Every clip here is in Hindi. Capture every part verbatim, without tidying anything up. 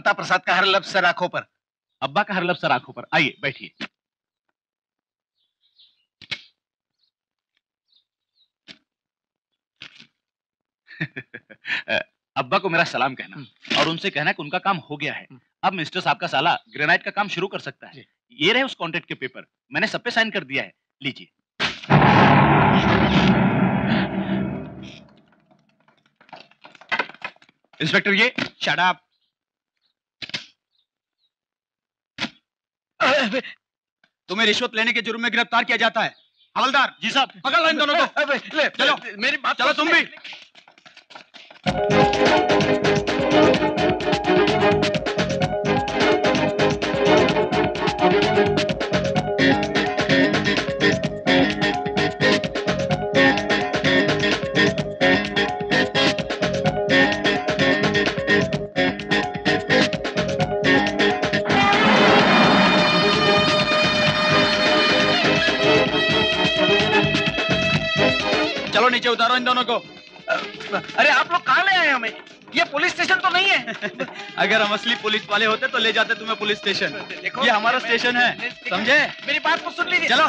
शांता प्रसाद का हर लफ्ज सर आंखों पर। अब्बा का हर लफ्ज सर आंखों पर। आइए बैठिए। अब्बा को मेरा सलाम कहना और उनसे कहना कि उनका काम हो गया है। अब मिस्टर साहब का साला ग्रेनाइट का काम शुरू कर सकता है। ये रहे उस कॉन्ट्रैक्ट के पेपर, मैंने सब पे साइन कर दिया है, लीजिए। इंस्पेक्टर ये शट अप। तुम्हें रिश्वत लेने के जुर्म में गिरफ्तार किया जाता है। हवलदार जी साहब, पकड़ लो इन दोनों को। ले, चलो मेरी बात चलो तुम भी। चलो नीचे उतारो इन दोनों को। अरे आप लोग कहाँ ले आए हमें? ये पुलिस स्टेशन तो नहीं है। अगर हम असली पुलिस वाले होते तो ले जाते तुम्हें पुलिस स्टेशन। ये हमारा स्टेशन है, समझे? मेरी बात को सुन लीजिए। चलो।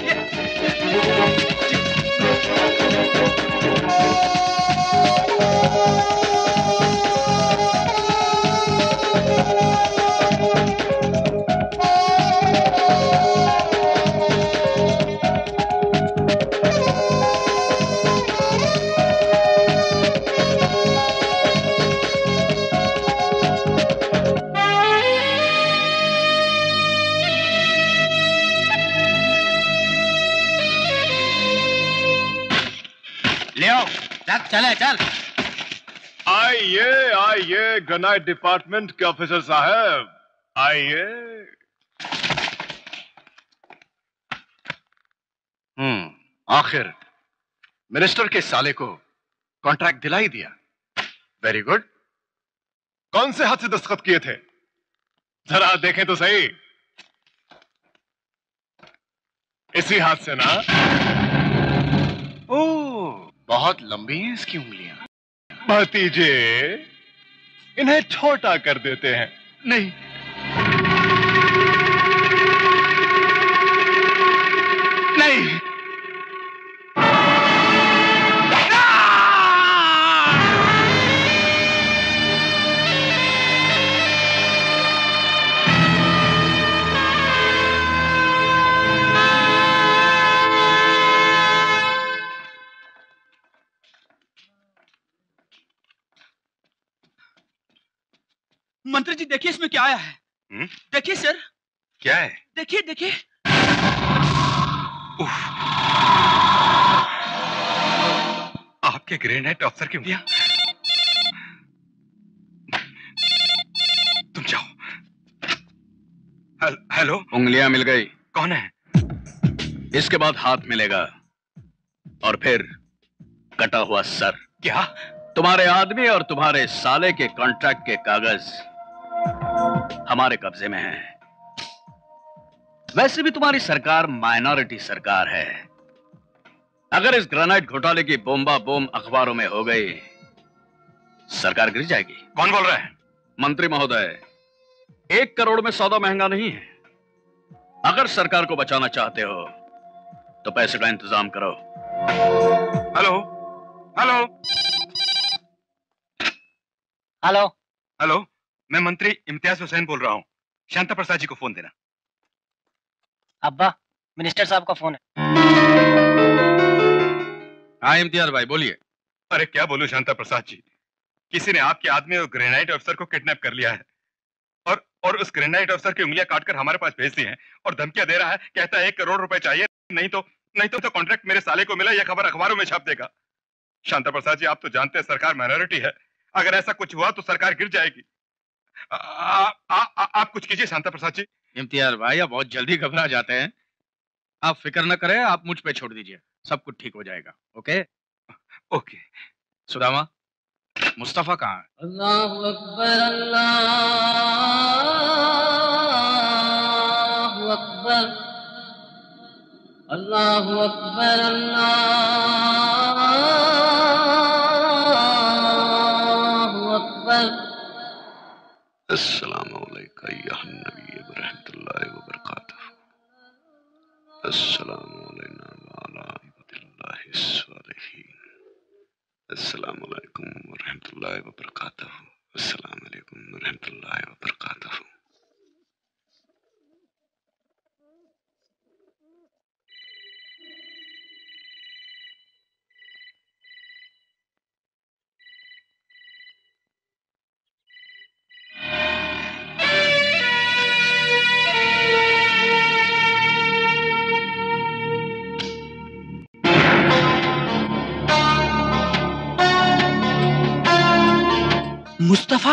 चल चले चल। आइए आइए ग्रेनाइट डिपार्टमेंट के ऑफिसर साहब, आइए। हम्म आखिर मिनिस्टर के साले को कॉन्ट्रैक्ट दिला ही दिया। Very good. कौन से हाथ से दस्तखत किए थे? जरा देखें तो सही। इसी हाथ से ना? ओह, बहुत लंबी हैं इसकी उंगलियां। भतीजे, इन्हें छोटा कर देते हैं। नहीं, नहीं। मंत्री जी देखिए इसमें क्या आया है। हुँ? देखिए सर। क्या है? देखिए देखिए। आपके ग्रेनाइट ऑफिसर की उंगलियां। तुम जाओ। Hell, hello. उंगलियां मिल गई। कौन है? इसके बाद हाथ मिलेगा और फिर कटा हुआ सर। क्या? तुम्हारे आदमी और तुम्हारे साले के कॉन्ट्रैक्ट के कागज हमारे कब्जे में हैं। वैसे भी तुम्हारी सरकार माइनॉरिटी सरकार है। अगर इस ग्रेनाइट घोटाले की बोम्बा बोम अखबारों में हो गई, सरकार गिर जाएगी। कौन बोल रहा है? मंत्री महोदय, एक करोड़ में सौदा महंगा नहीं है। अगर सरकार को बचाना चाहते हो तो पैसे का इंतजाम करो। हेलो हेलो हेलो हेलो, मैं मंत्री इम्तियाज हुसैन बोल रहा हूँ। शांता प्रसाद जी को फोन देना। अब्बा, मिनिस्टर साहब का फोन है। हाँ इम्तियाज भाई बोलिए। अरे क्या बोलूं शांता प्रसाद जी, किसी ने आपके आदमी और ग्रेनाइट अफसर को किडनैप कर लिया है और और उस ग्रेनाइट अफसर की उंगलियां काटकर हमारे पास भेज दी हैं और धमकियां दे रहा है। कहता है एक करोड़ रुपए चाहिए, नहीं तो नहीं तो, तो कॉन्ट्रैक्ट मेरे साले को मिला, यह खबर अखबारों में छाप देगा। शांता प्रसाद जी, आप तो जानते हैं सरकार माइनॉरिटी है। अगर ऐसा कुछ हुआ तो सरकार गिर जाएगी। आ, आ, आ, आ, आप कुछ कीजिए शांता प्रसाद जी। इम्तियाज भाई आप बहुत जल्दी घबरा जाते हैं। आप फिक्र न करें, आप मुझ पे छोड़ दीजिए, सब कुछ ठीक हो जाएगा। Okay okay. सुदामा, मुस्तफा कहाँ है? अल्लाहु अकबर, अल्लाहु अकबर, अल्लाहु अकबर, अल्लाहु अकबर। अस्सलामु अलैका या नबी व रहमतुल्लाहि व बरकातहू। अस्सलामु अलैना व अला इबादिल्लाहि स्सालिहीन। अस्सलामु अलैकुम व रहमतुल्लाहि व बरकातहू। अस्सलामु अलैकुम व रहमतुल्लाहि व बरकातहू। मुस्तफा?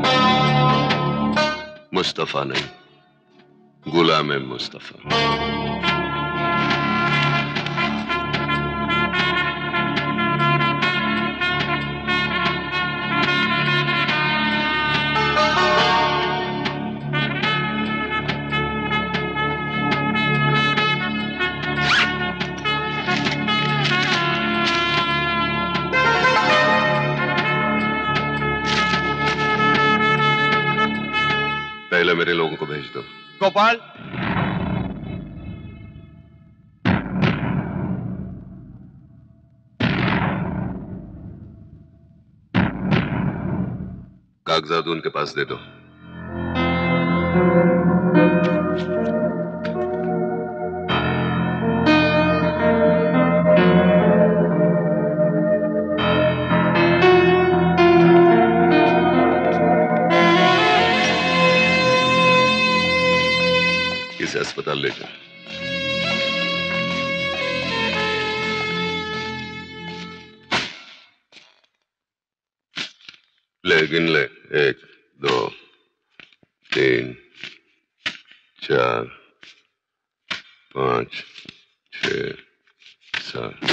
मुस्तफा नहीं, गुलाम-ए-मुस्तफा। पहले मेरे लोगों को भेज दो। गोपाल, कागजात उनके पास दे दो। इसे अस्पताल ले जाओ। ले गिन ले। एक, दो, तीन, चार, पाँच, छः, सात।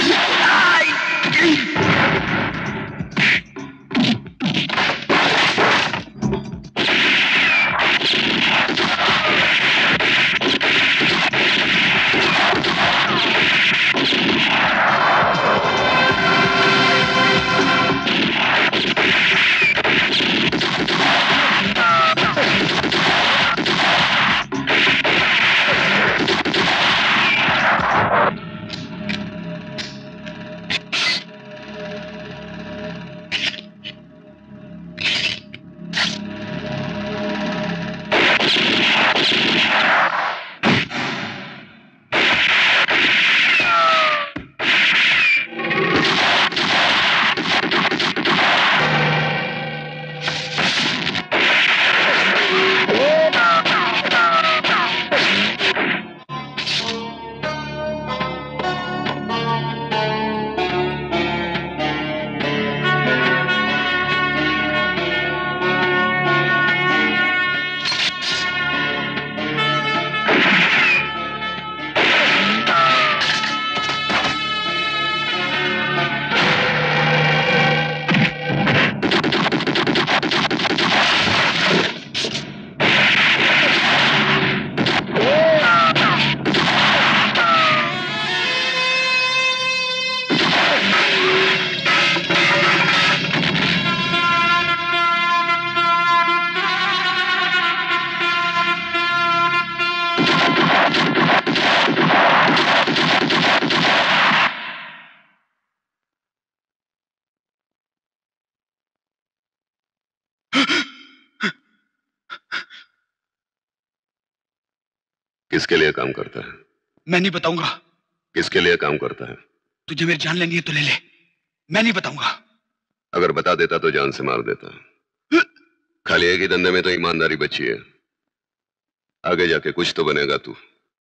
किसके लिए काम करता है? मैं नहीं बताऊंगा। किसके लिए काम करता है? तुझे मेरी जान लेनी है तो ले ले, मैं नहीं बताऊंगा। अगर बता देता तो जान से मार देता। खाली एक ही धंधे में तो ईमानदारी बची है, आगे जाके कुछ तो बनेगा तू।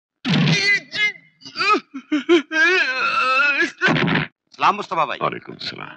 सलाम मुस्तफा भाई। वालेकुम सलाम।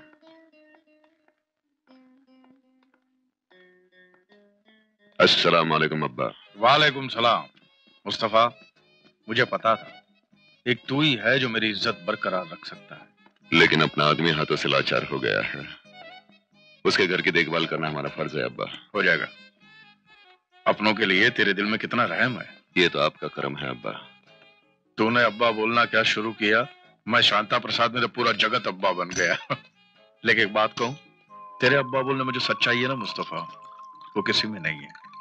अस्सलाम वालेकुम अब्बा। वालेकुम सलाम। मुस्तफा, मुझे पता था एक तू ही है जो मेरी इज्जत बरकरार रख सकता है, लेकिन अपना आदमी हाथों से लाचार हो गया है। उसके घर की देखभाल करना हमारा फर्ज है अब्बा। हो जाएगा। अपनों के लिए तेरे दिल में कितना रहम है। ये तो आपका करम है अब्बा। तूने अब्बा बोलना क्या शुरू किया, मैं शांता प्रसाद में तो पूरा जगत अब्बा बन गया। लेकिन एक बात कहूं, तेरे अब्बा बोलने में जो सच्चाई है ना मुस्तफा, वो किसी में नहीं है।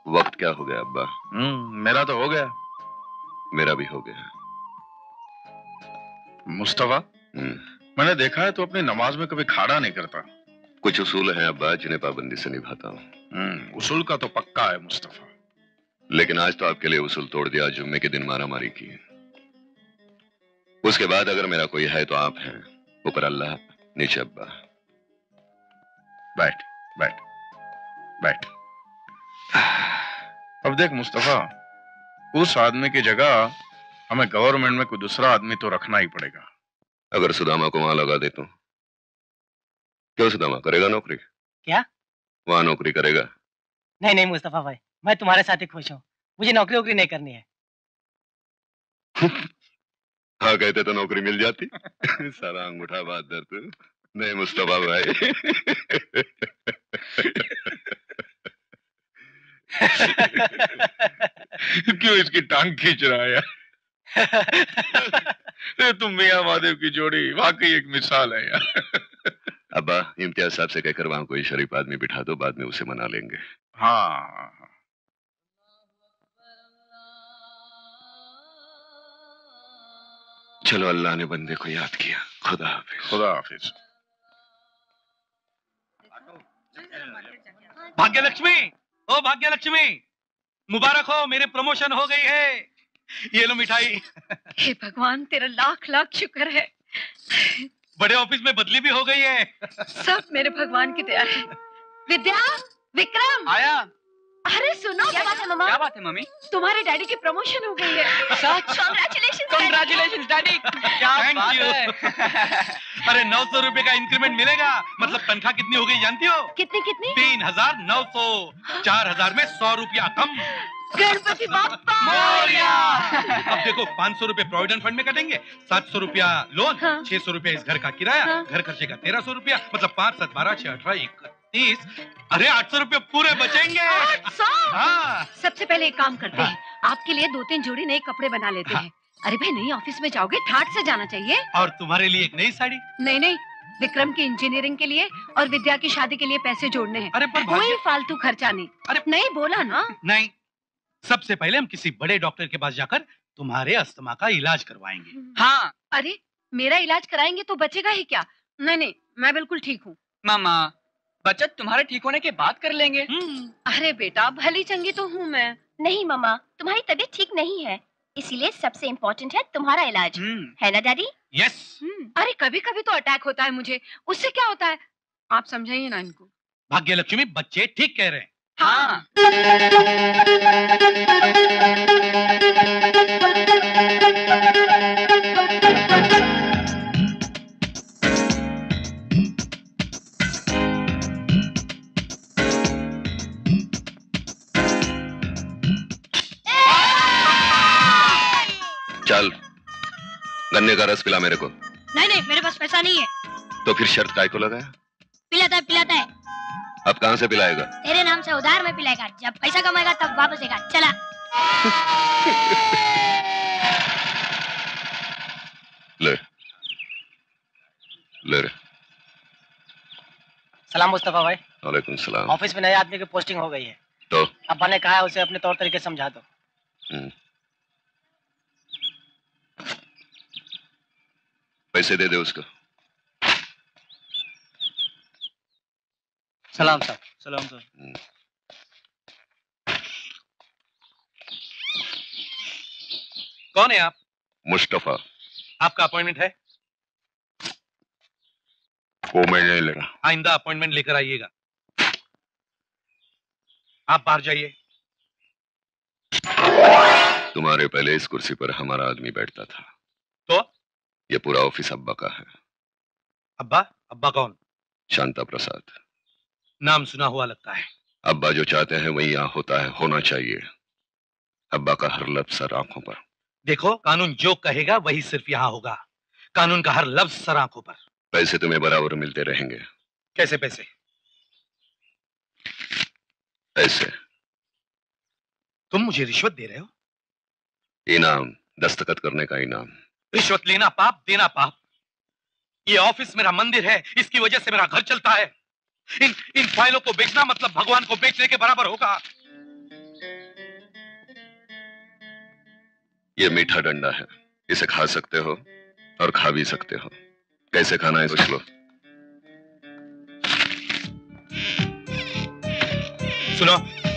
वक्त क्या हो गया अब्बा? हम्म, मेरा तो हो गया। मेरा भी हो गया। मुस्तफा, मैंने देखा है तो अपनी नमाज में कभी खाड़ा नहीं करता। कुछ उसूल हैं अब्बा जिन्हें पाबंदी से निभाता हूँ। हम्म, उसूल का तो पक्का है मुस्तफा। लेकिन आज तो आपके लिए उसूल तोड़ दिया। जुम्मे के दिन मारा मारी की। उसके बाद अगर मेरा कोई है तो आप हैं। ऊपर अल्लाह, नीचे अब्बा। बैठ बैठ बैठ। अब देख मुस्तफा, उस आदमी की जगह हमें गवर्नमेंट में कोई दूसरा आदमी तो रखना ही पड़ेगा। अगर सुदामा को वहां लगा दे तो? क्यों, सुदामा करेगा नौकरी? क्या? वहां नौकरी करेगा? नहीं नहीं मुस्तफा भाई, मैं तुम्हारे साथ ही खुश हूँ। मुझे नौकरी वोकरी नहीं करनी है। हाँ कहते तो नौकरी मिल जाती। सारा अंगूठा बात दर तू। नहीं मुस्तफा भाई। क्यों इसकी टांग खींच रहा है यार? तुम मियां महादेव की जोड़ी वाकई एक मिसाल है यार। अब्बा, इम्तियाज साहब से कहकर वहां कोई शरीफ आदमी बिठा दो, बाद में उसे मना लेंगे। हाँ, चलो, अल्लाह ने बंदे को याद किया। खुदा हाफिज। खुदा हाफिज। भाग्यलक्ष्मी, ओ भाग्यलक्ष्मी, मुबारक हो, मेरी प्रमोशन हो गई है। ये लो मिठाई। हे भगवान, तेरा लाख लाख शुक्र है। बड़े ऑफिस में बदली भी हो गई है। सब मेरे भगवान की दया है। विद्या, विक्रम आया। अरे सुनो, क्या बात है मम्मा? क्या बात है मम्मी? तुम्हारे डैडी की प्रमोशन हो गई है। सच? Congratulation congratulation daddy. क्या बात है? अरे नौ सौ रुपए का इंक्रीमेंट मिलेगा। मतलब तनख्वाह कितनी हो गई जानती हो? कितनी कितनी? तीन हजार नौ सौ। चार हजार में सौ रुपया कम। गणपति बाप्पा मोरिया। अब देखो, पाँच सौ रुपए प्रोविडेंट फंड में कटेंगे, सात सौ रुपया लोन, हाँ। छह सौ रुपया इस घर का किराया, हाँ। घर खर्चे का तेरह सौ रुपया, मतलब पाँच सात बारह छह अठारह इकतीस, अरे आठ सौ रुपये पूरे बचेंगे। आठ सौ? हाँ। सबसे पहले एक काम करते हैं, आपके लिए दो तीन जोड़ी नए कपड़े बना लेते हैं। अरे भाई, नई ऑफिस में जाओगे, ठाट से जाना चाहिए। और तुम्हारे लिए एक नई साड़ी? नहीं नहीं, विक्रम की इंजीनियरिंग के लिए और विद्या की शादी के लिए पैसे जोड़ने हैं। अरे पर कोई फालतू खर्चा नहीं। अरे नहीं बोला ना? नहीं, सबसे पहले हम किसी बड़े डॉक्टर के पास जाकर तुम्हारे अस्थमा का इलाज करवाएंगे। हाँ। अरे मेरा इलाज कराएंगे तो बचेगा ही क्या? नहीं नहीं, मैं बिल्कुल ठीक हूँ। मामा, बचत तुम्हारे ठीक होने के बाद कर लेंगे। अरे बेटा, भली चंगी तो हूँ मैं। नहीं मामा, तुम्हारी तबीयत ठीक नहीं है, इसीलिए सबसे इम्पोर्टेंट है तुम्हारा इलाज, है ना डैडी? यस। अरे कभी कभी तो अटैक होता है मुझे, उससे क्या होता है? आप समझाइए ना इनको। भाग्यलक्ष्मी, बच्चे ठीक कह रहे हैं। हाँ। चल, गन्ने का रस पिला मेरे को। नहीं नहीं, मेरे पास पैसा नहीं है। तो फिर शर्त काय को लगाया? पिलाता है पिलाता है। अब कहाँ से पिलाएगा? तेरे नाम से उधार में पिलाएगा, जब पैसा कमाएगा तब वापस देगा। चला। ले ले रे। सलाम मुस्तफा भाई। वालेकुम सलाम। ऑफिस में नए आदमी की पोस्टिंग हो गई है, तो अब्बा ने कहा है उसे अपने तौर तरीके समझा दो। पैसे दे दे उसको। सलाम सर। सलाम सर। कौन है आप? मुस्तफा। आपका अपॉइंटमेंट है? वो मैं नहीं ले रहा। आइंदा अपॉइंटमेंट लेकर आइएगा। आप बाहर जाइए। तुम्हारे पहले इस कुर्सी पर हमारा आदमी बैठता था। तो ये पूरा ऑफिस अब्बा का है। अब्बा? अब्बा कौन? शांता प्रसाद। नाम सुना हुआ लगता है। अब्बा जो चाहते हैं वही यहाँ होता है, होना चाहिए। अब्बा का हर लफ्ज सर आंखों पर। देखो, कानून जो कहेगा वही सिर्फ यहाँ होगा। कानून का हर लफ्ज सर आंखों पर। पैसे तुम्हें बराबर मिलते रहेंगे। कैसे पैसे? पैसे तुम मुझे रिश्वत दे रहे हो? इनाम, दस्तखत करने का इनाम। रिश्वत लेना पाप, देना पाप। ये ऑफिस मेरा मंदिर है, इसकी वजह से मेरा घर चलता है। इन इन फाइलों को बेचना मतलब भगवान को बेचने के बराबर होगा। ये मीठा डंडा है, इसे खा सकते हो और खा भी सकते हो। कैसे खाना है सोच लो। सुनो,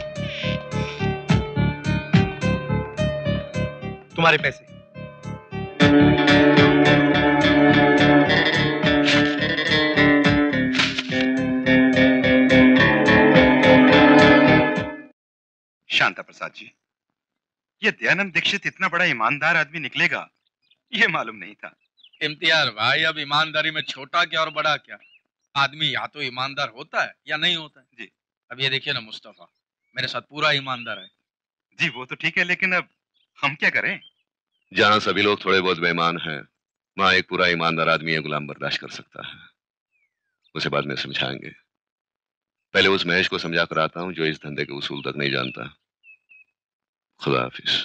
तुम्हारे पैसे। शांता प्रसाद जी, ये दयानंद दीक्षित इतना बड़ा ईमानदार आदमी निकलेगा ये मालूम नहीं था। इम्तियाज भाई, अब ईमानदारी में छोटा क्या और बड़ा क्या, आदमी या तो ईमानदार होता है या नहीं होता है। जी। अब ये देखिए ना मुस्तफा, मेरे साथ पूरा ईमानदार है। जी वो तो ठीक है, लेकिन अब हम क्या करें? जहां सभी लोग थोड़े बहुत बेईमान हैं, वहां एक पूरा ईमानदार आदमी ये गुलाम बर्दाश्त कर सकता है। उसे बाद में समझाएंगे। पहले उस महेश को समझा कर आता हूं जो इस धंधे के उसूल तक नहीं जानता। खुदा हाफिज।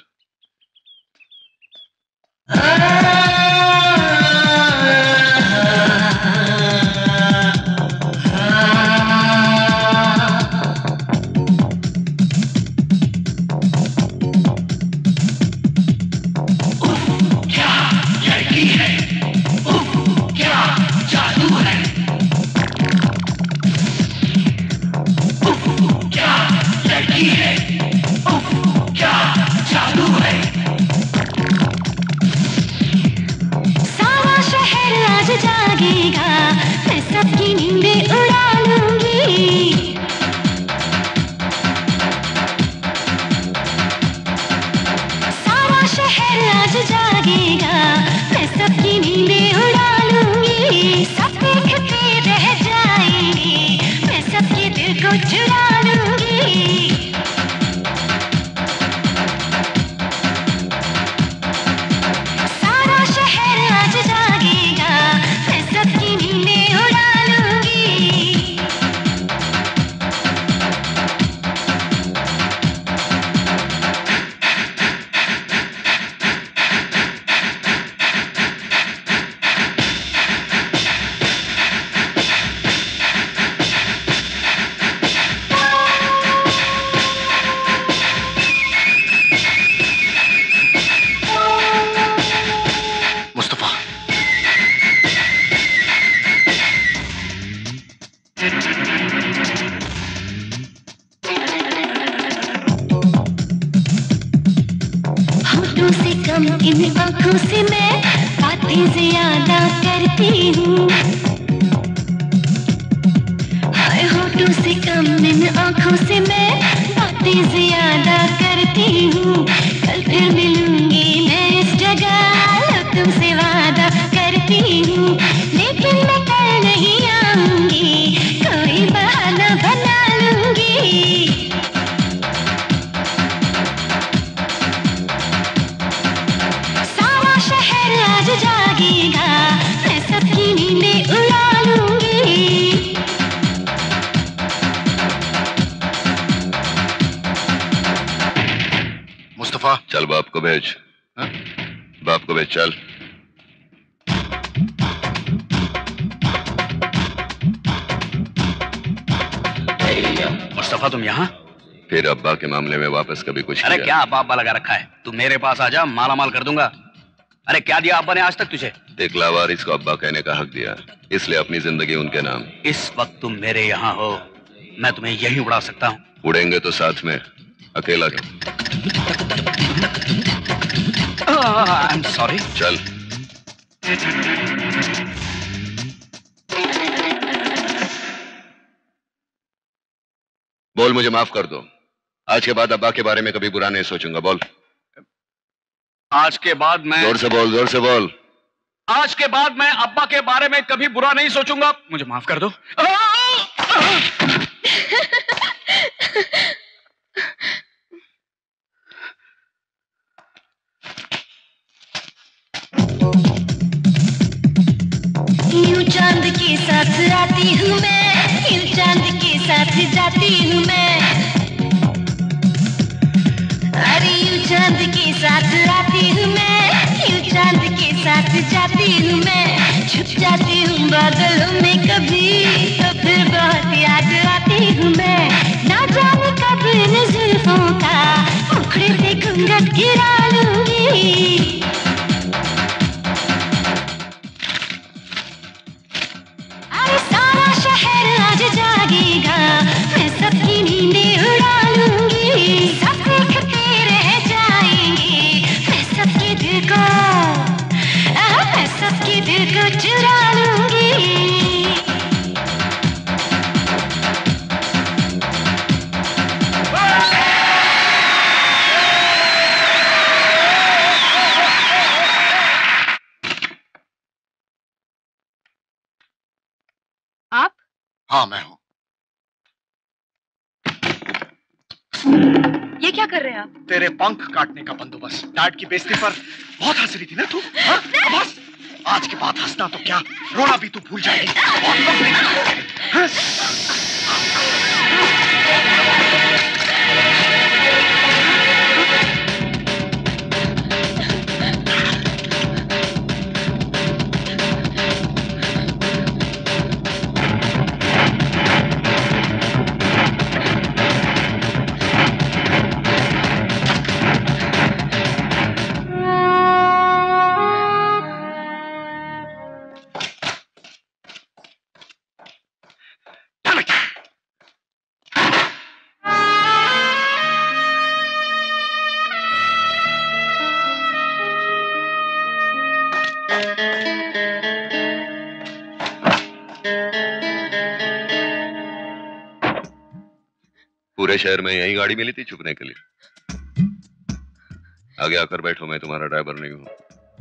जागेगा, मैं सबकी नींदें उड़ा लूंगी। सारा शहर आज जागेगा, मैं सबकी नींदें उड़ा लूंगी। सब देखते रह जाएंगे, मैं सबके दिल को चुरा लूंगी। सारा शहर आज जागेगा, सबकी नींदें उड़ा लूंगी। इन आंखों से मैं बातें ज्यादा करती हूँ, हाय होठों से कम इन आंखों से मैं बातें ज्यादा करती हूँ। कल फिर मिलूंगी मैं इस जगह, तुमसे वादा करती हूँ, लेकिन मैं कल नहीं आऊंगी, कोई बहाना बना लूंगी। आज जागेगा, मैं सबकी नींदें उड़ा लूंगी। मुस्तफा, चल बाप को भेज। हा? बाप को भेज, चल। मुस्तफा तुम यहाँ? फिर अब्बा के मामले में वापस कभी कुछ अरे किया? क्या अब्बा अब्बा लगा रखा है, तू मेरे पास आ जा, माला माल कर दूंगा। अरे क्या दिया अब्बा ने आज तक तुझे? एक लावारिस को अब्बा कहने का हक दिया, इसलिए अपनी जिंदगी उनके नाम। इस वक्त तुम मेरे यहाँ हो, मैं तुम्हें यहीं उड़ा सकता हूँ। उड़ेंगे तो साथ में, अकेला क्यों? I am sorry. चल। बोल, मुझे माफ कर दो। आज के बाद अब्बा के बारे में कभी बुरा नहीं सोचूंगा। बोल। आज के बाद मैं जोर से बोल, जोर से बोल। आज के बाद मैं अब्बा के बारे में कभी बुरा नहीं सोचूंगा। मुझे माफ कर दो। यूं चांद के साथ आती हूँ मैं, यूं चांद के साथ जाती हूँ मैं। अरे यूं चांद के साथ आती हूँ मैं, यूं चांद के साथ जाती हूँ मैं। छुप जाती हूँ बादलों में कभी, तो फिर बहुत याद आती हूँ मैं। ना जाने कब इन जुल्फों का मुखड़े पे घूंघट गिरा लूंगी। तो चुरा लूंगी। आप? हाँ मैं हूँ। ये क्या कर रहे हैं आप? तेरे पंख काटने का बंदोबस्त। डैड की बेइज्जती पर बहुत हंस रही थी ना तू? हाँ? बस आज के बाद हंसना तो क्या, रोना भी तू भूल जाएगी। पूरे शहर में यही गाड़ी मिली थी छुपने के लिए। आगे आकर बैठो, मैं तुम्हारा ड्राइवर नहीं हूं।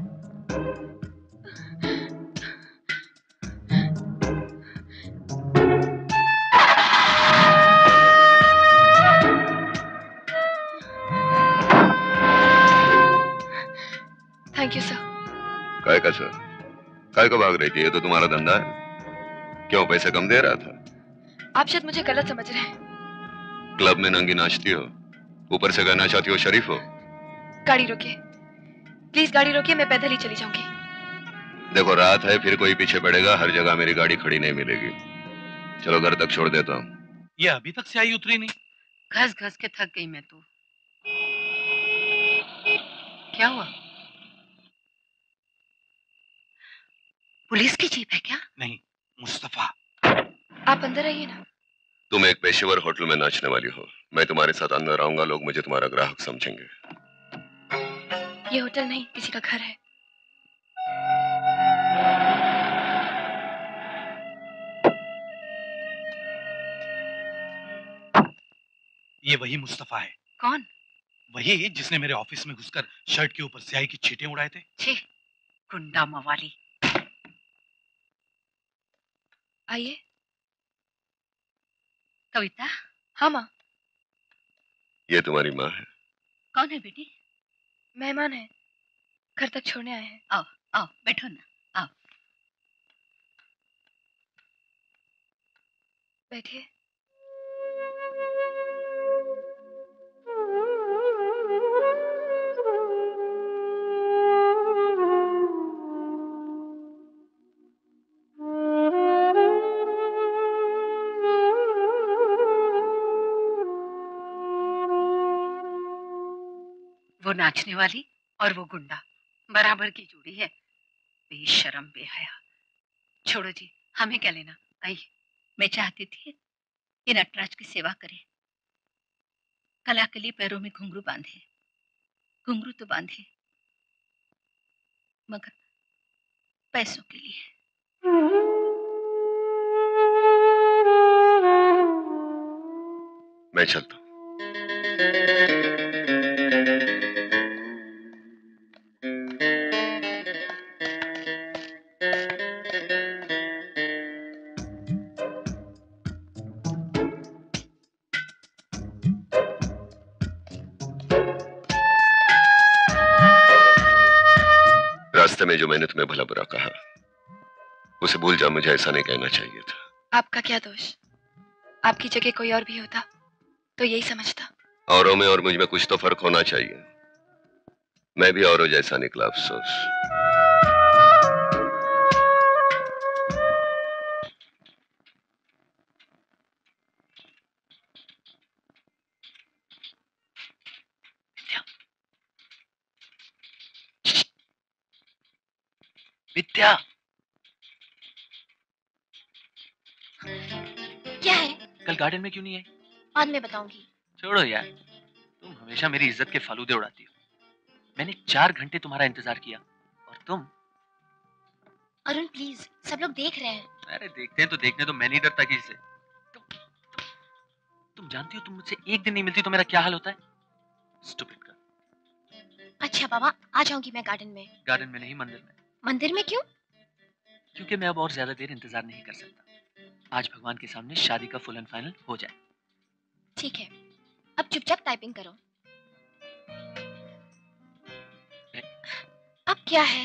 Thank you sir. काय का सर? काय को भाग रही थी? ये तो तुम्हारा धंधा है। क्यों, पैसे कम दे रहा था? आप शायद मुझे गलत समझ रहे हैं। क्लब में नंगी नाचती हो, ऊपर से कहना चाहती हो शरीफ हो। गाड़ी रोकिए प्लीज, गाड़ी रोकिए, मैं पैदल ही चली जाऊंगी। देखो रात है, फिर कोई पीछे पड़ेगा, हर जगह मेरी गाड़ी खड़ी नहीं मिलेगी। चलो घर तक छोड़ देता हूँ। ये अभी तक स्याही उतरी नहीं। घस घस के थक गई मैं तो। क्या हुआ? पुलिस की जीप है क्या? नहीं, मुस्तफा। आप अंदर आइए ना। तुम एक पेशेवर होटल में नाचने वाली हो, मैं तुम्हारे साथ अंदर आऊंगा, लोग मुझे तुम्हारा ग्राहक समझेंगे। ये होटल नहीं, किसी का घर है। ये वही मुस्तफा है। कौन? वही जिसने मेरे ऑफिस में घुसकर शर्ट के ऊपर स्याही की छींटे उड़ाए थे। छी, गुंडा मवाली। आइए। कविता। हाँ माँ। ये तुम्हारी माँ है? कौन है बेटी? मेहमान है, घर तक छोड़ने आए हैं। आओ आओ बैठो ना, आओ बैठिए। वो नाचने वाली और वो गुंडा बराबर की जोड़ी है। बेशरम बेहया। छोड़ो जी, हमें क्या लेना। आइए। मैं चाहती थी कि नटराज की सेवा करे। कला के लिए पैरों में घुंघरू बांधे। घुंघरू तो बांधे, मगर पैसों के लिए। मैं चलता हूँ। रास्ते में जो मैंने तुम्हें भला बुरा कहा उसे भूल जा, मुझे ऐसा नहीं कहना चाहिए था। आपका क्या दोष? आपकी जगह कोई और भी होता तो यही समझता। औरों में और मुझ में कुछ तो फर्क होना चाहिए। मैं भी औरों जैसा निकला, अफसोस। विद्या। क्या है? कल गार्डन में क्यों नहीं आई? बाद में बताऊंगी। छोड़ो यार, तुम हमेशा मेरी इज्जत के फालूदे उड़ाती हो। मैंने चार घंटे तुम्हारा इंतजार किया और तुम अरुण प्लीज, सब लोग देख रहे हैं। अरे देखते हैं तो देखने दो, मैं नहीं डरता किसी से। तुम, तुम, तुम जानती हो तुम मुझसे एक दिन नहीं मिलती तो मेरा क्या हाल होता है? Stupid girl. अच्छा बाबा, आ जाऊंगी मैं गार्डन में। गार्डन में नहीं, मंदिर में। मंदिर में क्यों? क्योंकि मैं अब और ज्यादा देर इंतजार नहीं कर सकता। आज भगवान के सामने शादी का फुल एंड फाइनल हो जाए। ठीक है, अब चुपचाप टाइपिंग करो। अब क्या है?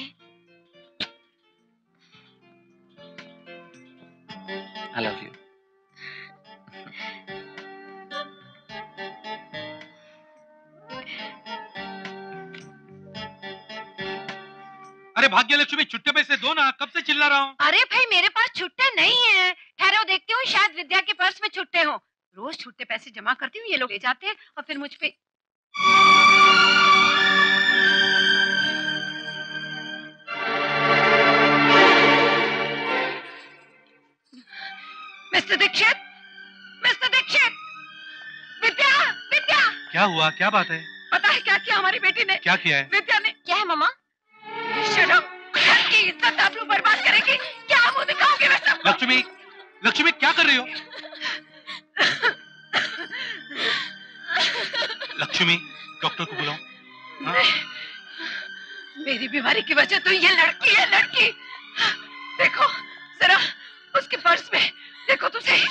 I love you. अरे भाग्य लक्ष्मी, छुट्टे पैसे दो ना, कब से चिल्ला रहा हूँ। अरे भाई मेरे पास छुट्टे नहीं है। ठहरो देखती हूँ, शायद विद्या के पर्स में छुट्टे हो। रोज छुट्टे पैसे जमा करती हूँ, ये लोग ले जाते हैं और फिर मुझ पे। Mister Dixit, mister Dixit, Vidya, Vidya. क्या हुआ, क्या बात है? पता है क्या किया हमारी बेटी ने? क्या किया है? विद्या ने। क्या है मामा? शर्म, घर की इज्जत आबरू बर्बाद करेगी। क्या मुंह दिखाओगे मैं सबको? लक्ष्मी, लक्ष्मी क्या कर रही हो? लक्ष्मी, डॉक्टर को बुलाओ। हाँ? मेरी बीमारी की वजह तो ये लड़की है, लड़की। देखो जरा उसके पर्स में, देखो तो सही।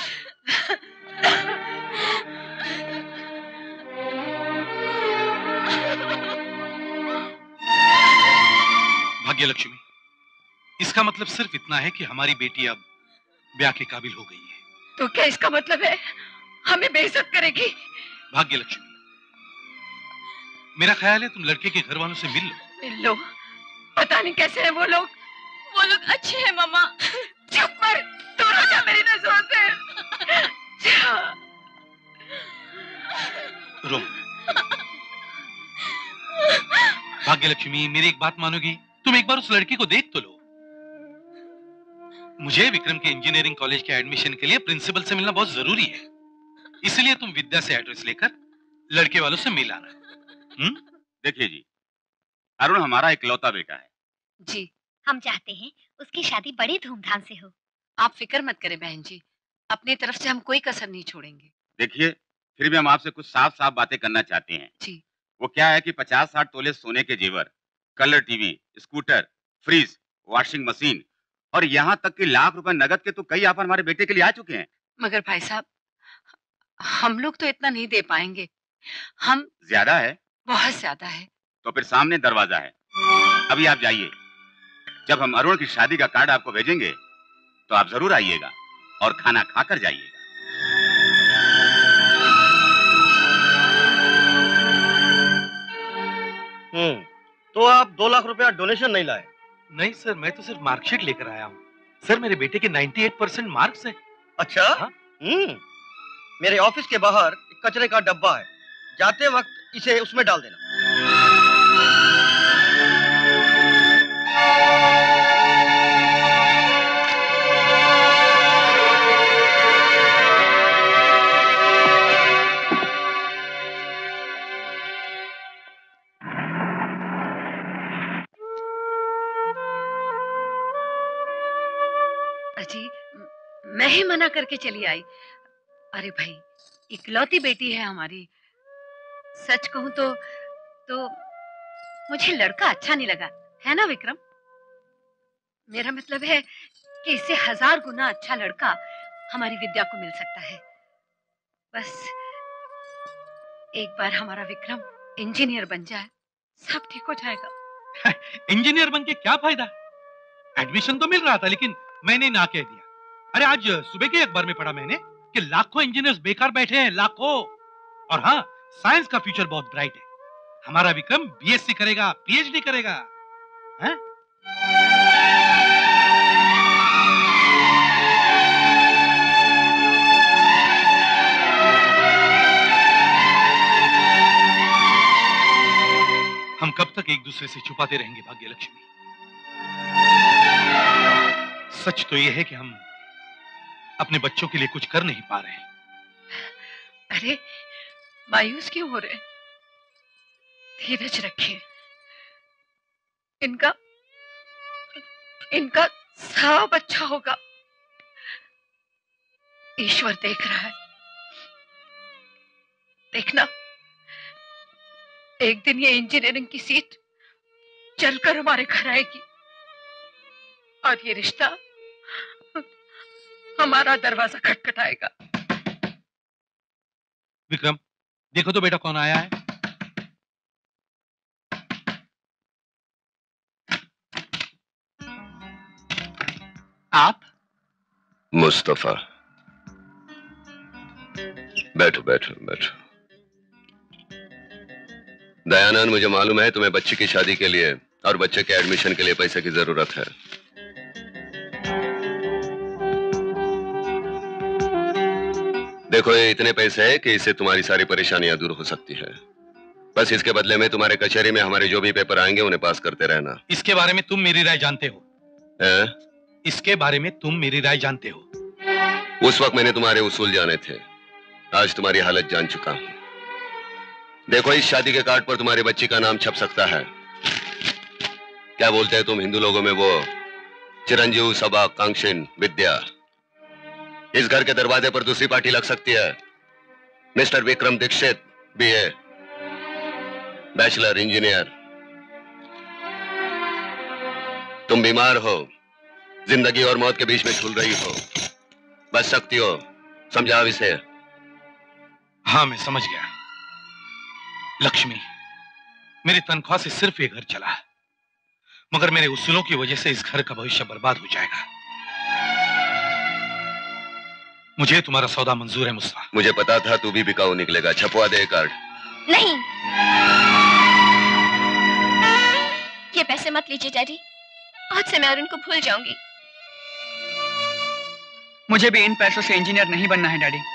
भाग्य लक्ष्मी, इसका मतलब सिर्फ इतना है कि हमारी बेटी अब ब्याह के काबिल हो गई है। तो क्या इसका मतलब है हमें बेइज्जत करेगी? भाग्य लक्ष्मी, मेरा ख्याल है तुम लड़के के घर वालों से मिल लो। मिल लो? पता नहीं कैसे हैं वो लोग। वो लोग अच्छे हैं मामा। चुप कर, दूर हो जा मेरी नजरों से। रो। भाग्य लक्ष्मी, मेरी एक बात मानोगी? तुम एक बार उस लड़की को देख तो लो। मुझे विक्रम के इंजीनियरिंग कॉलेज के एडमिशन के लिए प्रिंसिपल से मिलना बहुत जरूरी है, इसलिए तुम विद्या से एड्रेस लेकर लड़के वालों से मिल आना। हम्म? देखिए जी, अरुण हमारा इकलौता बेटा है जी। हम चाहते हैं उसकी शादी बड़ी धूमधाम से हो। आप फिक्र मत करें बहन जी, अपनी तरफ से हम कोई कसर नहीं छोड़ेंगे। देखिए, फिर भी हम आपसे कुछ साफ साफ बातें करना चाहते हैं। जी। वो क्या है कि पचास साठ तोले सोने के जेवर, colour TV, scooter, fridge, washing machine और यहाँ तक कि लाख रुपए नगद के तो कई ऑफर हमारे बेटे के लिए आ चुके हैं। मगर भाई साहब, हम लोग तो इतना नहीं दे पाएंगे। हम ज्यादा है? बहुत ज्यादा है। तो फिर सामने दरवाजा है, अभी आप जाइए। जब हम अरुण की शादी का कार्ड आपको भेजेंगे तो आप जरूर आइएगा और खाना खाकर जाइएगा। हम्म, तो आप दो लाख रुपया डोनेशन नहीं लाए? नहीं सर, मैं तो सिर्फ मार्कशीट लेकर आया हूँ। सर, मेरे बेटे के अट्ठानवे परसेंट मार्क्स हैं। अच्छा? हम्म, मेरे ऑफिस के बाहर कचरे का डब्बा है, जाते वक्त इसे उसमें डाल देना। अजी, मैं ही मना करके चली आई। अरे भाई, इकलौती बेटी है हमारी। सच कहूं तो तो मुझे लड़का अच्छा नहीं लगा, है ना विक्रम? मेरा मतलब है कि इससे हजार गुना अच्छा लड़का हमारी विद्या को मिल सकता है। बस एक बार हमारा विक्रम इंजीनियर बन जाए, सब ठीक हो जाएगा। इंजीनियर बन के क्या फायदा? एडमिशन तो मिल रहा था, लेकिन मैंने ना कह दिया। अरे आज सुबह के अखबार में पढ़ा मैंने कि लाखों इंजीनियर्स बेकार बैठे हैं, लाखों। और हाँ, साइंस का फ्यूचर बहुत ब्राइट है। हमारा विक्रम बीएससी करेगा, पीएचडी करेगा। हैं? हम कब तक एक दूसरे से छुपाते रहेंगे भाग्य लक्ष्मी? सच तो यह है कि हम अपने बच्चों के लिए कुछ कर नहीं पा रहे। अरे मायूस क्यों हो रहे? धीरज रखिए। इनका इनका सब अच्छा होगा। ईश्वर देख रहा है। देखना, एक दिन ये इंजीनियरिंग की सीट चलकर हमारे घर आएगी और ये रिश्ता हमारा दरवाजा खटखटाएगा। विक्रम, देखो तो बेटा कौन आया है। आप? मुस्तफा। बैठो बैठो बैठो। दयानंद, मुझे मालूम है तुम्हें बच्ची की शादी के लिए और बच्चे के एडमिशन के लिए पैसे की जरूरत है। देखो, ये इतने पैसे हैं कि इससे तुम्हारी सारी परेशानियां दूर हो सकती है। बस इसके बदले में तुम्हारे कचहरी में हमारे जो भी पेपर आएंगे उन्हें पास करते रहना। इसके बारे में तुम मेरी राय जानते हो? है? इसके बारे में तुम मेरी राय जानते हो? उस वक्त मैंने तुम्हारे उसूल जाने थे, आज तुम्हारी हालत जान चुका हूं। देखो, इस शादी के कार्ड पर तुम्हारी बच्ची का नाम छप सकता है। क्या बोलते हैं तुम हिंदू लोगों में, वो चिरंजीव सबा कांक्षिन विद्या। इस घर के दरवाजे पर दूसरी पार्टी लग सकती है। Mister Vikram Dixit, BA, bachelor engineer. तुम बीमार हो, जिंदगी और मौत के बीच में झूल रही हो, बच सकती हो, समझाओ इसे। हाँ, मैं समझ गया। लक्ष्मी, मेरी तनख्वाह से सिर्फ ये घर चला है, मगर मेरे उसूलों की वजह से इस घर का भविष्य बर्बाद हो जाएगा। मुझे तुम्हारा सौदा मंजूर है मुस्तफा। मुझे पता था तू भी बिकाऊ निकलेगा। छपवा दे कार्ड। नहीं, ये पैसे मत लीजिए डैडी, आज से मैं अरुण को भूल जाऊंगी। मुझे भी इन पैसों से इंजीनियर नहीं बनना है डैडी।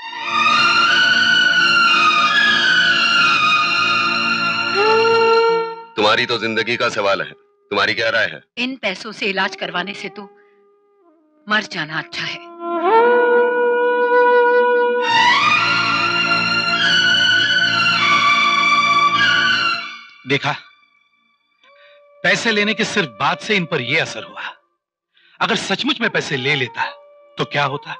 तुम्हारी तो जिंदगी का सवाल है, तुम्हारी क्या राय है? इन पैसों से इलाज करवाने से तो मर जाना अच्छा है। देखा, पैसे लेने की सिर्फ बात से इन पर यह असर हुआ। अगर सचमुच में पैसे ले लेता तो क्या होता?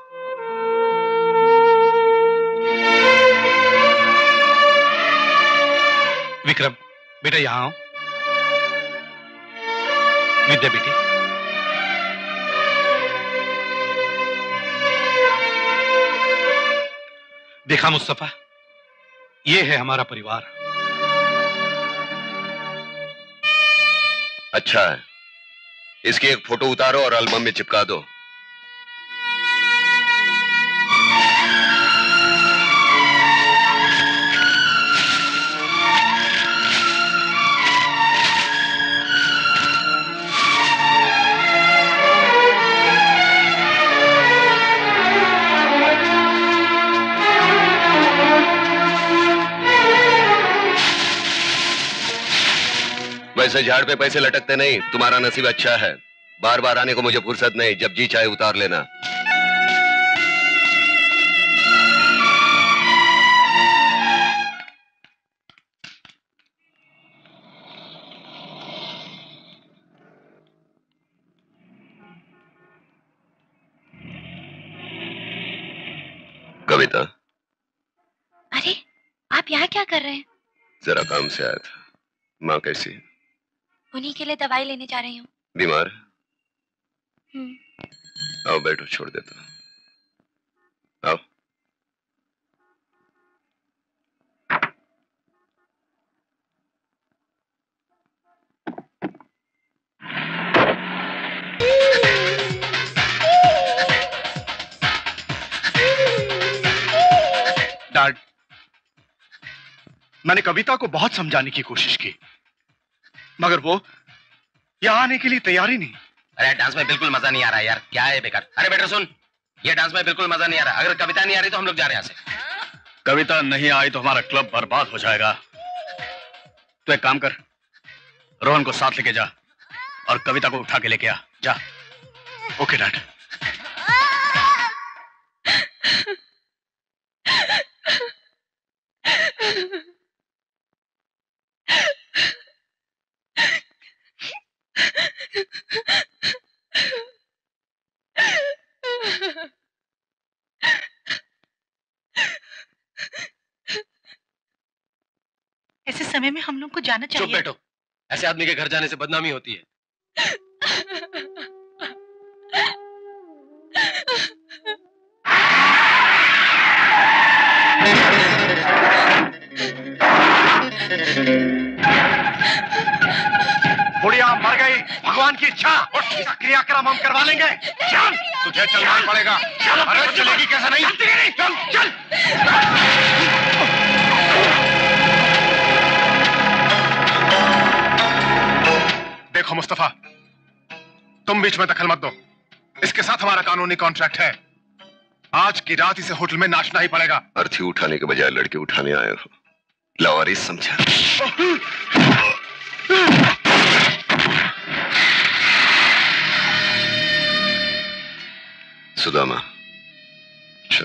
विक्रम, बेटा यहां आओ। विद्या बेटी, देखा मुस्तफा, ये है हमारा परिवार। अच्छा है, इसकी एक फोटो उतारो और एल्बम में चिपका दो। वैसे झाड़ पे पैसे लटकते नहीं, तुम्हारा नसीब अच्छा है। बार बार आने को मुझे फुर्सत नहीं, जब जी चाहे उतार लेना। कविता, अरे आप यहाँ क्या कर रहे हैं? जरा काम से आया था। माँ कैसी है? उन्हीं के लिए दवाई लेने जा रही हूँ। बीमार? हम्म। आओ बैठो, छोड़ देता हूँ। आओ। डैड, मैंने कविता को बहुत समझाने की कोशिश की, मगर वो यहाँ आने के लिए तैयार ही नहीं। अरे डांस में बिल्कुल मजा नहीं आ रहा यार, क्या है बेकार। अरे बेटा सुन, ये डांस में बिल्कुल मजा नहीं आ रहा। अगर कविता नहीं आ रही तो हम लोग जा रहे हैं यहाँ से। कविता नहीं आई तो हमारा क्लब बर्बाद हो जाएगा। तो एक काम कर, रोहन को साथ लेके जा और कविता को उठा के लेके आ। जा। Okay dad. समय में हम लोग को जाना चाहिए। चुप बैठो, ऐसे आदमी के घर जाने से बदनामी होती है। बुढ़िया मर गई, भगवान की इच्छा। इसका क्रियाक्रम हम करवा लेंगे। चल, तुझे चलना ही पड़ेगा। अरे चलेगी कैसे नहीं? चल चल। देखो मुस्तफा, तुम बीच में दखल मत दो। इसके साथ हमारा कानूनी कॉन्ट्रैक्ट है। आज की रात इसे होटल में नाचना ही पड़ेगा। अर्थी उठाने के बजाय लड़के उठाने आए हो, लावारिस समझा। सुदामा, चल।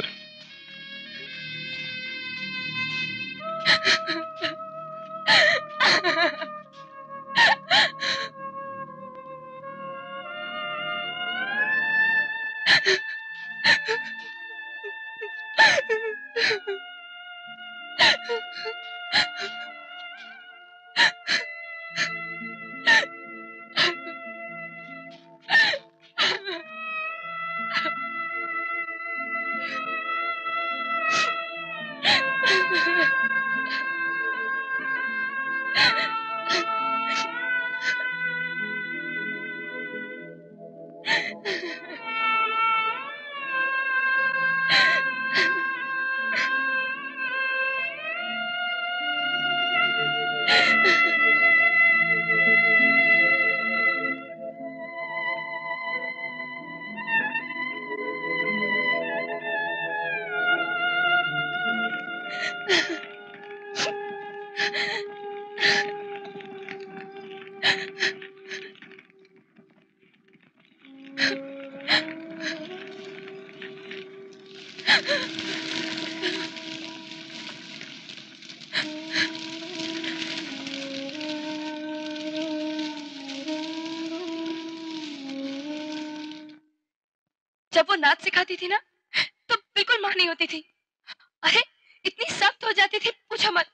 जब वो नाच सिखाती थी ना तो बिल्कुल मां नहीं होती थी। अरे इतनी सख्त हो जाती थी, पूछो मत।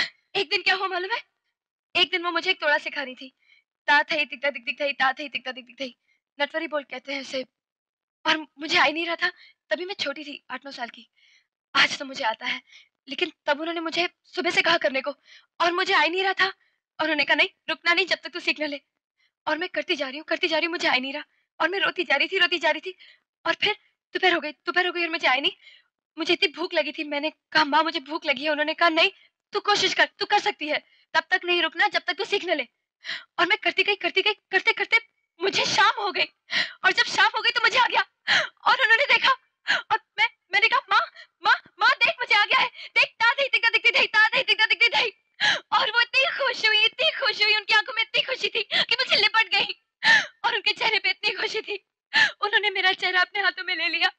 एक दिन क्या हुआ मालूम है? एक दिन वो मुझे एक तोड़ा सिखा रही थी। ता थई तिकता दिक दिक थई, ता थई तिकता दिक दिक थई, नटवरी बोल कहते हैं इसे। और मुझे आ ही नहीं रहा था, तभी मैं छोटी थी, आठ नौ साल की। आज तो मुझे आता है, लेकिन तब उन्होंने मुझे सुबह से कहा करने को, और मुझे आ ही नहीं रहा था। और उन्होंने कहा नहीं, रुकना नहीं जब तक तू सीख न ले। और मैं करती जा रही हूँ करती जा रही हूँ, मुझे आ ही नहीं रहा। और मैं रोती जा रही थी रोती जा रही थी। और फिर दोपहर हो गई दोपहर हो गई और मुझे आई नहीं। मुझे इतनी भूख लगी थी, मैंने कहा माँ मुझे भूख लगी है। उन्होंने कहा नहीं, तू कोशिश कर, तू कर सकती है, तब तक नहीं रुकना जब तक तू सीख न ले। और मैं करती गई करती गई करते करते मुझे शाम हो गई। और जब शाम हो गई तो मुझे आ गया। और उन्होंने देखा और मैं मैंने कहा माँ माँ माँ देख मुझे आ गया है, देख ता थई तिकता दिखती थई, ता थई तिकता दिखती थई। और वो इतनी खुश हुई इतनी खुश हुई, उनकी आंखों में इतनी खुशी थी कि मुझे लिपट गई। और उनके चेहरे पे इतनी खुशी थी, उन्होंने मेरा चेहरा अपने हाथों में ले लिया।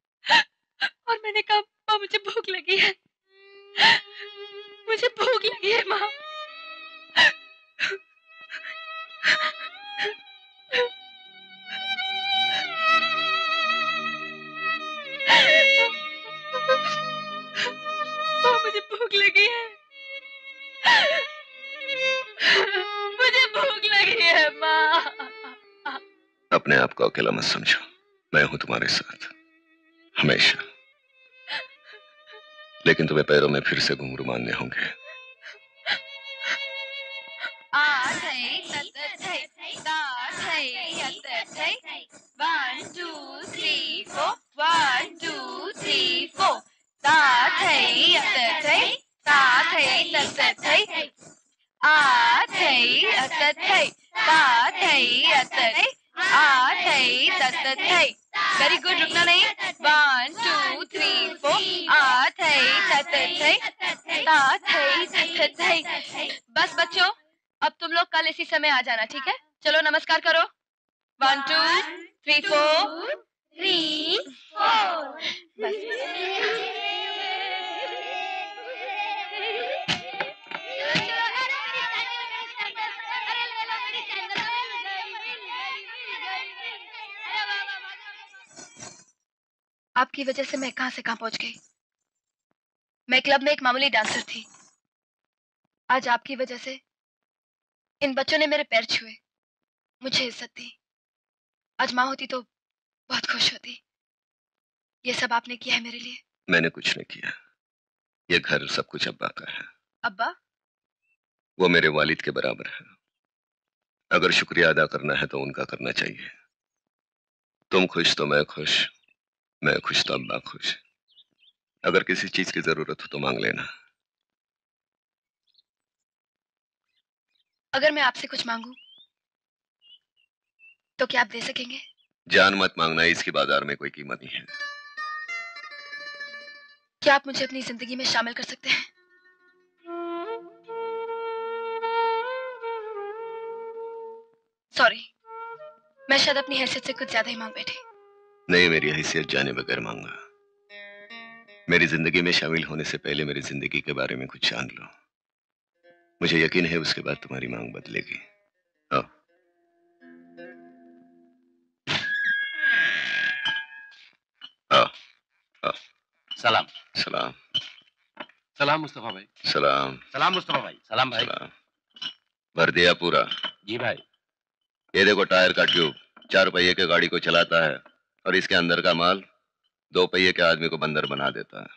और मैंने कहा माँ मुझे भूख लगी है, मुझे भूख लगी है माँ। माँ मुझे भूख लगी है, मुझे भूख लगी है माँ। अपने आप को अकेला मत समझो, मैं हूं तुम्हारे साथ हमेशा। लेकिन तुम्हें पैरों में फिर से घुंघरू मानने होंगे। One, two, three, four. One, two, three, four. Ta thai at thai, ta thai tat thai. A thai at thai, ta thai at thai. A thai tat thai. Very good. रुकना नहीं. One, two, three, four. A thai tat thai, ta thai tat thai. बस बच्चों, अब तुम लोग कल इसी समय आ जाना, ठीक है? चलो नमस्कार करो. One, two, three, four. Three, four. बस. आपकी वजह से मैं कहां से कहां पहुंच गई। मैं क्लब में एक मामूली डांसर थी, आज आपकी वजह से इन बच्चों ने मेरे पैर छुए, मुझे इज्जत दी। आज माँ होती तो बहुत खुश होती। ये सब आपने किया है मेरे लिए। मैंने कुछ नहीं किया, ये घर सब कुछ अब्बा का है। अब्बा? वो मेरे वालिद के बराबर है। अगर शुक्रिया अदा करना है तो उनका करना चाहिए। तुम खुश तो मैं खुश, मैं खुश तो अब्बा खुश। अगर किसी चीज की जरूरत हो तो मांग लेना। अगर मैं आपसे कुछ मांगू तो क्या आप दे सकेंगे? जान मत मांगना, इसकी बाजार में कोई कीमत नहीं है। क्या आप मुझे अपनी जिंदगी में शामिल कर सकते हैं? सॉरी, मैं शायद अपनी हैसियत से कुछ ज्यादा ही मांग बैठी। नहीं, मेरी हैसियत जाने बगैर मांगा। मेरी जिंदगी में शामिल होने से पहले मेरी जिंदगी के बारे में कुछ जान लो। मुझे यकीन है उसके बाद तुम्हारी मांग बदलेगी। आओ। आओ, आओ। सलाम। सलाम। सलाम मुस्तफा भाई। सलाम। सलाम मुस्तफा भाई। सलाम भाई। सलाम। भर दिया पूरा? जी भाई। ये देखो टायर का ट्यूब, चार पहिए के गाड़ी को चलाता है और इसके अंदर का माल दो पहिए के आदमी को बंदर बना देता है।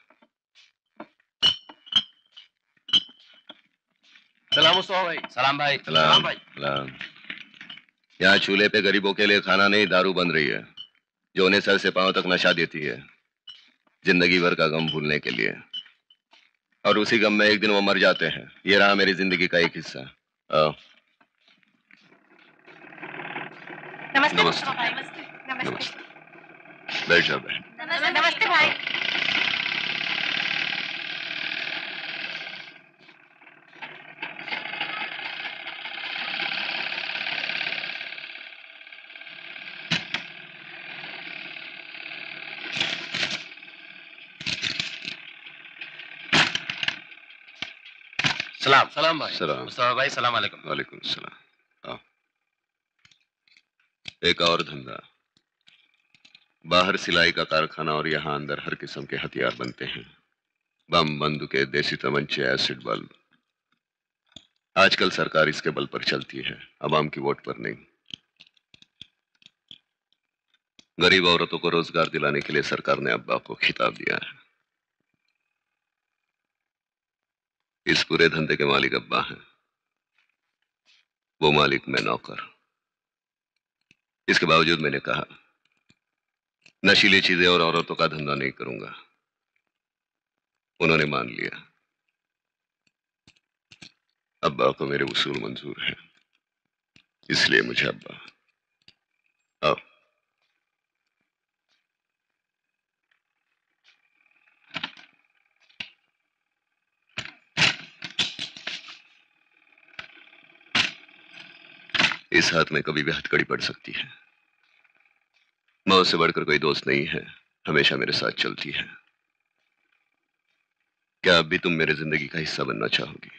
सलाम मुस्तफा भाई। सलाम भाई। सलाम भाई। सलाम। यहाँ चूल्हे पे गरीबों के लिए खाना नहीं, दारू बन रही है जो उन्हें सर से पांव तक नशा देती है, जिंदगी भर का गम भूलने के लिए। और उसी गम में एक दिन वो मर जाते हैं। ये रहा मेरी जिंदगी का एक हिस्सा। आओ। नमस्ते नमस्ते। भाई। नमस्ते। नमस्ते। बैठ जाओ बहन। नमस्ते, नमस्ते भाई। सलाम। सलाम भाई। सलाम। मुस्तफा भाई सलाम अलैकुम। वालेकुम सलाम। आओ। एक और धंधा, बाहर सिलाई का कारखाना और यहाँ अंदर हर किस्म के हथियार बनते हैं। बम, बंदूकें, देसी तमंचे, एसिड बल्ब। आजकल सरकार इसके बल पर चलती है, अवाम की वोट पर नहीं। गरीब औरतों को रोजगार दिलाने के लिए सरकार ने अब्बा को खिताब दिया है। इस पूरे धंधे के मालिक अब्बा हैं, वो मालिक मैं नौकर। इसके बावजूद मैंने कहा नशीली चीजें और औरतों का धंधा नहीं करूंगा। उन्होंने मान लिया। अब्बा को मेरे उसूल मंजूर हैं, इसलिए मुझे अब्बा। आओ। इस हाथ में कभी भी हथकड़ी पड़ सकती है। मौत से बढ़कर कोई दोस्त नहीं है, हमेशा मेरे साथ चलती है। क्या अब भी तुम मेरे जिंदगी का हिस्सा बनना चाहोगी?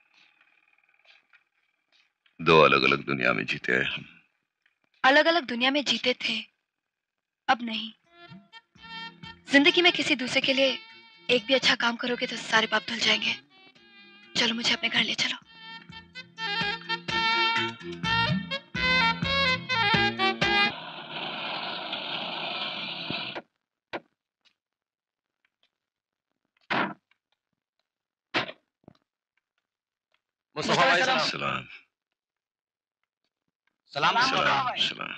दो अलग अलग दुनिया में जीते हैं हम। अलग अलग दुनिया में जीते थे, अब नहीं। जिंदगी में किसी दूसरे के लिए एक भी अच्छा काम करोगे तो सारे पाप धुल जाएंगे। चलो मुझे अपने घर ले चलो। मुस्तफा भाई सलाम। सलाम। सलाम। सलाम। सलाम।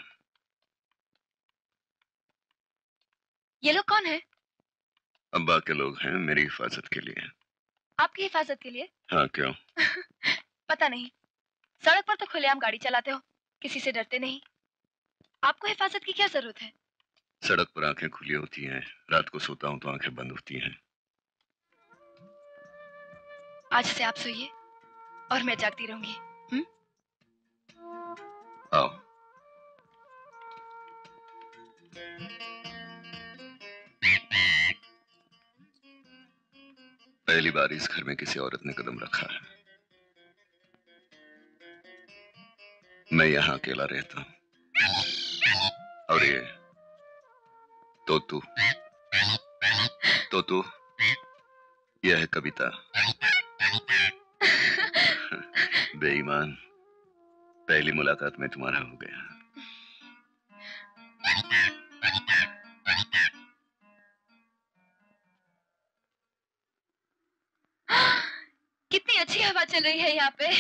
ये लोग कौन है? अब्बा के लोग हैं, मेरी हिफाजत के लिए। आपकी हिफाजत के लिए? हाँ, क्यों? पता नहीं, सड़क पर तो खुलेआम गाड़ी चलाते हो, किसी से डरते नहीं। आपको हिफाजत की क्या जरूरत है? सड़क पर आंखें खुली होती हैं, रात को सोता हूं तो आंखें बंद होती हैं। आज से आप सोइए और मैं जागती रहूंगी। हम्म? आओ। पहली बार इस घर में किसी औरत ने कदम रखा है। मैं यहां अकेला रहता हूं और ये तो तू तो तू यह है कविता। बेईमान, पहली मुलाकात में तुम्हारा हो गया। कितनी अच्छी हवा चल रही है यहाँ पे।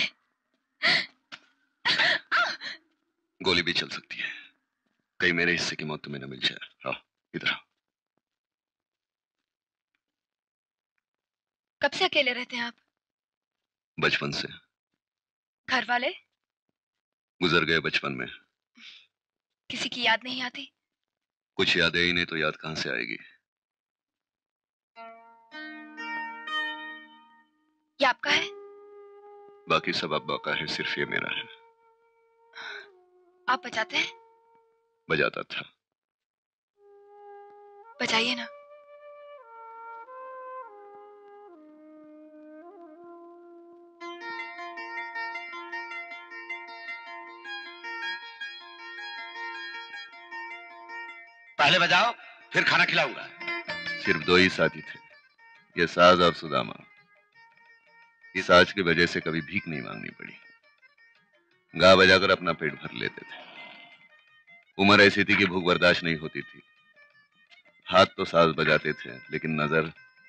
गोली भी चल सकती है, कहीं मेरे हिस्से की मौत तुम्हें न मिल जाए। आओ इधर आओ। कब से अकेले रहते हैं आप? बचपन से। घर वाले? गुजर गए बचपन में। किसी की याद नहीं आती? कुछ यादें ही नहीं तो याद कहां से आएगी। ये आपका है? बाकी सब अब्बा का है, सिर्फ ये मेरा है। आप बजाते हैं? बजाता था। बजाइए ना। पहले बजाओ फिर खाना खिलाऊंगा। सिर्फ दो ही साथी थे, ये साज और सुदामा। इस साज की वजह से कभी भीख नहीं मांगनी पड़ी। गा बजाकर अपना पेट भर लेते थे। उम्र ऐसी थी कि भूख बर्दाश्त नहीं होती थी। हाथ तो साज बजाते थे लेकिन नजर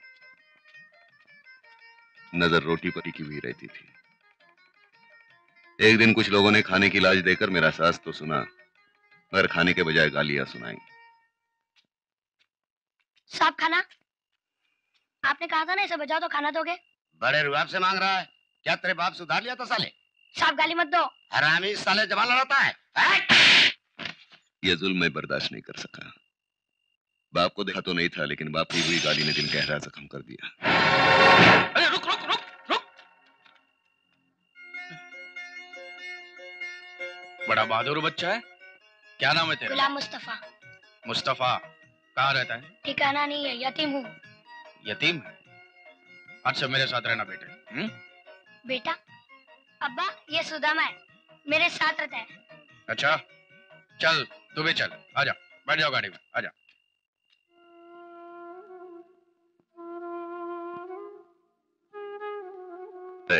नजर रोटी पर टिकी हुई रहती थी। एक दिन कुछ लोगों ने खाने की लाज देकर मेरा साज तो सुना, मगर खाने के बजाय गालियां सुनाई। साहब खाना? आपने कहा था ना इसे बजाओ तो खाना दोगे। बड़े रुआब से मांग रहा है, क्या तेरे बाप से उधार लिया था साले? साहब गाली मत दो। हरामी साले जवान लड़ाता है, है? यह जुल्म मैं बर्दाश्त नहीं कर सका। बाप को देखा तो नहीं था लेकिन बाप की हुई गाली ने दिल गहरा जख्म कर दिया। अरे रुक रुक रुक रुक। बड़ा बहादुर बच्चा है। क्या नाम है तेरा? गुलाम-मुस्तफा। मुस्तफा। कहाँ रहता है? ठिकाना नहीं है, यतीम हूँ। यतीम है? अच्छा मेरे साथ रहना बेटे। हुँ? बेटा? अब्बा ये सुदामा है, मेरे साथ रहता है। अच्छा चल तू भी चल, आजा बैठ जाओ गाड़ी में, आजा। ए,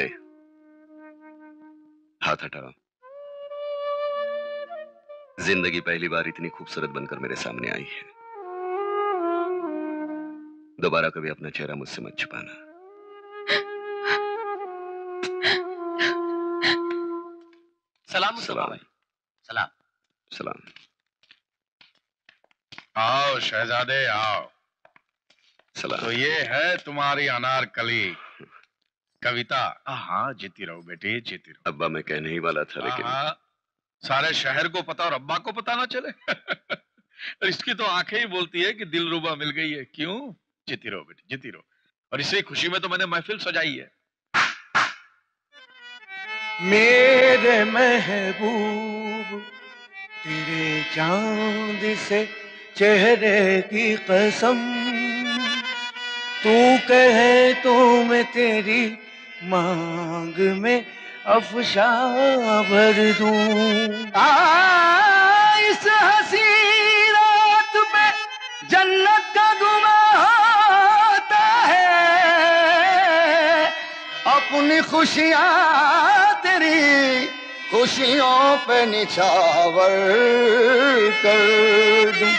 हाथ हटाओ। जिंदगी पहली बार इतनी खूबसूरत बनकर मेरे सामने आई है। दोबारा कभी अपना चेहरा मुझसे मत छुपाना। सलाम सलाम सलाम सलाम। आओ शहजादे आओ। सलाम। तो ये है तुम्हारी अनारकली कविता। हाँ जीती रहो बेटी जीती रहो। अब्बा मैं कहने ही वाला था लेकिन हाँ, सारे शहर को पता और अब्बा को पता ना चले। इसकी तो आंखें ही बोलती है कि दिलरुबा मिल गई है। क्यों? जीती रहो बेटी जीती रहो। और इसी खुशी में तो मैंने महफिल सजाई है। मेरे महबूब तेरे चांद से चेहरे की कसम, तू कहे तो मैं तेरी मांग में अफशा भर दूं। आ इस हसी रात में जन्नत का गुमा होता है, अपनी खुशियाँ तेरी खुशियों पे निछावर कर दूं।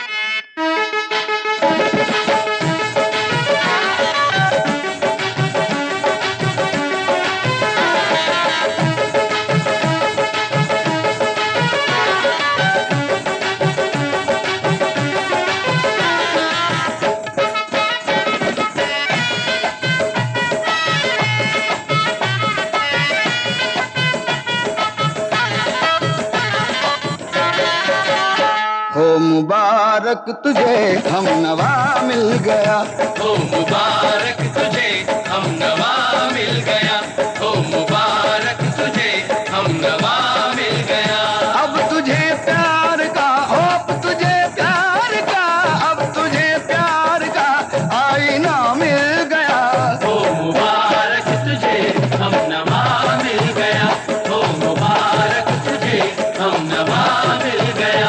हो मुबारक तुझे हम नवा मिल गया। हो मुबारक तुझे हम नवा मिल गया। हो मुबारक तुझे हम नवा मिल गया। अब तुझे प्यार का अब तुझे प्यार का अब तुझे प्यार का आईना मिल गया। हो मुबारक तुझे हम नवा मिल गया। हो मुबारक तुझे हम नवा मिल गया।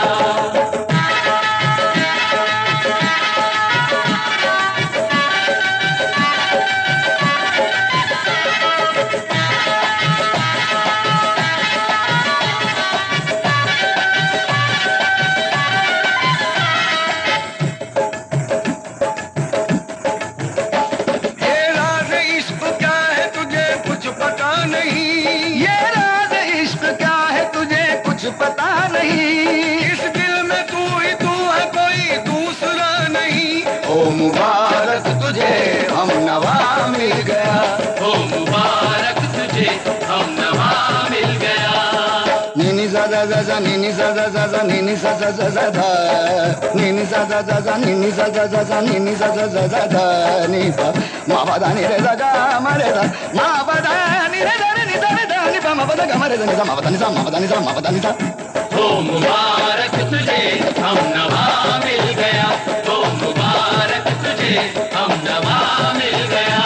मुबारक तुझे हम नवा मिल गया, ओ मुबारक तुझे हम नवा मिल गया। नीनी सा सा सा सा नीनी सा सा सा सा नीनी सा सा सा सा धा, नीनी सा सा सा सा नीनी सा सा सा सा नीनी सा सा सा सा धा नी पा मा पा धा नी रे सा गा मा रे धा मा पा धा नी रे धा नी सा रे धा नी पा मा पा धा गा मा रे धा नी सा मा पा धा नी सा मा पा धा नी सा मा पा धा नी सा। ओ मुबारक तुझे हम नवा मिल गया, ओ मुबारक तुझे हम नवा मिल गया।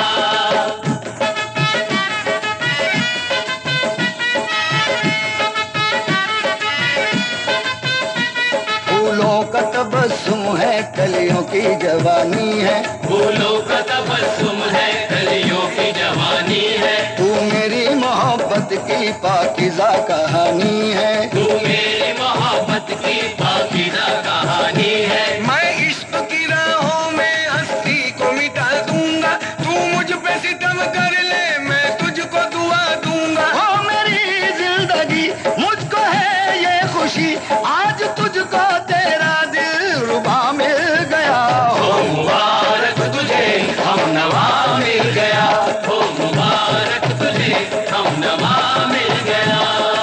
फूलों का तबस्सुम है कलियों की जवानी है, फूलों का तबस्सुम है कलियों की जवानी है। तू मेरी मोहब्बत की पाकीज़ा कहानी है, तू मेरी मोहब्बत की पाकीज़ा कहानी है। मैं इश्क की राहों में हस्ती को मिटा दूंगा, तू मुझ पे सितम कर ले मैं तुझको दुआ दूंगा। ओ मेरी जिंदगी मुझको है ये खुशी, आज तुझको तेरा दिल रुबा मिल गया। ओ मुबारक तुझे हम नवा मिल गया, ओ मुबारक तुझे हम नवा मिल गया।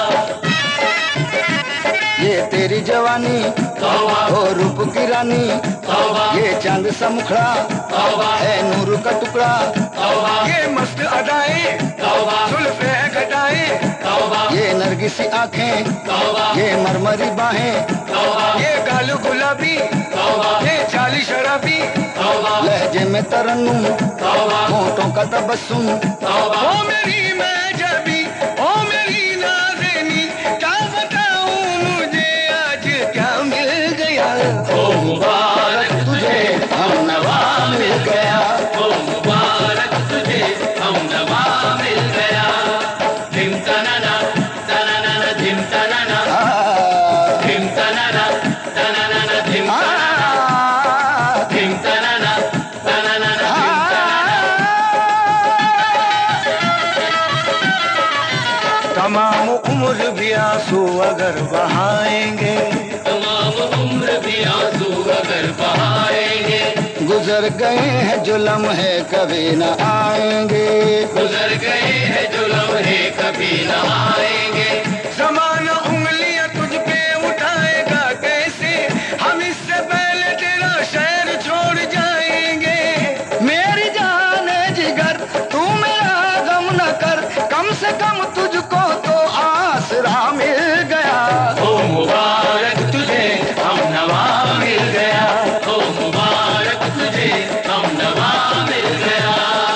ये तेरी जवानी ओ रूप की रानी, ये चांद सा मुखड़ा है नूर का टुकड़ा, ये मस्त अदाएं जुल्फे घटाएं, ये नरगिसी आंखें ये मरमरी बाहें, ये गाल गुलाबी ये चाली शराबी, लहजे में तरन्नुम होठों का तबस्सुम। ओ मेरी मैं जबी ओ मेरी नाज़नी, क्या बताऊं मुझे आज क्या मिल गया। ओ मुबारक तुझे हम नवा मिल गया, ओ मुबारक तुझे हम नवा मिल गया। धिम तनाना तनाना धिम तनाना, धिम तनाना तनाना धिम तनाना, धिम तनाना तनाना धिम तनाना। तमाम उम्र भी आंसू अगर बहाएंगे, तमाम उम्र भी आंसू अगर बहाएंगे, गुजर गए हैं जो लम्हे कभी न आएंगे, गुजर गए हैं जो लम्हे कभी न आएंगे। ज़माना उंगलियां तुझ पे उठाएगा कैसे, हम इससे पहले तेरा शहर छोड़ जाएंगे। मेरी जान जिगर तू मेरा गम न कर, कम से कम तुझको तो आसरा मिल गया। ओ मुबारक तुझे हम नवा मिल गया, ओ मुबारक तुझे हम नवा मिल गया।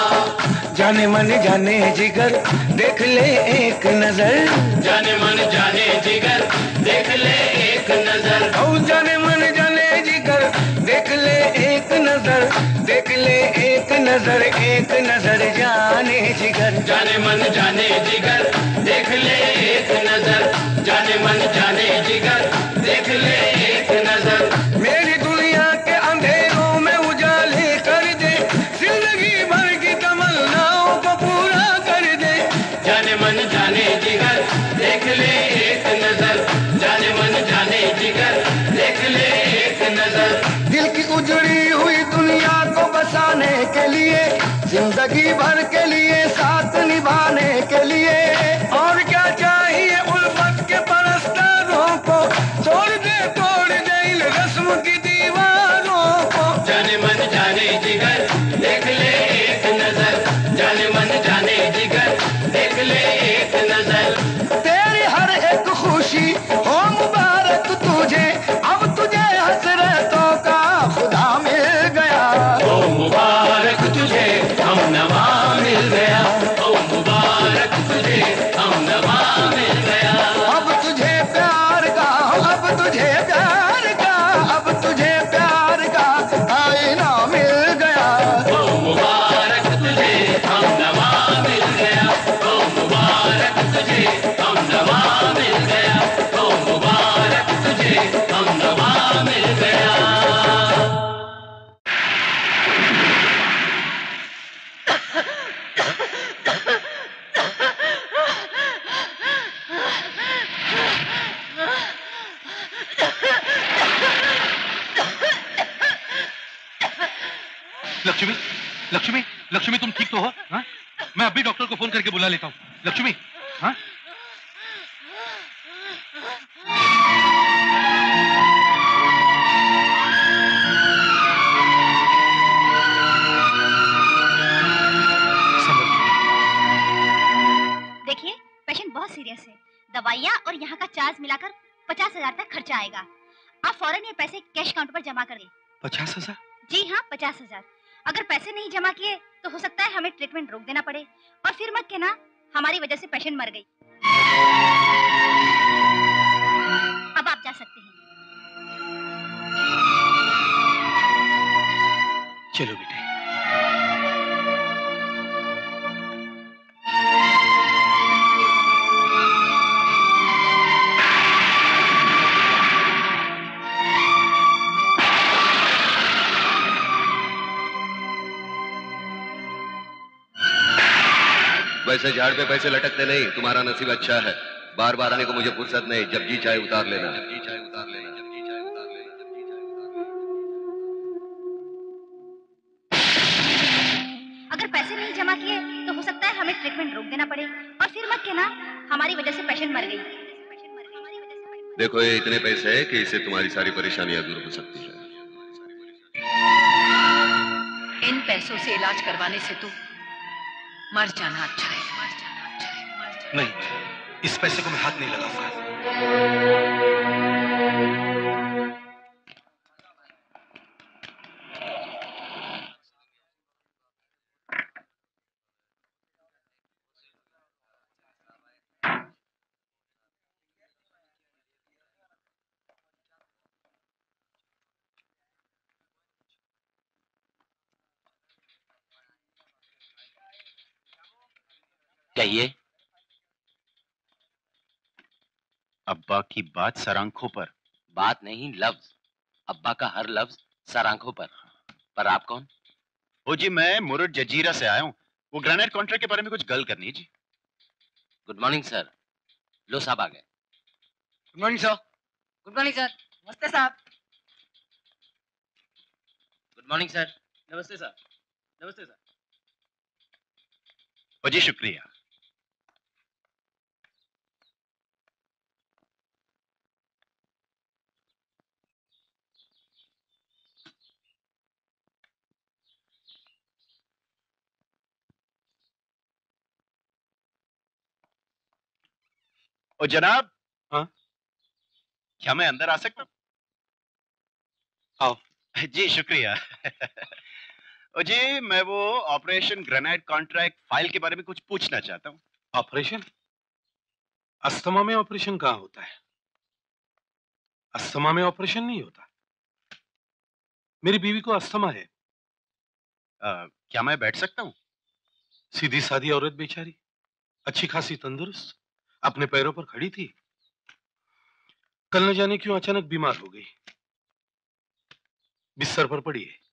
जाने मन जाने जिगर देख ले एक नजर, जाने मन जाने जिगर देख ले एक नजर, ओ जाने मन जाने जिगर देख ले एक नजर, देख ले एक नजर एक नजर जाने जिगर। जाने मन जाने जिगर देख ले एक नजर, जाने मन जाने जिगर देख ले एक नजर। मेरी दुनिया के अंधेरों में उजाले कर दे, जिंदगी भर की तमन्नाओं को पूरा कर दे। जाने मन जाने जिगर देख ले एक नजर, जाने मन जाने जिगर देख ले एक नजर। दिल की उजड़ी हुई दुनिया को बसाने के लिए, जिंदगी भर के लिए साथ निभाने के लिए, और क्या चाहिए उल्फत के परस्तारों को, तोड़ दे तोड़ दे इन रस्म की दीवारों को। जाने मन जाने जिगर देख ले एक नजर, जाने मन जाने जिगर देख ले एक नजर। तेरी हर एक खुशी हो मुबारक तुझे, अब तुझे हसरतों का खुदा मिल गया। ओ मुबारक तुझे हम नवा मिल लक्ष्मी, लक्ष्मी, लक्ष्मी तुम ठीक तो हो? हाँ? मैं अभी डॉक्टर को फोन करके बुला लेता हूँ। लक्ष्मी, हाँ? देखिए, पेशेंट बहुत सीरियस है। दवाइयाँ और यहाँ का चार्ज मिलाकर पचास हजार तक खर्चा आएगा। आप फौरन ये पैसे कैश काउंटर पर जमा कर दें। पचास हजार? जी हाँ, पचास हजार। अगर पैसे नहीं जमा किए तो हो सकता है हमें ट्रीटमेंट रोक देना पड़े, और फिर मत कहना हमारी वजह से पेशेंट मर गई। अब आप जा सकते हैं। चलो बेटे। वैसे झाड़ पे पैसे लटकते नहीं, तुम्हारा नसीब अच्छा है। बार बार आने को मुझे फुर्सत नहीं, जब जी चाहे उतार लेना। जब जी चाहे उतार लेना, जब जी चाहे उतार लेना, जब जी चाहे उतार लेना। अगर पैसे नहीं जमा किए तो हो सकता है हमें ट्रीटमेंट रोक देना पड़े, और फिर मत कहना हमारी वजह से पेशेंट मर गई। देखो, ये इतने पैसे हैं कि इससे तुम्हारी सारी परेशानियां दूर हो सकती है। इन पैसों से इलाज करवाने से तो मर जाना अच्छा है। मर जाना अच्छा है। मर जाना। नहीं, इस पैसे को मैं हाथ नहीं लगाऊंगा। कहिए। अब्बा की बात सर आंखों पर। बात नहीं, लफ्ज। अब्बा का हर लफ्ज सर आंखों पर। पर आप कौन? ओ जी, मैं मुरुड जजीरा से आया हूँ। वो ग्रेनाइट कॉन्ट्रैक्ट के बारे में कुछ गल करनी है जी। Good morning sir. लो साहब आ गए। Good morning sir. Good morning sir. नमस्ते साहब। Good morning sir. नमस्ते सर। नमस्ते सर। ओ जी, शुक्रिया। ओ जनाब। हाँ? क्या मैं अंदर आ सकता हूँ? आओ। जी शुक्रिया। ओ जी, मैं वो ऑपरेशन ग्रेनाइट कॉन्ट्रैक्ट फाइल के बारे में कुछ पूछना चाहता हूँ। ऑपरेशन? अस्थमा में ऑपरेशन कहाँ होता है? अस्थमा में ऑपरेशन नहीं होता। मेरी बीवी को अस्थमा है। आ, क्या मैं बैठ सकता हूँ? सीधी सादी औरत बेचारी, अच्छी खासी तंदुरुस्त, अपने पैरों पर खड़ी थी। कल न जाने क्यों अचानक बीमार हो गई, बिस्तर पर पड़ी है।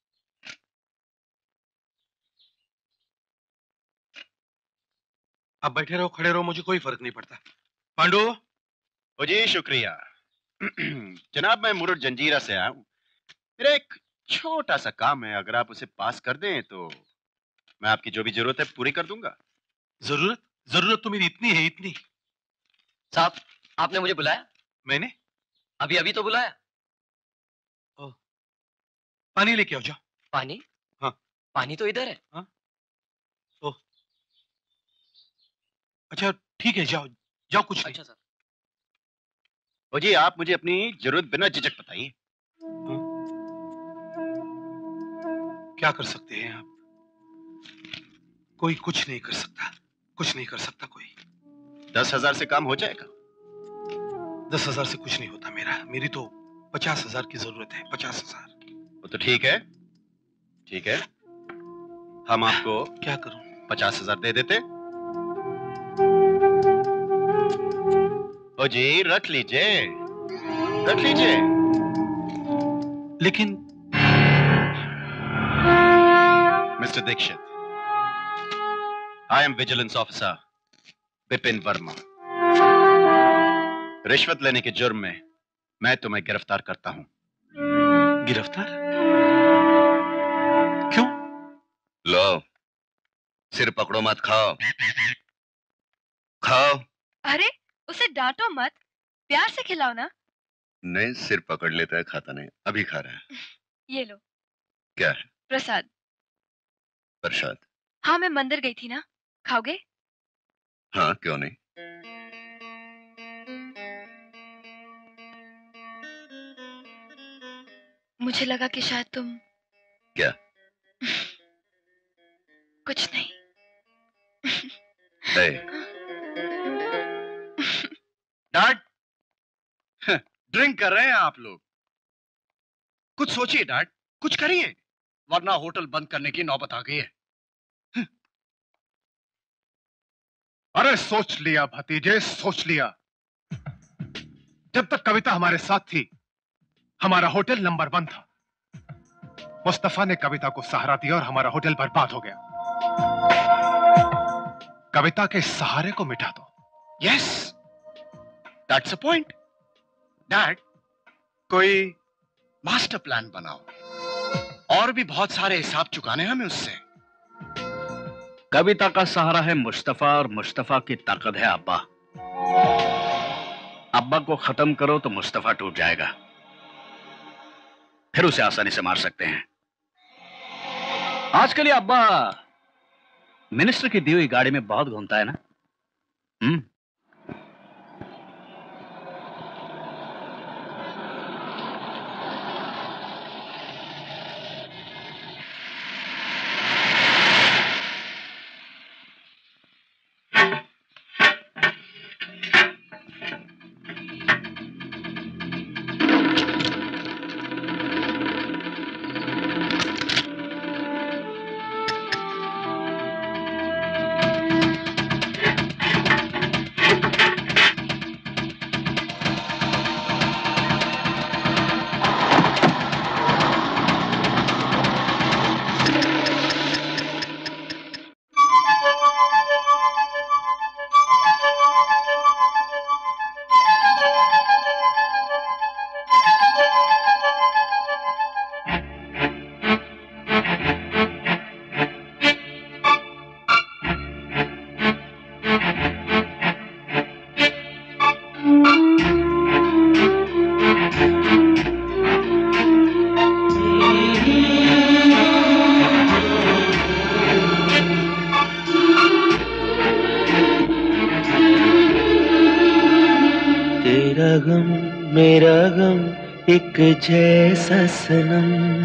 अब बैठे रहो खड़े रहो, मुझे कोई फर्क नहीं पड़ता। पांडु। ओ जी शुक्रिया। जनाब, मैं मुरुड जंजीरा से आया हूँ। मेरा एक छोटा सा काम है, अगर आप उसे पास कर दें तो मैं आपकी जो भी जरूरत है पूरी कर दूंगा। जरूरत? जरूरत तो मेरी इतनी है, इतनी। साहब, आपने मुझे बुलाया? मैंने? अभी अभी तो बुलाया। ओ, पानी लेके आओ, जाओ। पानी? हाँ। पानी तो इधर है। हाँ? ओ, अच्छा ठीक है, जाओ जाओ, कुछ अच्छा सर। ओ जी, आप मुझे अपनी जरूरत बिना झिझक बताइए। क्या कर सकते हैं आप? कोई कुछ नहीं कर सकता, कुछ नहीं कर सकता कोई। दस हजार से काम हो जाएगा? दस हजार से कुछ नहीं होता मेरा। मेरी तो पचास हजार की जरूरत है। पचास हजार। वो तो ठीक है, ठीक है, हम आपको क्या करूं? पचास हजार दे देते। ओ जी, रख लीजिए, रख लीजिए। लेकिन mister Dixit, I am vigilance officer Bipin Verma. रिश्वत लेने के जुर्म में मैं तुम्हें गिरफ्तार करता हूं। गिरफ्तार? क्यों? लो, सिर पकड़ो मत, खाओ खाओ। अरे उसे डांटो मत, प्यार से खिलाओ ना। नहीं, सिर पकड़ लेता है, खाता नहीं। अभी खा रहा है। ये लो। क्या है? प्रसाद। प्रसाद? हाँ, मैं मंदिर गई थी ना, खाओगे? हाँ, क्यों नहीं। मुझे लगा कि शायद तुम। क्या? कुछ नहीं। डैड, ड्रिंक कर रहे हैं आप लोग? कुछ सोचिए डैड, कुछ करिए, वरना होटल बंद करने की नौबत आ गई है। अरे सोच लिया भतीजे, सोच लिया। जब तक कविता हमारे साथ थी, हमारा होटल नंबर वन था। मुस्तफा ने कविता को सहारा दिया और हमारा होटल बर्बाद हो गया। कविता के सहारे को मिटा दो। Yes, that's a point. Dad, कोई मास्टर प्लान बनाओ, और भी बहुत सारे हिसाब चुकाने हमें उससे। कविता का सहारा है मुस्तफा और मुस्तफा की ताकत है अब्बा। अब्बा को खत्म करो तो मुस्तफा टूट जाएगा, फिर उसे आसानी से मार सकते हैं। आज के लिए अब्बा मिनिस्टर की दी हुई गाड़ी में बहुत घूमता है ना। हम्म मेरा गम एक जैसा सनम,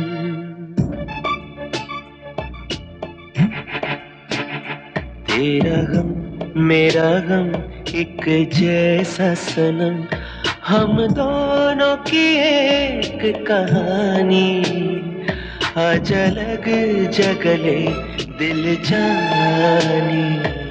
तेरा गम मेरा गम एक जैसा सनम, हम दोनों की एक कहानी, आजा लग जगले दिल जानी।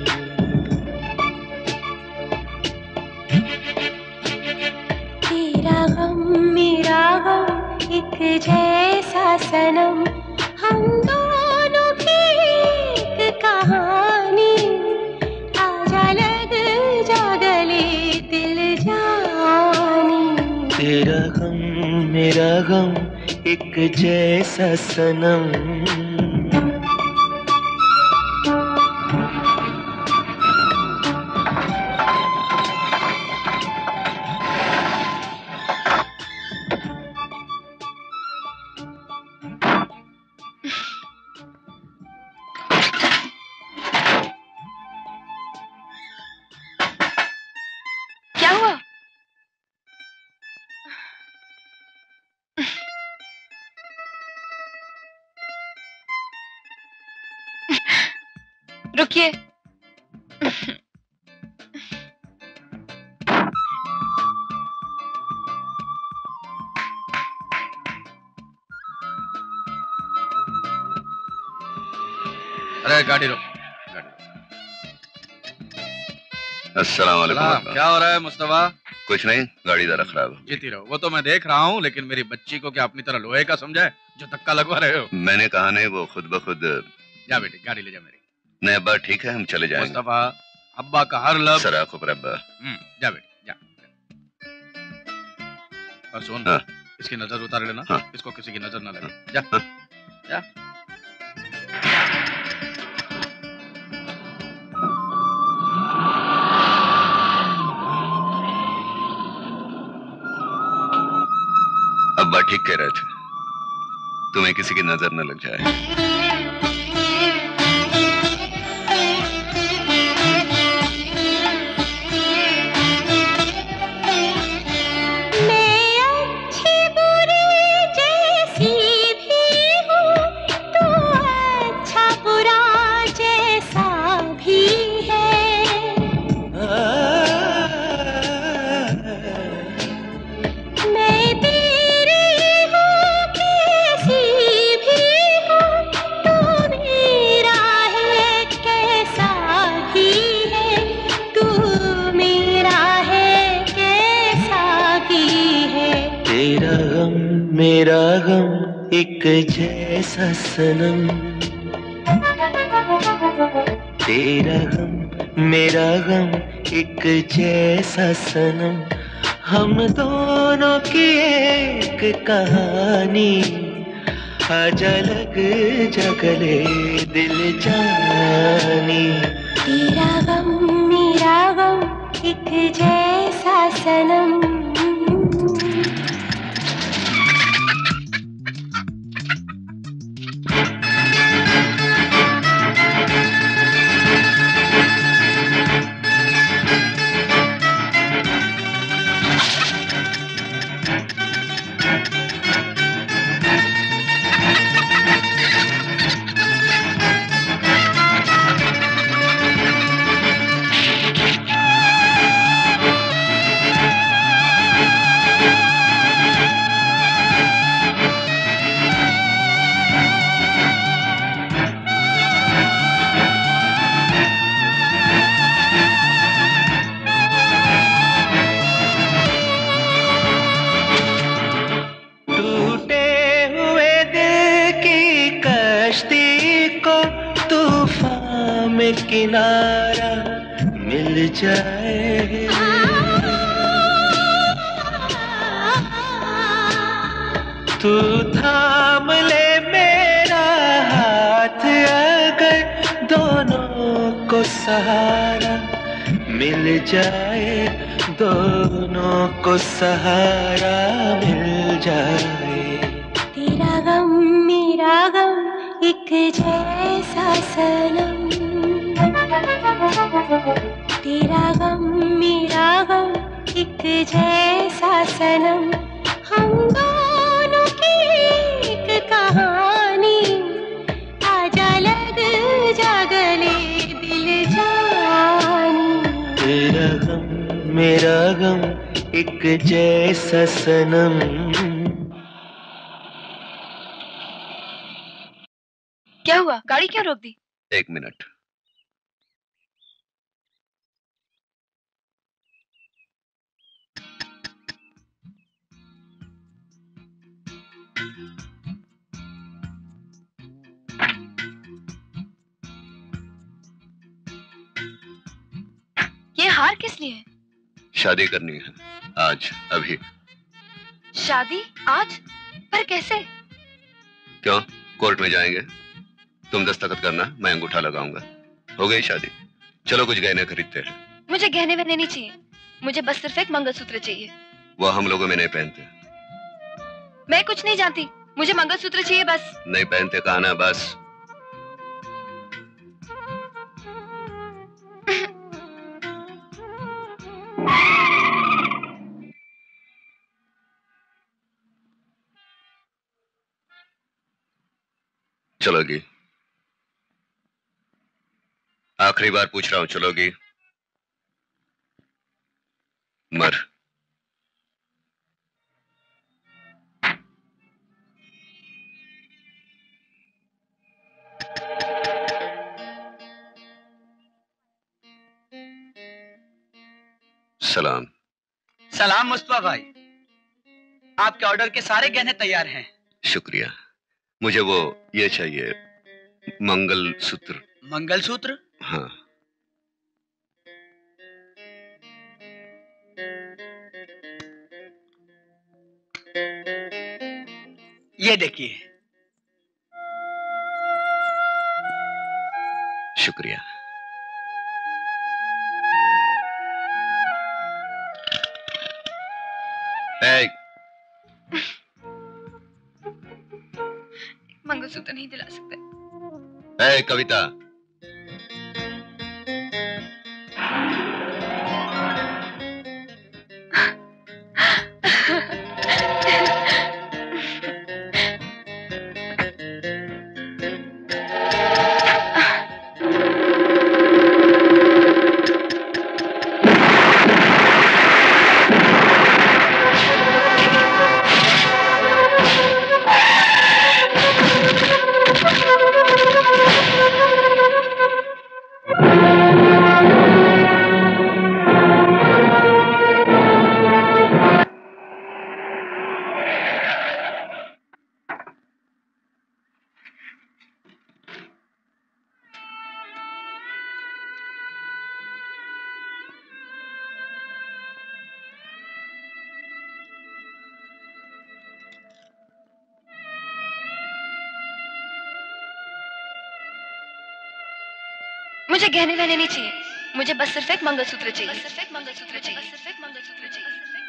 एक जैसा सनम, हम दोनों की एक कहानी, आजा लग जा गले दिल जानी। तेरा गम मेरा गम एक जैसा सनम। रुकिए। अरे गाड़ी रोक। अस्सलाम वालेकुम। क्या हो रहा है मुस्तफा? कुछ नहीं, गाड़ी जरा खराब हो। जीती रहो। वो तो मैं देख रहा हूँ, लेकिन मेरी बच्ची को क्या अपनी तरह लोहे का समझा है जो धक्का लगवा रहे हो? मैंने कहा नहीं, वो खुद ब खुद। जा बेटी, गाड़ी ले जा मेरी। नहीं अब्बा, ठीक है, हम चले जाएंगे। मुस्तफा, अब्बा का हर लफ्ज सर आंखों पर अब्बा। जा बेटी जा। और सुन, हाँ। इसकी नजर उतार लेना। हाँ। इसको किसी की नजर ना लगे। जा हाँ। जा। ठीक कह रहे थे, तुम्हें किसी की नजर न लग जाए। मेरा गम एक जैसा सनम, तेरा गम मेरा गम एक जैसा सनम, हम दोनों की एक कहानी, आजा लग जा गले दिल जानी। तेरा गम मेरा गम एक जैसा सनम। किनारा मिल जाए, तू थाम ले मेरा हाथ, अगर दोनों को सहारा मिल जाए, दोनों को सहारा मिल जाए। तेरा गम मेरा गम एक जैसा सनम, तेरा गम मेरा गम एक जैसा सनम, हम दोनों की एक कहानी, आजा लग जा गले दिल जानी। तेरा गम मेरा गम एक जैसा सनम। क्या हुआ? गाड़ी क्यों रोक दी? एक मिनट। ये हार किस लिए है? शादी करनी है आज, अभी। शादी आज? पर कैसे? क्यों? कोर्ट में जाएंगे, तुम दस्तखत करना, मैं अंगूठा लगाऊंगा, हो गई शादी। चलो कुछ गहने खरीदते हैं। मुझे गहने वहने नहीं चाहिए, मुझे बस सिर्फ एक मंगलसूत्र चाहिए। वो हम लोगों में नहीं पहनते। मैं कुछ नहीं जानती, मुझे मंगलसूत्र चाहिए बस। नहीं पहनते कहा ना, बस। चलोगी? आखिरी बार पूछ रहा हूं, चलोगी? मर। सलाम। सलाम मुस्तफा भाई, आपके ऑर्डर के सारे गहने तैयार हैं। शुक्रिया। मुझे वो ये चाहिए, मंगलसूत्र। मंगलसूत्र? हाँ। ये देखिए। शुक्रिया। ए, मंगलसूत्र नहीं दिला सकते। ए कविता, मुझे गहने वहने नहीं चाहिए, मुझे बस सिर्फ एक मंगलसूत्र चाहिए। बस सिर्फ एक मंगलसूत्र चाहिए। बस सिर्फ एक मंगलसूत्र चाहिए।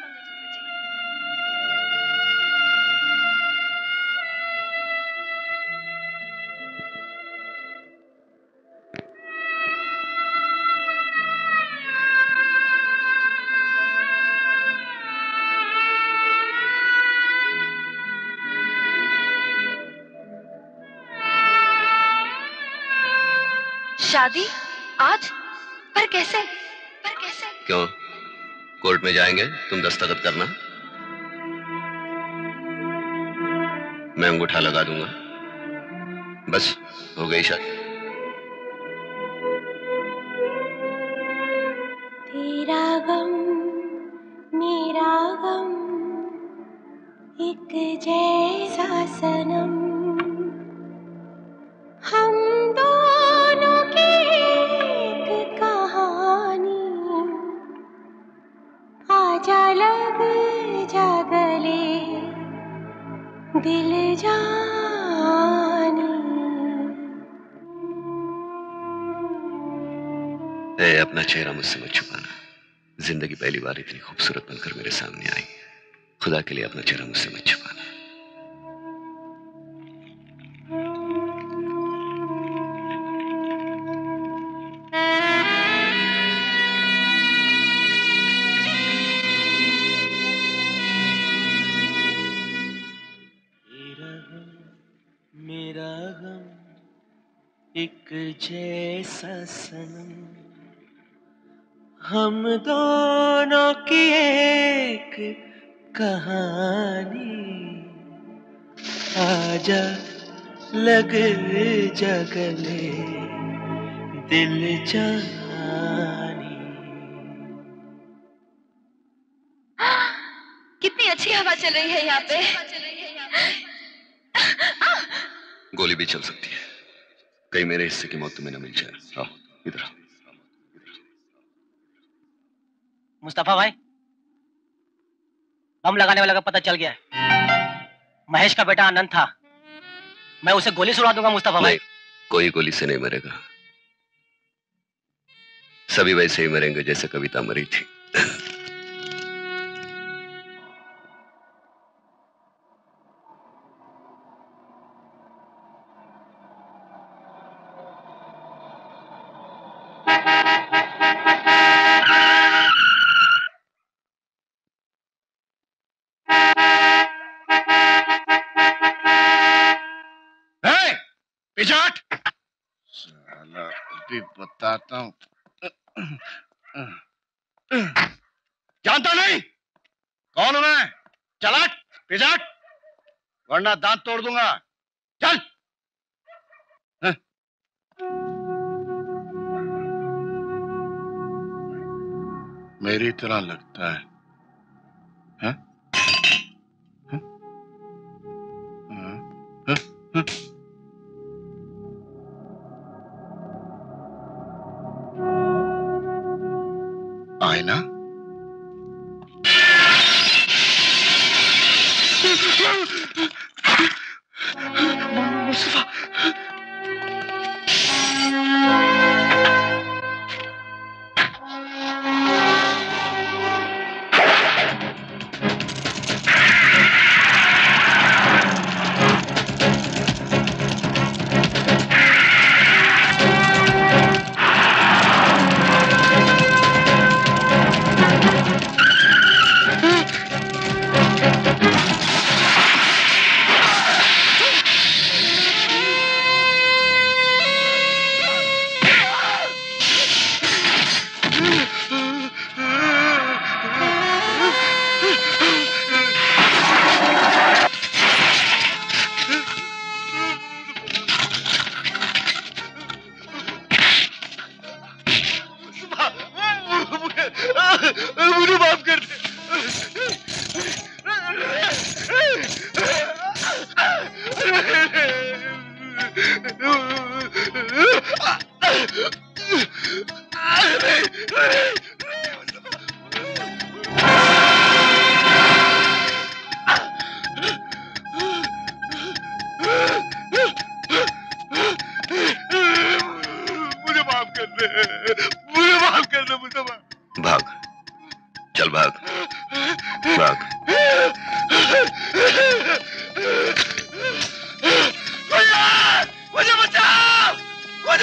शादी आज? पर कैसे? पर कैसे? क्यों? कोर्ट में जाएंगे, तुम दस्तखत करना, मैं अंगूठा लगा दूंगा, बस हो गई शादी। तेरा गम मेरा गम एक जैसा सनम, हम दोनों की एक कहानी, आजा लग जा गले दिल जानी। ए, अपना चेहरा मुझसे मत छुपाना, जिंदगी पहली बार इतनी खूबसूरत बनकर मेरे सामने आई, खुदा के लिए अपना चेहरा मुझसे मत छुपाना। मेरा गम एक जैसा सनम, हम दोनों की एक कहानी, आजा लग जा गले दिल जानी। कितनी अच्छी हवा चल रही है यहाँ पे। गोली भी चल सकती है, कहीं मेरे हिस्से की मौत तुम्हें न मिल जाए। आओ इधर आओ। मुस्तफा भाई, बम लगाने वाला का पता चल गया है। महेश का बेटा आनंद था, मैं उसे गोली सुला दूंगा मुस्तफा भाई। कोई गोली से नहीं मरेगा, सभी वैसे ही मरेंगे जैसे कविता मरी थी। भी बताता हूं, जानता नहीं कौन हूं मैं? चला पिजाट, वरना दांत तोड़ दूंगा। चल। मेरी तरह लगता है, है? है? है? है? आईना? मुस्तफा,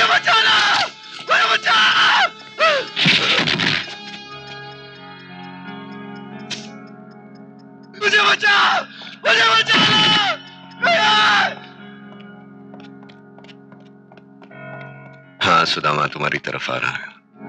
मुझे बचाना, मुझे बचाना। मुझे बचा, मुझे बचाना। हाँ, सुदामा तुम्हारी तरफ आ रहा है।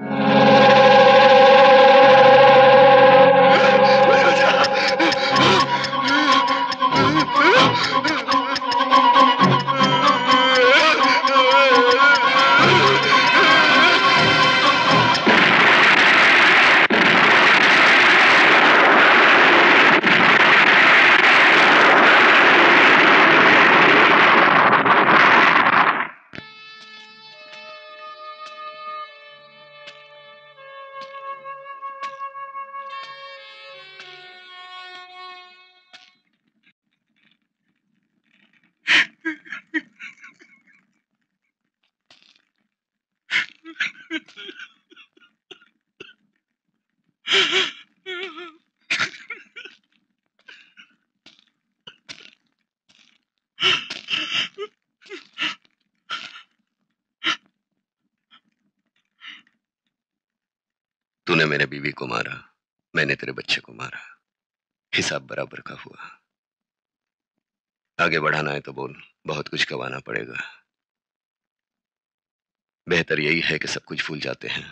तूने मेरे बीवी को मारा, मैंने तेरे बच्चे को मारा, हिसाब बराबर का हुआ। आगे बढ़ाना है तो बोल, बहुत कुछ गंवाना पड़ेगा। बेहतर यही है कि सब कुछ भूल जाते हैं।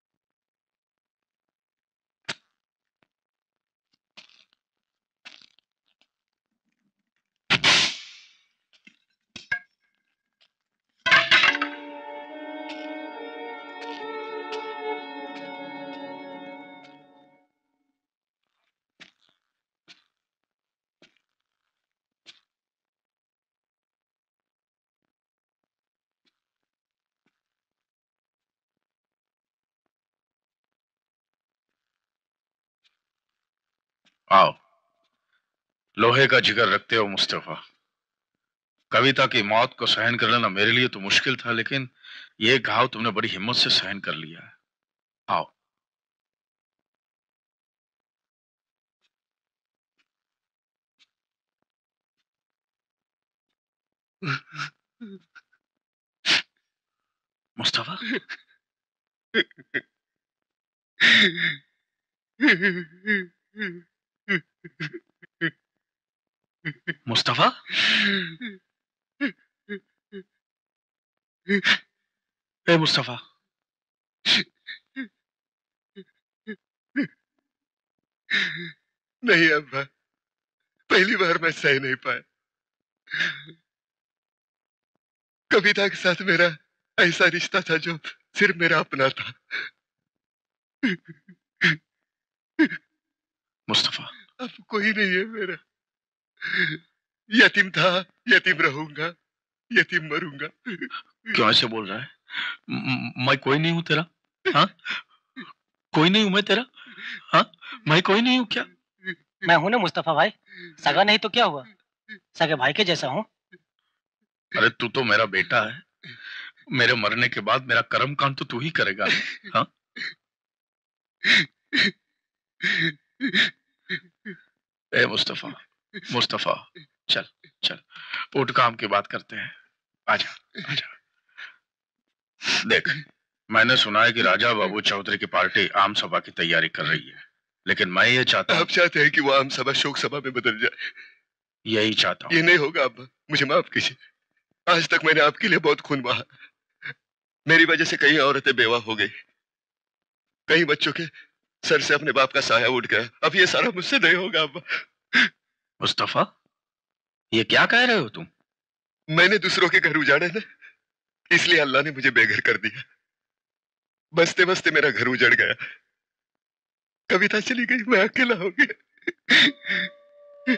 आओ। लोहे का जिगर रखते हो मुस्तफा। कविता की मौत को सहन कर लेना मेरे लिए तो मुश्किल था, लेकिन ये घाव तुमने बड़ी हिम्मत से सहन कर लिया है। आओ। मुस्तफा, मुस्तफा, ए मुस्तफा, नहीं अब्बा, पहली बार मैं सह नहीं पाया। कविता के साथ मेरा ऐसा रिश्ता था जो सिर्फ मेरा अपना था। मुस्तफा, अब कोई नहीं है मेरा। यतीम था, यतीम रहूंगा, यतीम मरूंगा। क्यों ऐसे बोल रहा है? म- मैं कोई नहीं हूं तेरा? हाँ, कोई नहीं हूं मैं तेरा? हाँ, मैं कोई नहीं हूं क्या? मैं हूं ना मुस्तफा भाई, सगा नहीं तो क्या हुआ, सगे भाई के जैसा हूँ। अरे तू तो मेरा बेटा है, मेरे मरने के बाद मेरा कर्म कांड तो तू ही करेगा। हाँ? ए मुस्तफा, मुस्तफा, चल चल, उठ, काम की बात करते हैं। आजा, आजा। देख, मैंने सुना है कि राजा बाबू चौधरी की पार्टी आम सभा की तैयारी कर रही है, लेकिन मैं ये चाहता हूँ। आप चाहते हैं कि वो आम सभा शोक सभा में बदल जाए? यही चाहता हूँ। ये नहीं होगा अब्बा, मुझे माफ कीजिए। आज तक मैंने आपके लिए बहुत खून बहा। मेरी वजह से कई औरतें बेवा हो गई, कई बच्चों के सर से अपने बाप का साया उठ गया। अब ये सारा मुझसे नहीं होगा अब्बा। मुस्तफा, ये क्या कह रहे हो तुम? मैंने दूसरों के घर उजाड़े ना, इसलिए अल्लाह ने मुझे बेघर कर दिया। बसते बसते मेरा घर उजड़ गया, कविता चली गई, मैं अकेला हो गया।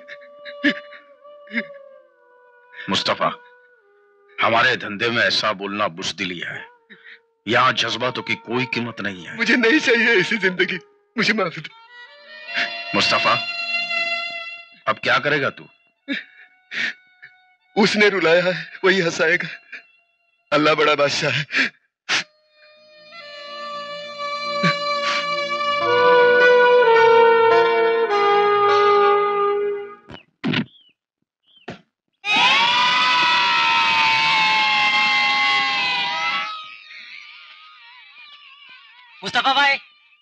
मुस्तफा, हमारे धंधे में ऐसा बोलना बुज़दिली है। यहाँ जज्बातों की कोई कीमत नहीं है। मुझे नहीं चाहिए ऐसी जिंदगी, मुझे माफ दो। मुस्तफा, अब क्या करेगा तू? उसने रुलाया है वही हंसाएगा। अल्लाह बड़ा बादशाह है। मुस्तफा भाई।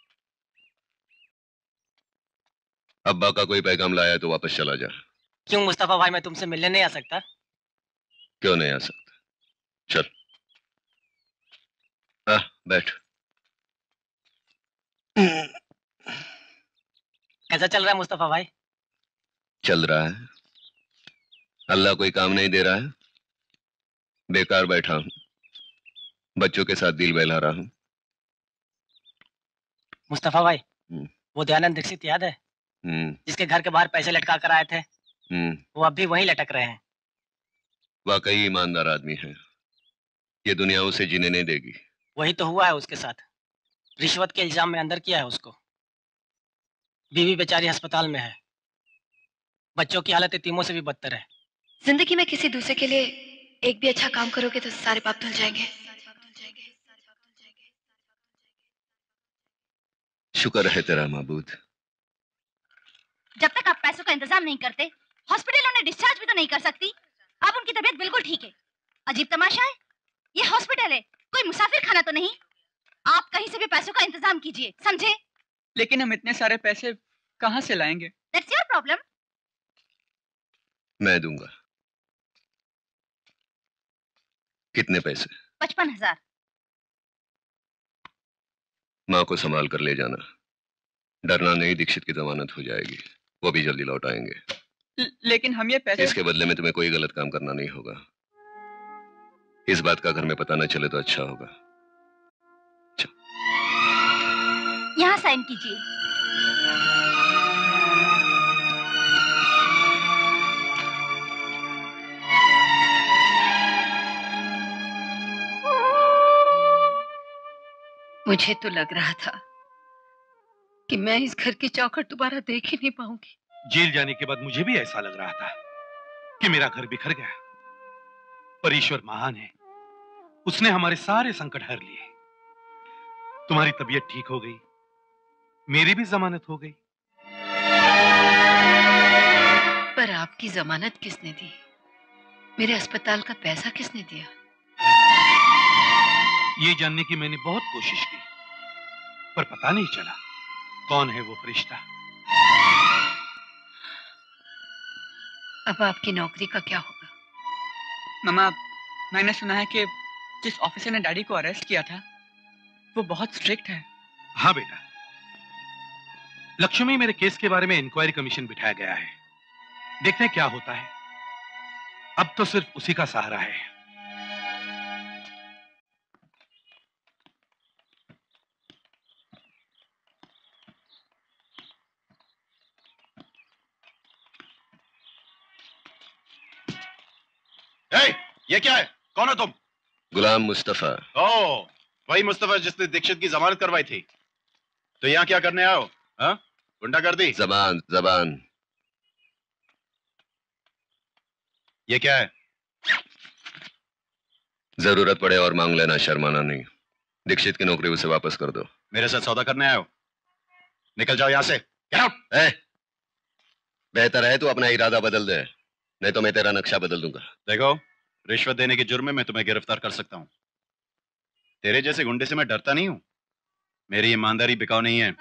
अब्बा का कोई पैगाम लाया तो वापस चला जा। क्यों मुस्तफा भाई, मैं तुमसे मिलने नहीं आ सकता? क्यों नहीं आ सकता? चल आ, बैठ। कैसा चल रहा है मुस्तफा भाई? चल रहा है। अल्लाह कोई काम नहीं दे रहा है, बेकार बैठा हूं, बच्चों के साथ दिल बहला रहा हूं। मुस्तफा भाई, वो दयानंद दीक्षित याद है, जिसके घर के बाहर पैसे लटका कर आए थे? वो अब भी वहीं लटक रहे हैं। वाकई ईमानदार आदमी है, ये दुनिया उसे जीने नहीं देगी। वही तो हुआ है उसके साथ, रिश्वत के इल्जाम में अंदर किया है उसको। बीवी बेचारी अस्पताल में है, बच्चों की हालत यतीमों से भी बदतर है। जिंदगी में किसी दूसरे के लिए एक भी अच्छा काम करोगे तो सारे पाप धुल जाएंगे। शुक्र है तेरा माबूद। जब तक आप पैसों का इंतजाम नहीं करते, हॉस्पिटल उन्हें डिस्चार्ज भी तो नहीं कर सकती। अब उनकी तबीयत बिल्कुल ठीक है। अजीब तमाशा है, ये हॉस्पिटल है, कोई मुसाफिर खाना तो नहीं। आप कहीं से भी पैसों का इंतजाम कीजिए, समझे? लेकिन हम इतने सारे पैसे कहां से लाएंगे? That's your problem. मैं दूंगा। कितने पैसे? पचपन हजार। माँ को संभाल कर ले जाना, डरना नहीं, दीक्षित की जमानत हो जाएगी, वो भी जल्दी लौट आएंगे। ल, लेकिन हम ये पैसे... इसके बदले में तुम्हें कोई गलत काम करना नहीं होगा। इस बात का घर में पता न चले तो अच्छा होगा। यहाँ साइन कीजिए। मुझे तो लग रहा था कि मैं इस घर की चौखट दोबारा देख ही नहीं पाऊंगी। जेल जाने के बाद मुझे भी ऐसा लग रहा था कि मेरा घर बिखर गया, पर ईश्वर महान है, उसने हमारे सारे संकट हर लिए। तुम्हारी तबीयत ठीक हो गई, मेरी भी जमानत हो गई। पर आपकी जमानत किसने दी? मेरे अस्पताल का पैसा किसने दिया? ये जानने की मैंने बहुत कोशिश की, पर पता नहीं चला कौन है वो फरिश्ता। अब आपकी नौकरी का क्या होगा? मामा, मैंने सुना है कि जिस ऑफिसर ने डैडी को अरेस्ट किया था वो बहुत स्ट्रिक्ट है। हाँ बेटा, लक्ष्मी मेरे केस के बारे में इंक्वायरी कमीशन बिठाया गया है, देखते हैं क्या होता है। अब तो सिर्फ उसी का सहारा है। ए, ये क्या है? कौन हो तुम? गुलाम मुस्तफा। ओ, वही मुस्तफा जिसने दीक्षित की जमानत करवाई थी। तो यहाँ क्या करने आओ? हाँ, गुंडागर्दी? जबान जबान। ये क्या है? जरूरत पड़े और मांग लेना, शर्माना नहीं। दीक्षित की नौकरी उसे वापस कर दो। मेरे साथ सौदा करने आए हो? निकल जाओ यहाँ से। Get out! ए, बेहतर है तू अपना इरादा बदल दे, नहीं तो मैं तेरा नक्शा बदल दूंगा। देखो, रिश्वत देने के जुर्म में मैं तुम्हें गिरफ्तार कर सकता हूँ। तेरे जैसे गुंडे से मैं डरता नहीं हूँ। मेरी ईमानदारी बिकाऊ नहीं है।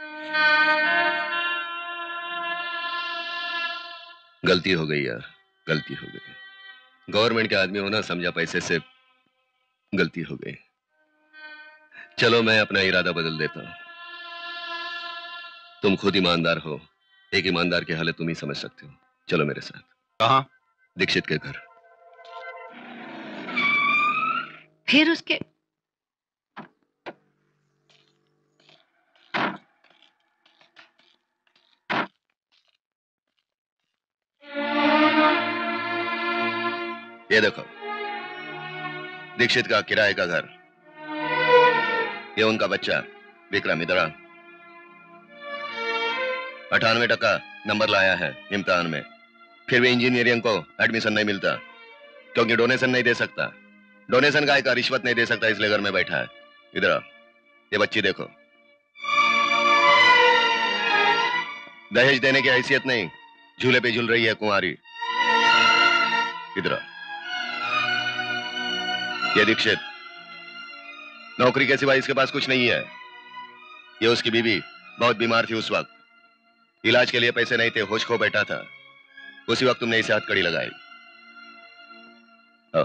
गलती हो गई यार, गलती हो गई। गवर्नमेंट के आदमी होना समझा पैसे से, गलती हो गई। चलो मैं अपना इरादा बदल देता हूं। तुम खुद ईमानदार हो, एक ईमानदार की हालत तुम ही समझ सकते हो। चलो मेरे साथ। कहाँ? दीक्षित के घर। फिर उसके ये देखो, दीक्षित का किराए का घर, ये उनका बच्चा विक्रम। इधर अठानवे टका नंबर लाया है इम्तिहान में, फिर भी इंजीनियरिंग को एडमिशन नहीं मिलता क्योंकि डोनेशन नहीं दे सकता। डोनेशन का एक रिश्वत नहीं दे सकता, इसलिए घर में बैठा है। इधर ये बच्ची देखो, दहेज देने की हैसियत नहीं, झूले पे झूल रही है कुंवारी। इधर ये दीक्षित, नौकरी के सिवा इसके पास कुछ नहीं है। ये उसकी बीवी बहुत बीमार थी उस वक्त, इलाज के लिए पैसे नहीं थे, होश खो बैठा था, उसी वक्त तुमने इसे हथकड़ी लगाई। आओ।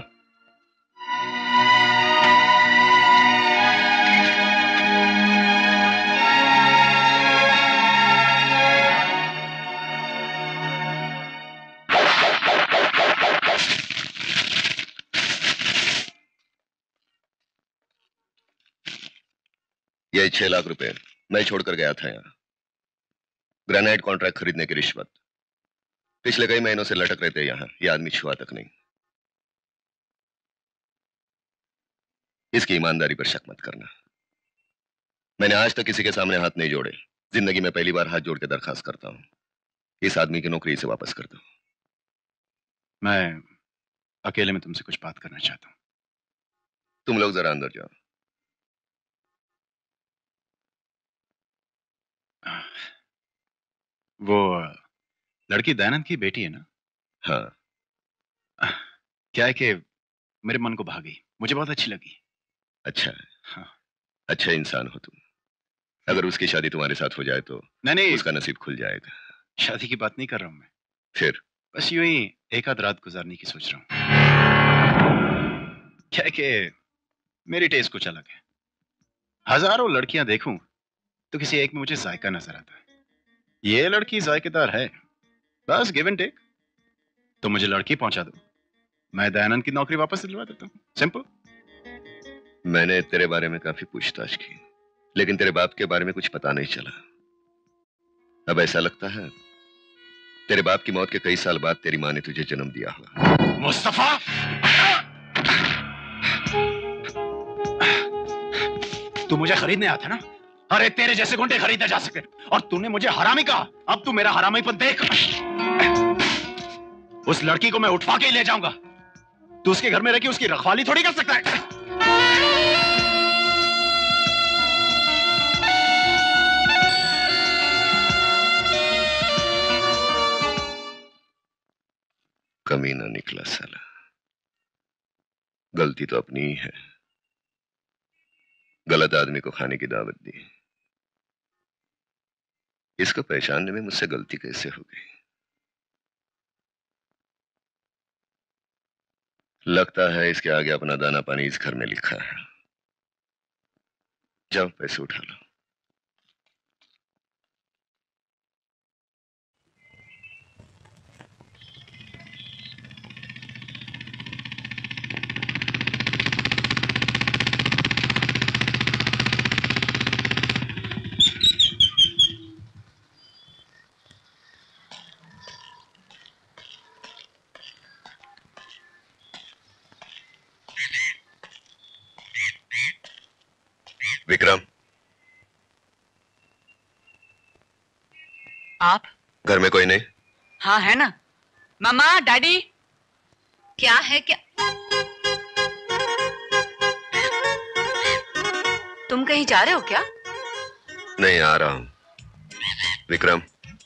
ये छह लाख रुपए मैं छोड़कर गया था यहाँ, ग्रेनाइट कॉन्ट्रैक्ट खरीदने की रिश्वत। पिछले कई महीनों से लटक रहे थे यहाँ, ये आदमी छुआ तक नहीं। इसकी ईमानदारी पर शक मत करना। मैंने आज तक किसी के सामने हाथ नहीं जोड़े, जिंदगी में पहली बार हाथ जोड़ के दरखास्त करता हूं, इस आदमी की नौकरी से वापस कर दो। मैं अकेले में तुमसे कुछ बात करना चाहता हूं। तुम लोग जरा अंदर जाओ। वो लड़की दयानंद की बेटी है ना? हाँ। क्या है कि मेरे मन को भा गई, मुझे बहुत अच्छी लगी। अच्छा। हाँ। अच्छा इंसान हो तुम। अगर उसकी शादी तुम्हारे साथ हो जाए तो नहीं नहीं, उसका नसीब खुल जाएगा। शादी की बात नहीं कर रहा हूं मैं, फिर बस यूं ही एक आध रात गुजारने की सोच रहा हूं। क्या है कि मेरी टेस्ट कुछ अलग है। हजारों लड़कियां देखूं तो किसी एक में मुझे जायका नजर आता है। ये लड़की जायकेदार है, बस गिव एंड टेक। तो मुझे लड़की पहुंचा दो, मैं दयानंद की नौकरी वापस दिलवा देता हूं। सिंपल। मैंने तेरे बारे में काफी पूछताछ की, लेकिन तेरे बाप के बारे में कुछ पता नहीं चला। अब ऐसा लगता है तेरे बाप की मौत के कई साल बाद तेरी माँ ने तुझे जन्म दिया होगा। मुस्तफा! तू मुझे खरीदने आया था ना? अरे तेरे जैसे गुंडे खरीदे जा सकते, और तूने मुझे हरामी कहा। अब तू मेरा हरामीपन देख। उस लड़की को मैं उठवा के ही ले जाऊंगा। तू उसके घर में रह के उसकी रखवाली थोड़ी कर सकता है। कमीना निकला साला। गलती तो अपनी ही है, गलत आदमी को खाने की दावत दी। इसको पहचानने में मुझसे गलती कैसे हो गई? लगता है इसके आगे अपना दाना पानी इस घर में लिखा है। जाओ पैसे उठा लो। विक्रम, आप घर में कोई नहीं? हाँ है ना। मामा, डैडी। क्या है क्या? तुम कहीं जा रहे हो क्या? नहीं, आ रहा हूं। विक्रम,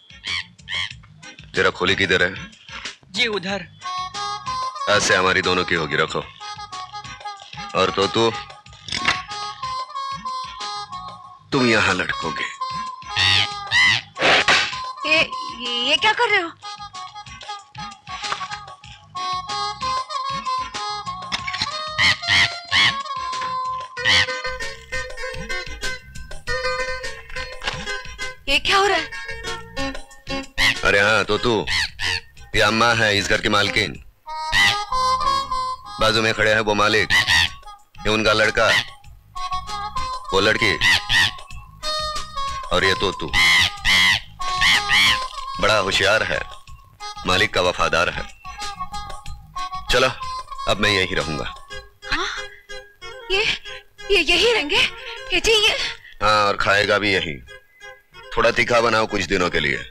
तेरा खोली किधर है? जी उधर। आज से हमारी दोनों की होगी, रखो। और तो तू तुम यहां लटकोगे। ये ये क्या कर रहे हो? ये क्या हो रहा है? अरे हाँ, तो तू, ये अम्मा है इस घर की मालकिन, बाजू में खड़े हैं वो मालिक, ये उनका लड़का, वो लड़की, और ये तो तू। बड़ा होशियार है, मालिक का वफादार है। चलो अब मैं यही रहूंगा। हाँ? ये ये यही रहेंगे? ये जी ये? हाँ, और खाएगा भी यही। थोड़ा तीखा बनाओ कुछ दिनों के लिए।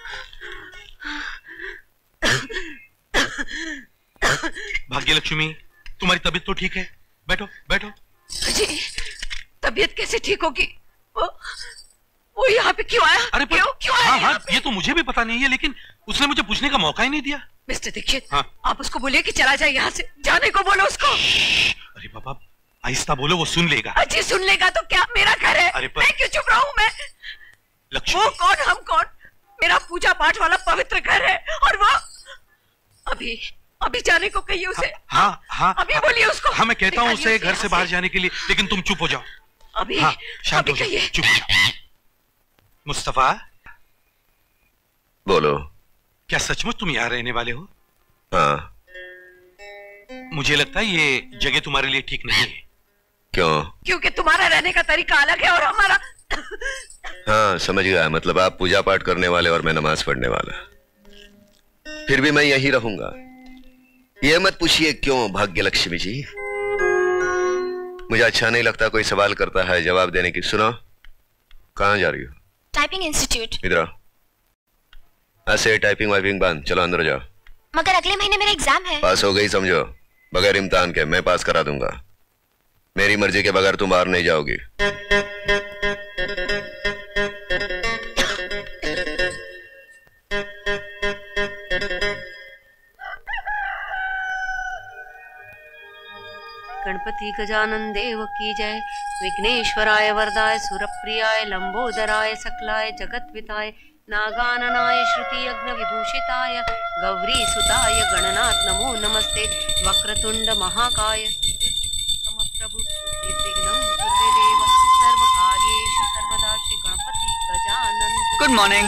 भाग्यलक्ष्मी, तुम्हारी तबीयत तो ठीक है? बैठो बैठो। जी तबीयत कैसे ठीक होगी? वो वो यहाँ पे क्यों आया? अरे क्यों क्यों आया? हाँ हाँ, ये तो मुझे भी पता नहीं है, लेकिन उसने मुझे पूछने का मौका ही नहीं दिया। मिस्टर दीक्षित, हाँ? आप उसको बोलिए कि चला जाए यहाँ से, जाने को बोलो उसको। अरे बाबा, आहिस्ता बोलो, वो सुन लेगा। अजी सुन लेगा तो क्या, मेरा घर है। अरे पर... मैं क्यों चुप रहूं? मैं लक्ष्मी, वो कौन, हम कौन? मेरा पूजा पाठ वाला पवित्र घर है, और वो अभी अभी जाने को कहिए उसे। हाँ हाँ अभी बोलिए उसको। हाँ मैं कहता हूँ उसे घर से बाहर जाने के लिए, लेकिन तुम चुप हो जाओ। अभी हाँ, शांत हो जाओ, चुप हो जाओ। मुस्तफा, बोलो। क्या सचमुच तुम यहाँ रहने वाले हो? हाँ। मुझे लगता है ये जगह तुम्हारे लिए ठीक नहीं है। क्यों? क्योंकि तुम्हारा रहने का तरीका अलग है और हमारा। हाँ समझ गया, मतलब आप पूजा पाठ करने वाले और मैं नमाज पढ़ने वाला। फिर भी मैं यही रहूंगा। ये मत पूछिए क्यों भाग्य लक्ष्मी जी, मुझे अच्छा नहीं लगता कोई सवाल करता है जवाब देने की। सुनो, कहाँ जा रही हो? Typing institute. इधर आओ। ऐसे टाइपिंग वाइपिंग बंद, चलो अंदर जाओ। मगर अगले महीने मेरा एग्जाम है। पास हो गई समझो, बगैर इम्तिहान के मैं पास करा दूंगा। मेरी मर्जी के बगैर तुम बाहर नहीं जाओगी। गणपति गजानन देव की जय। विघ्नेश्वराय वरदाय सुरप्रियाय लंबोदराय सकलाय जगत्विताय नागाननाय श्रुति अग्न विभूषिताय गौरी सुताय गणनाथ नमो नमस्ते। वक्रतुंड महाकाय समप्रभु निर्विघ्नं कुरु देव सर्वकार्येषु सर्वदा श्री गणपति गजानन। Good morning.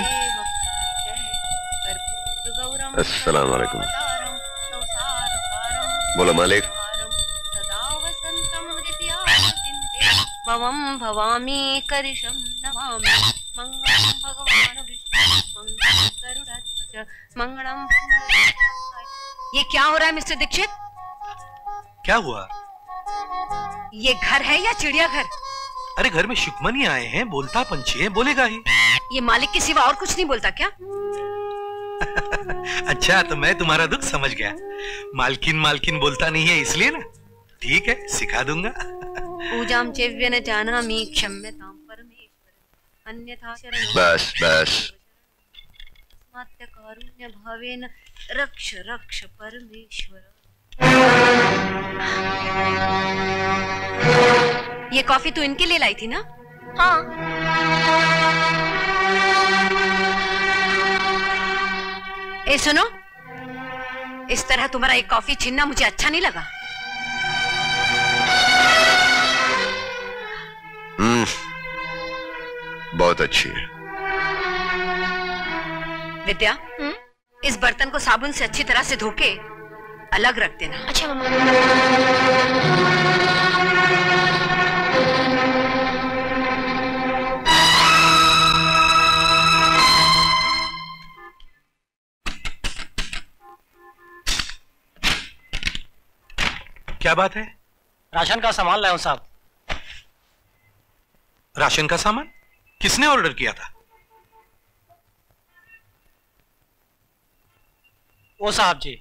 अस्सलाम वालेकुम। बोलो मालिक। भवं भवामी करिशं नमामि मंगलं भगवान विष्णु मंगलं गरुड़ध्वज मंगलम। ये क्या हो रहा है मिस्टर दीक्षित? क्या हुआ? ये घर है या चिड़ियाघर? अरे घर में शुकमनी आए हैं, बोलता पंछी है, बोलेगा ही। ये मालिक के सिवा और कुछ नहीं बोलता क्या? अच्छा तो मैं तुम्हारा दुख समझ गया। मालकिन मालकिन बोलता नहीं है इसलिए ना। ठीक है, सिखा दूंगा। पूजाम चैव्य न जानामि क्षम्यतां परमेश्वर अन्यथा शरणं। बस बस। मात्य कारुण्य भावेन रक्ष रक्ष परमेश्वर। ये कॉफी तू इनके लिए लाई थी ना? हाँ। ए सुनो, इस तरह तुम्हारा एक कॉफी छीनना मुझे अच्छा नहीं लगा। हम्म, बहुत अच्छी है। विद्या, हुँ? इस बर्तन को साबुन से अच्छी तरह से धो के अलग रख देना। अच्छा मम्मा। क्या बात है? राशन का सामान लाया हूं साहब। राशन का सामान? किसने ऑर्डर किया था? वो साहब जी।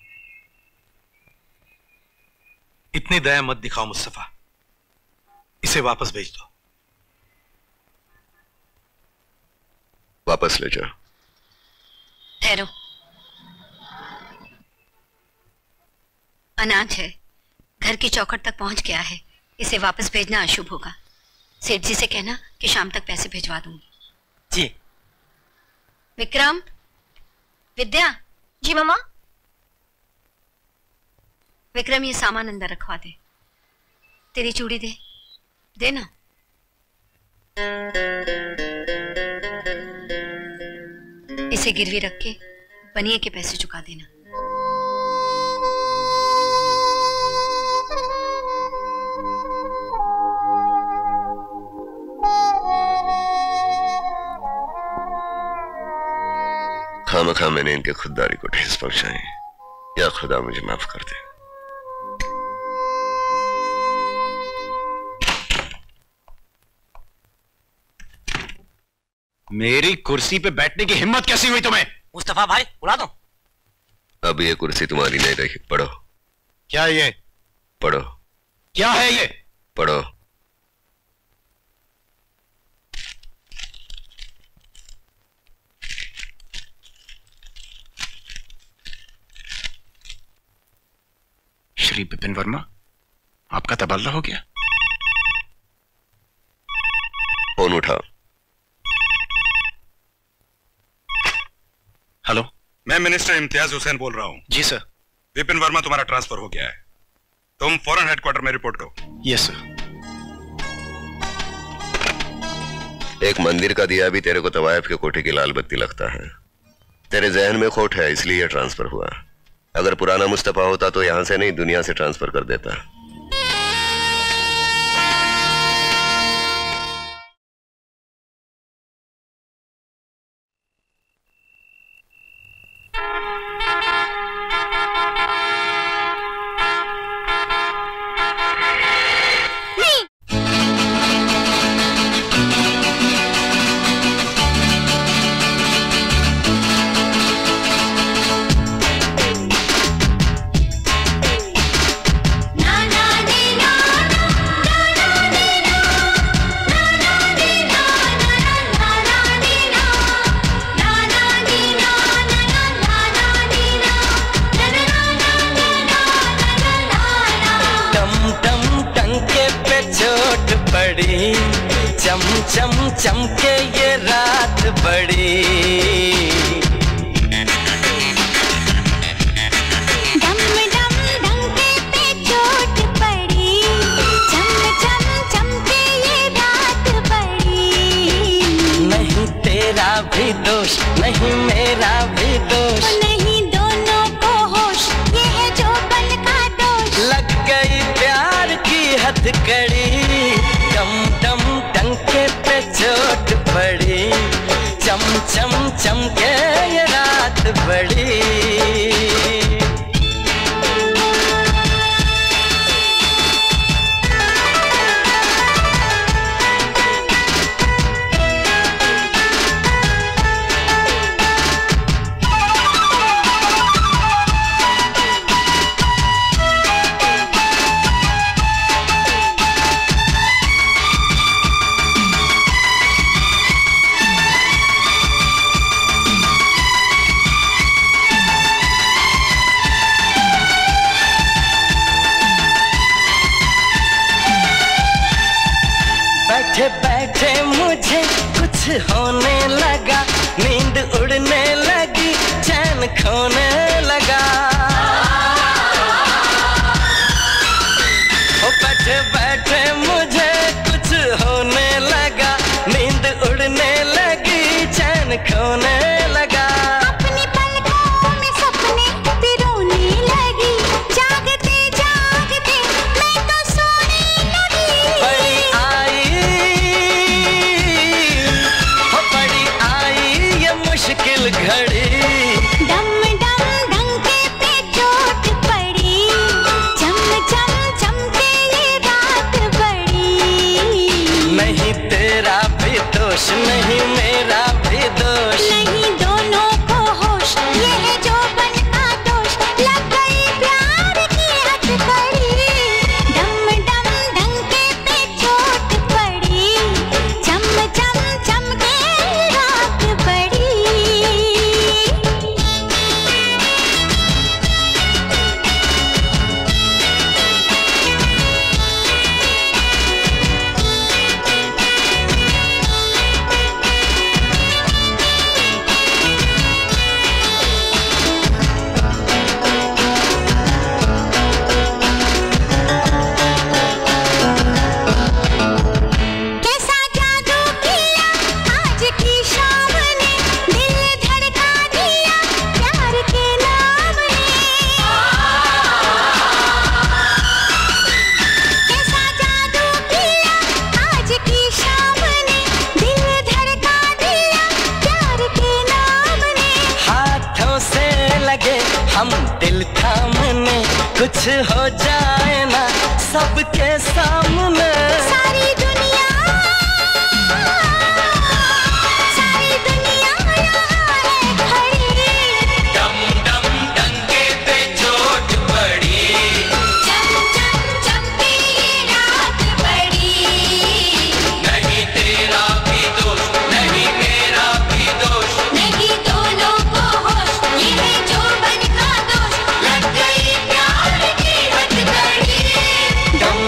इतनी दया मत दिखाओ मुस्तफा, इसे वापस भेज दो। वापस ले जाओ। ठहरो, अनाज है, घर की चौखट तक पहुंच गया है, इसे वापस भेजना अशुभ होगा। सेठ जी से कहना कि शाम तक पैसे भिजवा दूंगी। जी। विक्रम, विद्या। जी मामा। विक्रम, ये सामान अंदर रखवा दे। तेरी चूड़ी दे, दे ना। इसे गिरवी रख के बनिए के पैसे चुका देना। खामखा मैंने इनके खुददारी को ठेस पहुंचाई, या खुदा मुझे माफ कर दे। मेरी कुर्सी पे बैठने की हिम्मत कैसी हुई तुम्हें? मुस्तफा भाई उड़ा दो। अब ये कुर्सी तुम्हारी नहीं रही। पढ़ो। क्या ये? पढ़ो। क्या है ये? पढ़ो। श्री बिपिन वर्मा, आपका तबादला हो गया? फोन उठाओ। हेलो, मैं मिनिस्टर इम्तियाज हुसैन बोल रहा हूँ। जी सर। विपिन वर्मा तुम्हारा ट्रांसफर हो गया है, तुम फौरन हेडक्वार्टर में रिपोर्ट करो। Yes sir. एक मंदिर का दिया भी तेरे को तवायफ के कोठे की लाल बत्ती लगता है। तेरे जहन में खोट है, इसलिए यह ट्रांसफर हुआ। अगर पुराना मुस्तफा होता तो यहां से नहीं, दुनिया से ट्रांसफर कर देता। चम चमके ये रात बड़ी, डम डम डंके पे चोट पड़ी, चम चम चमके ये रात बड़ी। नहीं तेरा भी दोष, नहीं मेरा भी दोष, नहीं दोनों को होश, ये है जो बन का दोष। लग गई प्यार की हथकड़ी, डम डम डंके पे चोट पड़ी, चम चम चमके ये रात बड़ी। बैठे बैठे मुझे कुछ होने लगा, नींद उड़ने लगी, चैन खोने लगा। ओ बैठे बैठे मुझे कुछ होने लगा, नींद उड़ने लगी, चैन खोने लगा। अपनी पलकों में सपने पिरोने लगी, जागते जागते मैं तो सोने लगी। बड़ी आई हो, बड़ी आई ये मुश्किल घड़ी, डम डम डंके पे चोट पड़ी, चम चम चमके ये रात बड़ी। नहीं तेरा भी दोष, नहीं मेरा भी दोष, नहीं दोनों को होश, ये है जो बन का दोष। लग गई प्यार की हथकड़ी, डम डम डंके पे चोट पड़ी, चम चम चमके रात बड़ी। कैसा जादू किया आज की शाम ने, दिल धड़का दिया प्यार के नाम ने। कैसा जादू किया आज की शाम ने, दिल धड़का दिया प्यार के नाम ने। हाथों से लगे हम दिल थामने, कुछ हो जाए ना सबके सामने। सारी दुनिया सारी दुनिया यहाँ है खड़ी, डम डम डंके पे चोट पड़ी, चम चम चमके ये रात बड़ी। नहीं तेरा भी दोष, नहीं मेरा भी दोष, नहीं दोनों को होश, ये है जो बन का दोष। लग गई प्यार की हथकड़ी, डम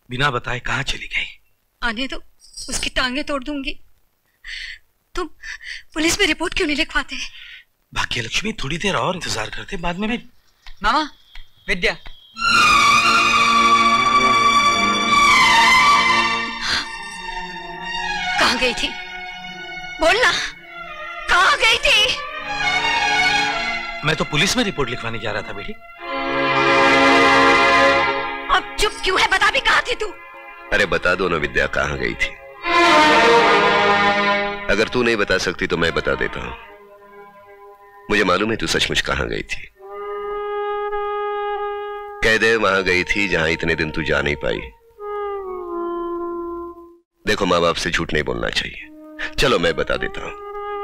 बिना बताए कहाँ चली गई? आने दो, उसकी टांगे तोड़ दूंगी। तुम पुलिस में रिपोर्ट क्यों नहीं लिखवाते? भाग्य लक्ष्मी, थोड़ी देर और इंतजार करते, बाद में मैं। मामा, विद्या। कहाँ गई थी? बोलना, कहाँ गई थी? मैं तो पुलिस में रिपोर्ट लिखवाने जा रहा था बेटी। अब चुप क्यों है? बता भी, कहाँ थी तू? अरे बता दो ना विद्या, कहाँ गई थी? अगर तू नहीं बता सकती तो मैं बता देता हूं। मुझे मालूम है तू सचमुच कहां गई थी। कह दे वहां गई थी जहां इतने दिन तू जा नहीं पाई। देखो, माँ बाप से झूठ नहीं बोलना चाहिए। चलो मैं बता देता हूं।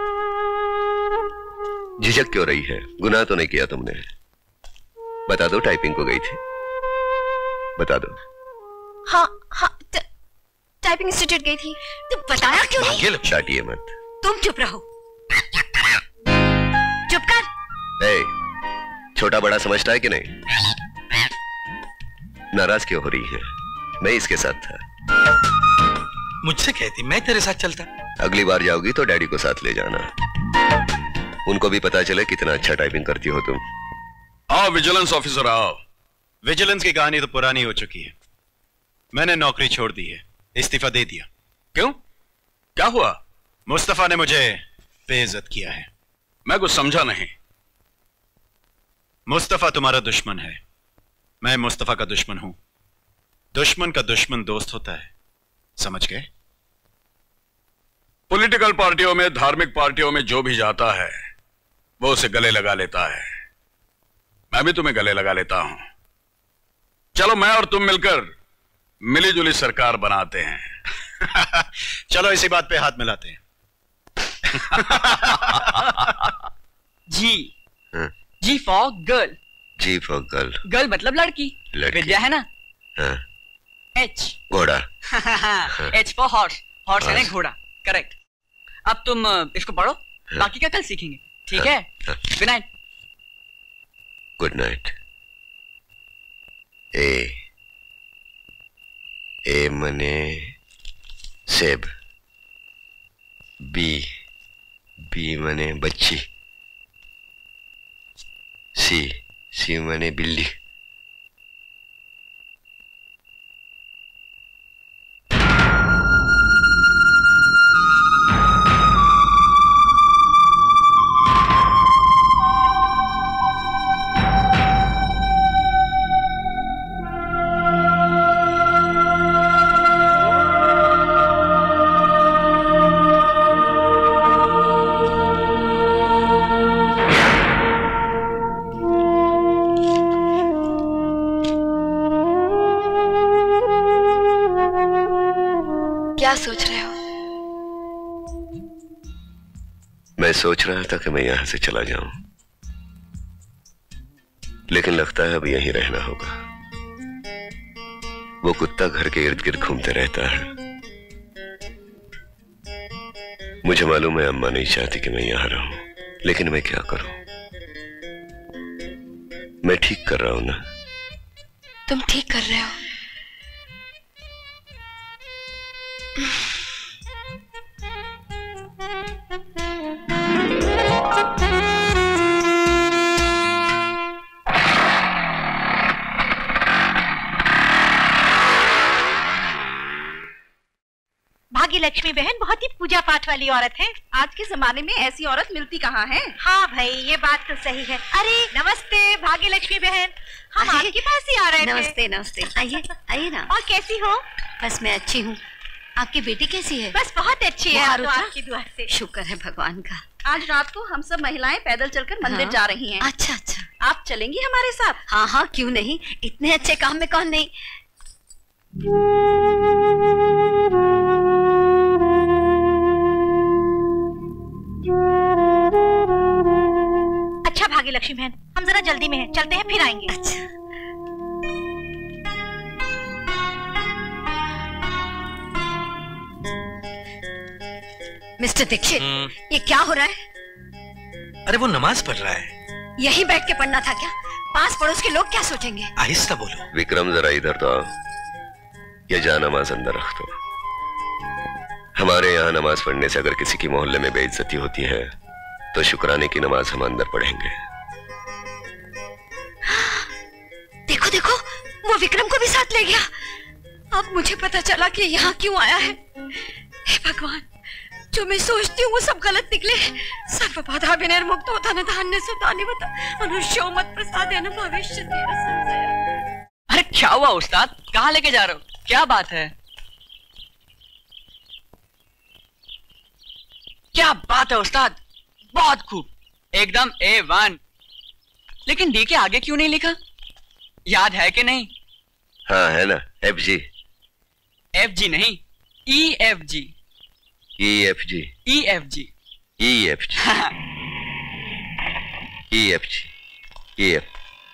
झिझक क्यों रही है? गुनाह तो नहीं किया तुमने। बता दो, टाइपिंग को गई थी। बता दो। हाँ हाँ, टाइपिंग इंस्टीट्यूट गई थी। तू बताया क्यों नहीं? डांटिए मत। तुम चुप रहो। चुप कर। ए, छोटा बड़ा समझता है कि नहीं? नाराज क्यों हो रही है? मैं इसके साथ था। मुझसे कहती, मैं तेरे साथ चलता। अगली बार जाओगी तो डैडी को साथ ले जाना। उनको भी पता चले कितना अच्छा टाइपिंग करती हो तुम। आओ विजिलेंस ऑफिसर आओ। विजिलेंस की कहानी तो पुरानी हो चुकी है। मैंने नौकरी छोड़ दी है, इस्तीफा दे दिया। क्यों? क्या हुआ? मुस्तफा ने मुझे बेइज्जत किया है। मैं कुछ समझा नहीं। मुस्तफा तुम्हारा दुश्मन है, मैं मुस्तफा का दुश्मन हूं। दुश्मन का दुश्मन दोस्त होता है, समझ गए? पॉलिटिकल पार्टियों में, धार्मिक पार्टियों में जो भी जाता है वो उसे गले लगा लेता है। मैं भी तुम्हें गले लगा लेता हूं। चलो मैं और तुम मिलकर मिलीजुली सरकार बनाते हैं। चलो इसी बात पे हाथ मिलाते हैं। G G for girl. G for girl. Girl मतलब लड़की। लड़की। विद्या है ना? हाँ। एच। घोड़ा। H for horse. हॉर्स है ना घोड़ा। करेक्ट। अब तुम इसको पढ़ो, बाकी का कल सीखेंगे, ठीक है? Good night. Good night. A A मने सेब। बी बी मने बच्ची। सी सी मने बिल्ली। क्या सोच रहे हो? मैं सोच रहा था कि मैं यहां से चला जाऊं, लेकिन लगता है अब यहीं रहना होगा। वो कुत्ता घर के इर्द गिर्द घूमते रहता है। मुझे मालूम है अम्मा नहीं चाहती कि मैं यहां रहूं, लेकिन मैं क्या करूं? मैं ठीक कर रहा हूं ना? तुम ठीक कर रहे हो। भाग्य लक्ष्मी बहन बहुत ही पूजा पाठ वाली औरत है। आज के जमाने में ऐसी औरत मिलती कहाँ है? हाँ भाई, ये बात तो सही है। अरे नमस्ते भाग्य लक्ष्मी बहन, हम आपके पास ही आ रहे थे। नमस्ते नमस्ते, आइए आइए ना। और कैसी हो? बस मैं अच्छी हूँ। आपकी बेटी कैसी है? बस बहुत अच्छी है, तो आपकी दुआ से। शुक्र है भगवान का। आज रात को हम सब महिलाएं पैदल चलकर मंदिर हाँ? जा रही हैं। अच्छा अच्छा। आप चलेंगी हमारे साथ? हाँ हाँ, क्यों नहीं, इतने अच्छे काम में कौन नहीं। अच्छा भाग्य लक्ष्मी बहन, हम जरा जल्दी में हैं, चलते हैं, फिर आएंगे। अच्छा। मिस्टर दीक्षित, ये क्या हो रहा है? अरे वो नमाज पढ़ रहा है। यही बैठ के पढ़ना था क्या? पास पड़ोस के लोग क्या सोचेंगे? आहिस्ता बोलो। विक्रम जरा इधर तो आओ। ये जा नमाज अंदर रख दो। हमारे यहाँ नमाज पढ़ने से अगर किसी की मोहल्ले में बेइज्जती होती है तो शुक्राने की नमाज हम अंदर पढ़ेंगे। देखो देखो, वो विक्रम को भी साथ ले गया। अब मुझे पता चला कि यहाँ क्यों आया है। हे भगवान, जो मैं सोचती हूँ वो सब गलत निकले। सर्वबाधा विनिर्मुक्त होता न धान्य सुतानि बता मनुष्यो मत प्रसादेन भविष्यति असंशयः। अरे क्या हुआ उस्ताद, कहाँ लेके जा रहे हो? क्या बात है? क्या बात है उस्ताद, बहुत खूब, एकदम ए वन। लेकिन डी के आगे क्यों नहीं लिखा? याद है कि नहीं? हाँ है ना, एफ जी। एफ जी नहीं, E F G. E F G. E F G. E F G. E F G. E F.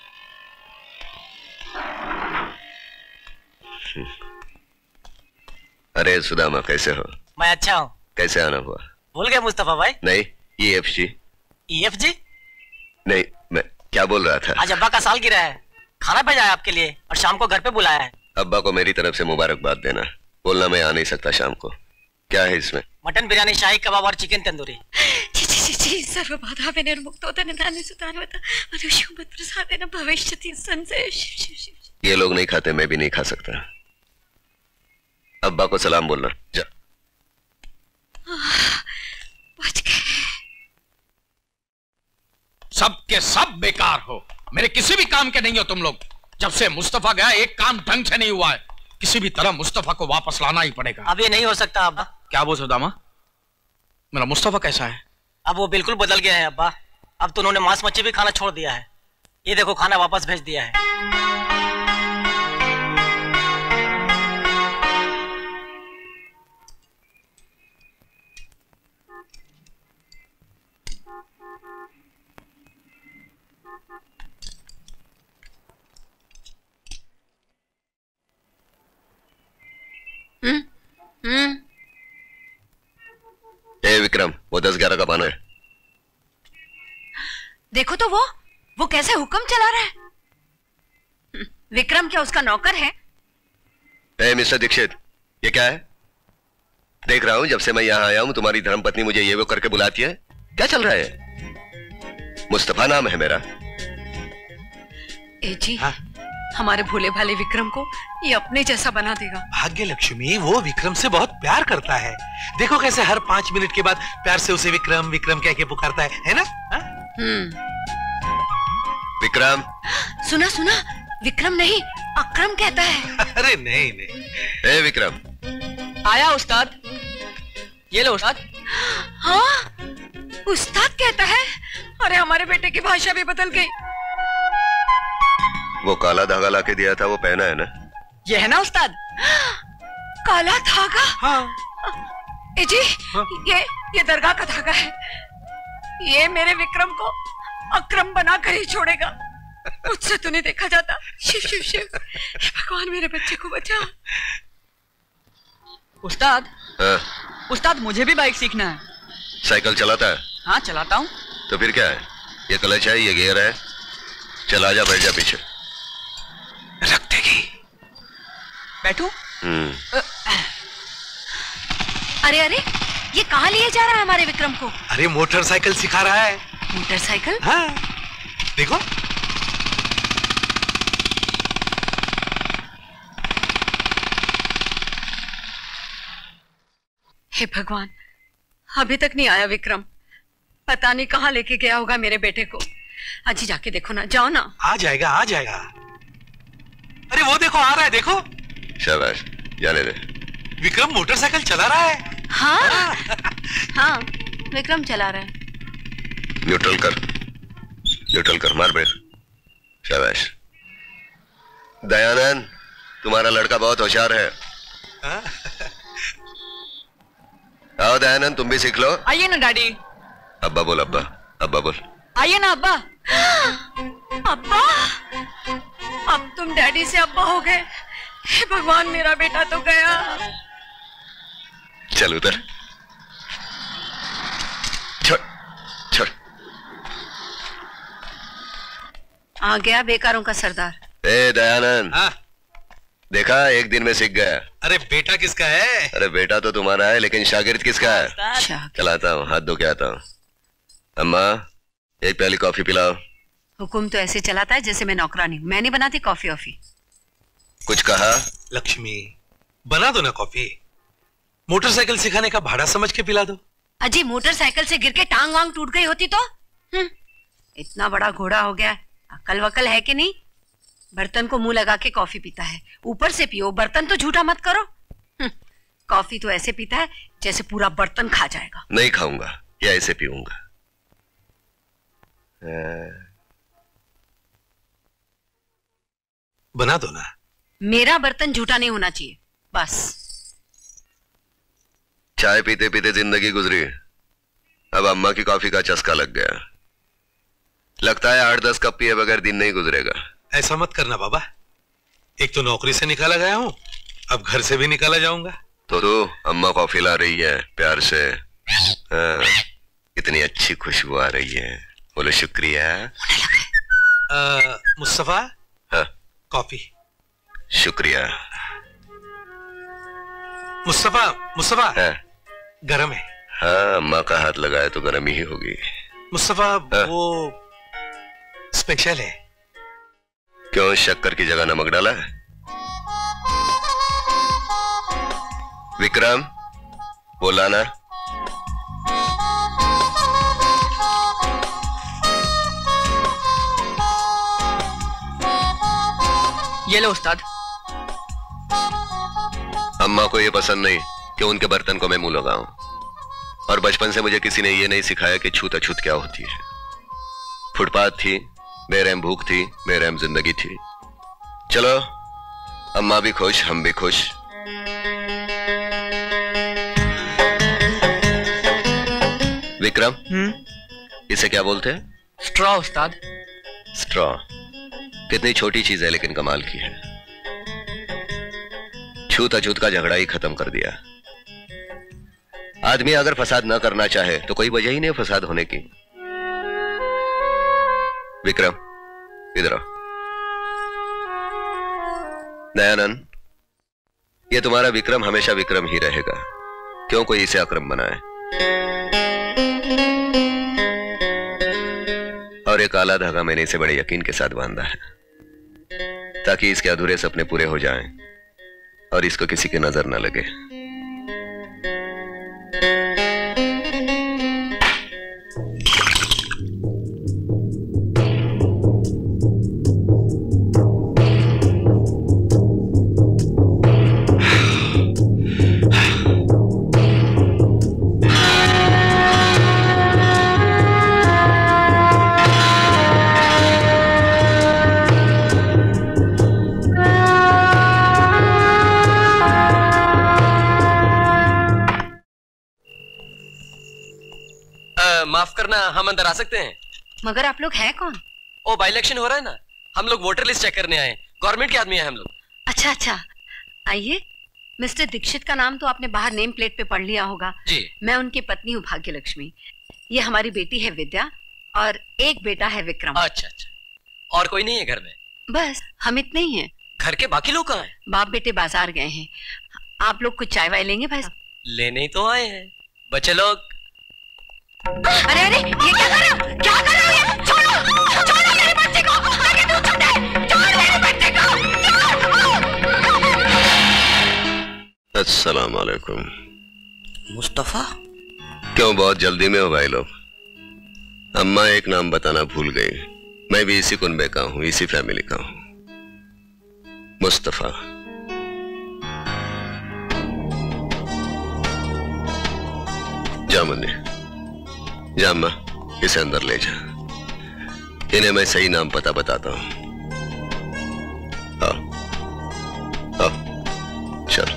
अरे सुदामा, कैसे हो? मैं अच्छा हूँ। कैसे आना हुआ? भूल गए मुस्तफा भाई? नहीं, E F G. E F G? नहीं, मैं क्या बोल रहा था? आज अब्बा का साल गिरा है, खाना भेजा है आपके लिए और शाम को घर पे बुलाया है। अब्बा को मेरी तरफ से मुबारकबाद देना। बोलना मैं आ नहीं सकता शाम को। क्या है इसमें? मटन बिरयानी, शाही कबाब और चिकन तंदूरी। छी छी छी छी, सर्वबाधा विनिर्मुक्त होता न धान्य सुतानि बता मनुष्यो मत प्रसादेन भविष्यति असंशयः। ये लोग नहीं खाते, मैं भी नहीं खा सकता। अब्बा को सलाम बोलना। जा। बच गए। सब के सब बेकार हो, मेरे किसी भी काम के नहीं हो तुम लोग। जब से मुस्तफा गया एक काम ढंग से नहीं हुआ है। किसी भी तरह मुस्तफा को वापस लाना ही पड़ेगा। अब ये नहीं हो सकता अब्बा। क्या बोल सुदामा? मेरा मुस्तफा कैसा है? अब वो बिल्कुल बदल गया है अब्बा। अब तो उन्होंने मांस मच्छी भी खाना छोड़ दिया है। ये देखो, खाना वापस भेज दिया है। हम्म हम्म ए विक्रम, वो दस ग्यारह का पाना है। देखो तो वो वो कैसे हुक्म चला रहा है। विक्रम क्या उसका नौकर है? ए मिस्टर दीक्षित, ये क्या है? देख रहा हूं जब से मैं यहाँ आया हूं तुम्हारी धर्मपत्नी मुझे ये वो करके बुलाती है। क्या चल रहा है? मुस्तफा नाम है मेरा। ए जी, हाँ? हमारे भोले भाले विक्रम को ये अपने जैसा बना देगा। भाग्य लक्ष्मी, वो विक्रम से बहुत प्यार करता है। देखो कैसे हर पांच मिनट के बाद प्यार से उसे विक्रम विक्रम कह के पुकारता है, है ना? हम्म। विक्रम। सुना सुना, विक्रम नहीं अक्रम कहता है। अरे नहीं नहीं। ए विक्रम। आया उस्ताद। ये लो उस्ताद। हाँ, उस्ताद कहता है। अरे हमारे बेटे की भाषा भी बदल गई। वो काला धागा लाके दिया था, वो पहना है ना? ये है ना उस्ताद? काला धागा? हाँ। ए जी, हाँ? ये ये दरगाह का धागा है। ये मेरे विक्रम को अक्रम बना कर ही छोड़ेगा। मुझसे तो नहीं देखा जाता। शिव शिव शिव, भगवान मेरे बच्चे को बचा। उस्ताद। हाँ? उस्ताद, मुझे भी बाइक सीखना है। साइकिल चलाता है? हाँ चलाता हूँ। तो फिर क्या है? ये क्लच है, ये गियर है। चल आजा, बैठ जा पीछे। रख देगी। बैठू? हम्म। अरे अरे, ये कहाँ लिए जा रहा है हमारे विक्रम को? अरे मोटरसाइकिल सिखा रहा है। मोटरसाइकिल? हाँ, देखो। हे भगवान, अभी तक नहीं आया विक्रम। पता नहीं कहाँ लेके गया होगा मेरे बेटे को। अजी जाके देखो ना, जाओ ना। आ जाएगा आ जाएगा। अरे वो देखो आ रहा है, देखो। शाबाश, जाने दे। विक्रम मोटरसाइकिल चला रहा है। हाँ हाँ, विक्रम चला रहा है। न्यूट्रल कर, न्यूट्रल कर, मार ब्रेक। शाबाश। दयानंद, तुम्हारा लड़का बहुत होशियार है। आओ दयानंद, तुम भी सीख लो। आइए ना डैडी। अब्बा बोल, अब्बा, अब्बा बोल। आइए ना अब्बा। अब्बा, अब तुम डैडी से अब्बा हो गए। हे भगवान, मेरा बेटा तो गया। चल उधर, छोड़ छोड़। आ गया बेकारों का सरदार। ए दयानंद, हाँ? देखा, एक दिन में सीख गया। अरे बेटा किसका है? अरे बेटा तो तुम्हारा है, लेकिन शागिर्द किसका है? चलाता हूँ, हाथ धो के आता हूँ। अम्मा एक प्याली कॉफी पिलाओ। हुकुम तो ऐसे चलाता है जैसे मैं नौकरानी हूँ। मैं नहीं बनाती कॉफी ऑफी। कुछ कहा? लक्ष्मी बना दो ना कॉफी। मोटरसाइकिल सिखाने का भाड़ा समझ के पिला दो। अजी मोटरसाइकिल से गिर के टांग वांग टूट गई होती तो? इतना बड़ा घोड़ा हो गया, अकल वकल है कि नहीं? बर्तन को मुंह लगा के कॉफी पीता है, ऊपर से पियो, बर्तन तो झूठा मत करो। कॉफी तो ऐसे पीता है जैसे पूरा बर्तन खा जाएगा। नहीं खाऊंगा या ऐसे पीऊंगा। बना दो ना। मेरा बर्तन झूठा नहीं होना चाहिए, बस। चाय पीते पीते जिंदगी गुजरी, अब अम्मा की कॉफी का चस्का लग गया। लगता है आठ दस कप पिए बगैर दिन नहीं गुजरेगा। ऐसा मत करना बाबा, एक तो नौकरी से निकाला गया हूँ, अब घर से भी निकाला जाऊंगा। तो तू अम्मा कॉफी ला रही है प्यार से। हाँ, इतनी अच्छी खुशबू आ रही है, बोलो शुक्रिया। आ, मुस्तफा। हाँ कॉफी। शुक्रिया। मुस्तफा मुस्तफा। हाँ? गरम है। हाँ अम्मा का हाथ लगाया तो गरम ही होगी। मुस्तफा हाँ? वो स्पेशल है। क्यों, शक्कर की जगह नमक डाला है? विक्रम बोला ना। ये लो उस्ताद। अम्मा को ये पसंद नहीं कि उनके बर्तन को मैं मुंह लगाऊं, और बचपन से मुझे किसी ने ये नहीं सिखाया कि छूत अछूत क्या होती है। फुटपाथ थी, बेरहम भूख थी, बेरहम जिंदगी थी। चलो अम्मा भी खुश, हम भी खुश। विक्रम इसे क्या बोलते हैं? स्ट्रॉ उस्ताद। स्ट्रॉ कितनी छोटी चीज है लेकिन कमाल की है। छूत अछूत का झगड़ा ही खत्म कर दिया। आदमी अगर फसाद ना करना चाहे तो कोई वजह ही नहीं फसाद होने की। विक्रम इधर आओ। दयानंद, ये तुम्हारा विक्रम हमेशा विक्रम ही रहेगा, क्यों कोई इसे अक्रम बनाए। और एक काला धागा मैंने इसे बड़े यकीन के साथ बांधा है, ताकि इसके अधूरे सपने पूरे हो जाएं और इसको किसी की नजर न लगे। माफ करना, हम अंदर आ सकते हैं? मगर आप लोग हैं कौन? ओ बाई इलेक्शन हो रहा है ना, हम लोग वोटर लिस्ट चेक करने आए, गवर्नमेंट के आदमी हैं हम लोग। अच्छा अच्छा, आइए। मिस्टर दीक्षित का नाम तो आपने बाहर नेम प्लेट पे पढ़ लिया होगा जी। मैं उनकी पत्नी हूँ भाग्य लक्ष्मी। ये हमारी बेटी है विद्या और एक बेटा है विक्रम। अच्छा अच्छा, और कोई नहीं है घर में? बस हम इतने ही हैं। घर के बाकी लोग कहाँ हैं? बाप बेटे बाजार गए हैं। आप लोग कुछ चाय वाय लेंगे भाई? लेने ही तो आए हैं बच्चे लोग। अरे अरे ये क्या कर रहे हो? क्या कर रहे हो ये? छोड़ो छोड़ो मेरे बच्चे को, आगे दूध छूटे, छोड़ मेरे बच्चे को। अस्सलाम वालेकुम। मुस्तफा, क्यों बहुत जल्दी में हो भाई लोग? अम्मा एक नाम बताना भूल गई। मैं भी इसी कुनबे का हूं, इसी फैमिली का हूं, मुस्तफा। जा मुन्नी, जा अम्मा, इसे अंदर ले जा। इन्हें मैं सही नाम पता बताता हूं। आओ आओ, चलो।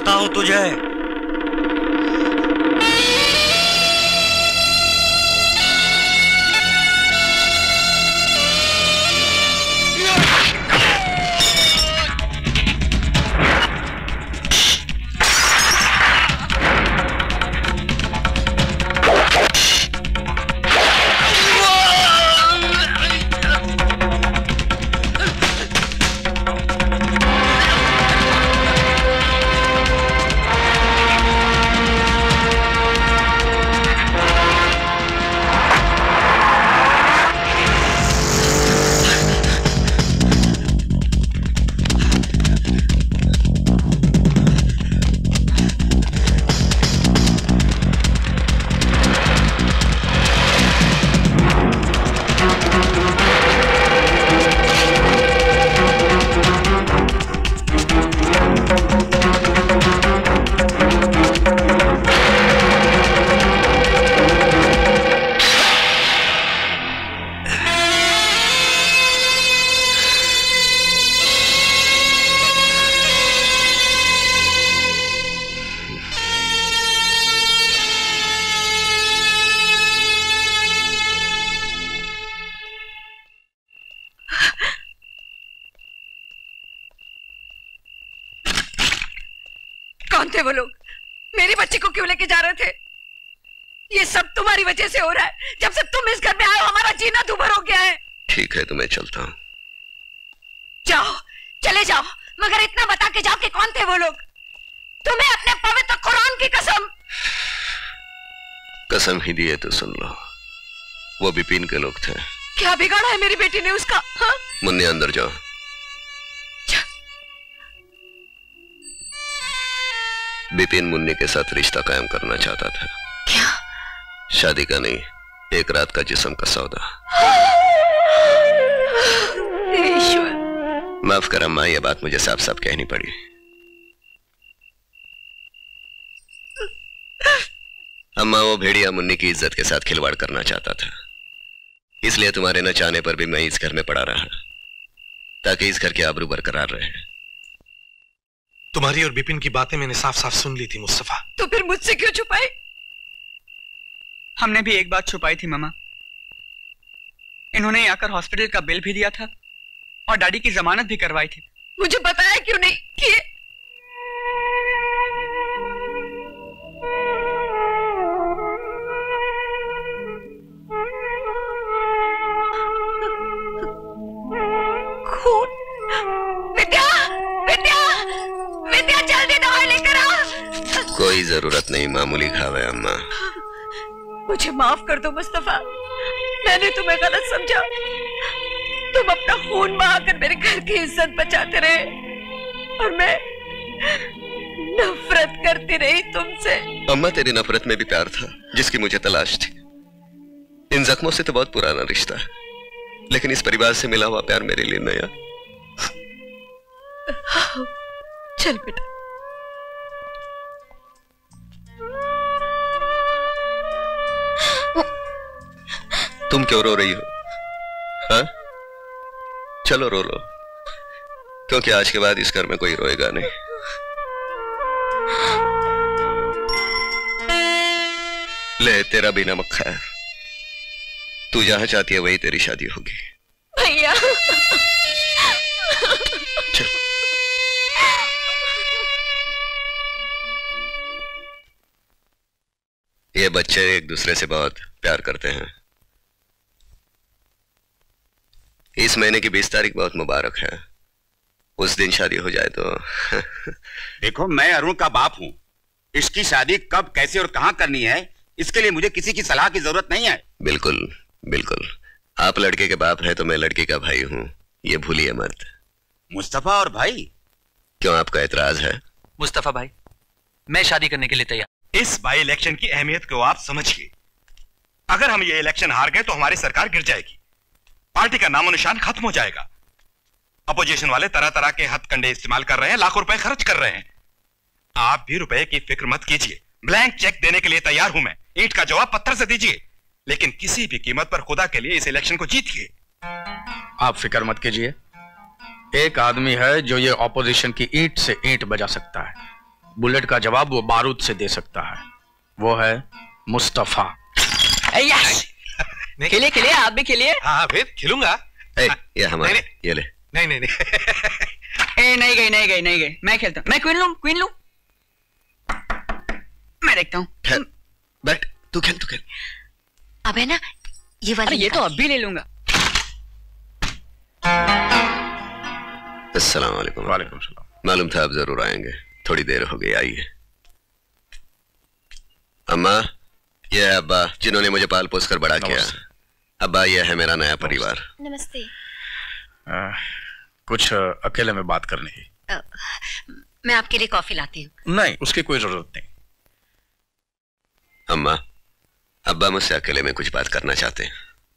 बताता हूं तुझे। कौन थे वो लोग? मेरी बच्ची को क्यों लेके जा रहे थे? ये सब तुम्हारी वजह से हो रहा है। जब से तुम इस घर में आए हो हमारा जीना दूभर हो गया है। ठीक है तो मैं चलता हूँ। जाओ, चले जाओ, मगर इतना बता के जाओ कि कौन थे वो लोग। तुम्हें अपने पवित्र कुरान की कसम। कसम ही दिए तो सुन लो, वो बिपिन के लोग थे। क्या बिगाड़ा है मेरी बेटी ने उसका? हाँ? मुन्ने अंदर जाओ। बिपिन मुन्नी के साथ रिश्ता कायम करना चाहता था। क्या? शादी का नहीं, एक रात का जिस्म का सौदा। ईश्वर। माफ कर अम्मा, यह बात मुझे साफ साफ कहनी पड़ी। अम्मा, वो भेड़िया मुन्नी की इज्जत के साथ खिलवाड़ करना चाहता था, इसलिए तुम्हारे न चाहने पर भी मैं इस घर में पड़ा रहा, ताकि इस घर की आबरू बरकरार रहे। तुम्हारी और बिपिन की बातें मैंने साफ साफ सुन ली थी मुस्तफा। तो फिर मुझसे क्यों छुपाई? हमने भी एक बात छुपाई थी मामा। इन्होंने आकर हॉस्पिटल का बिल भी दिया था और डैडी की जमानत भी करवाई थी। मुझे बताया क्यों नहीं कि खून? विद्या, विद्या, विद्या जल्दी दवाई लेकर आ। कोई जरूरत नहीं, मामूली घाव है अम्मा। मुझे माफ कर दो मुस्तफा, मैंने तुम्हें गलत समझा। तुम अपना खून बहाकर मेरे घर की इज्जत बचाते रहे और मैं नफरत करती रही तुमसे। अम्मा, तेरी नफरत में भी प्यार था जिसकी मुझे तलाश थी। इन जख्मों से तो बहुत पुराना रिश्ता है, लेकिन इस परिवार से मिला हुआ प्यार मेरे लिए नया। चल बेटा। तुम क्यों रो रही हो? हाँ? चलो रो लो, क्योंकि आज के बाद इस घर में कोई रोएगा नहीं। ले, तेरा बिना मक्खा है, तू जहां चाहती है वही तेरी शादी होगी। भैया। ये बच्चे एक दूसरे से बहुत प्यार करते हैं। इस महीने की बीस तारीख बहुत मुबारक है, उस दिन शादी हो जाए तो। देखो, मैं अरुण का बाप हूं। इसकी शादी कब, कैसे और कहां करनी है, इसके लिए मुझे किसी की सलाह की जरूरत नहीं है। बिल्कुल बिल्कुल, आप लड़के के बाप हैं तो मैं लड़की का भाई हूं, ये भूलिए मत। मुस्तफा और भाई? क्यों, आपका एतराज है? मुस्तफा भाई, मैं शादी करने के लिए तैयार। इस बाई इलेक्शन की अहमियत को आप समझिए। अगर हम ये इलेक्शन हार गए तो हमारी सरकार गिर जाएगी, पार्टी का नामो निशान खत्म हो जाएगा। अपोजिशन वाले तरह तरह के हथकंडे इस्तेमाल कर रहे हैं, लाखों रुपए खर्च कर रहे हैं। आप भी रुपए की फिक्र मत कीजिए, ब्लैंक चेक देने के लिए तैयार हूं मैं। ईंट का जवाब पत्थर से दीजिए, लेकिन किसी भी कीमत पर खुदा के लिए इस इलेक्शन को जीतिए। आप फिक्र मत कीजिए, एक आदमी है जो ये ऑपोजिशन की ईंट से ईंट बजा सकता है, बुलेट का जवाब वो बारूद से दे सकता है। वो है मुस्तफा। यस। खेलिए खेलिए, आप भी खेलिए। हाँ फिर खिलूंगा। ये हमारे, ये ले। नहीं नहीं नहीं। ए, नहीं गई नहीं गई नहीं गई, मैं खेलता हूँ। मैं क्वीन लूं, क्वीन लूं। मैं देखता हूँ। बैठ, तू खेल तू खेल। अब है ना ये वाली, ये तो अब भी ले लूंगा। अस्सलाम वालेकुम। वालेकुम सलाम। मालूम था आप जरूर आएंगे, थोड़ी देर हो गई, आइए। अम्मा, ये है अब्बा जिन्होंने मुझे पाल पोस कर बड़ा किया। अब्बा, ये है मेरा नया परिवार। नमस्ते। आ, कुछ अकेले में बात करनी है। आ, मैं आपके लिए कॉफी लाती हूँ। नहीं, उसकी कोई जरूरत नहीं। अम्मा, अब्बा मुझसे अकेले में कुछ बात करना चाहते हैं।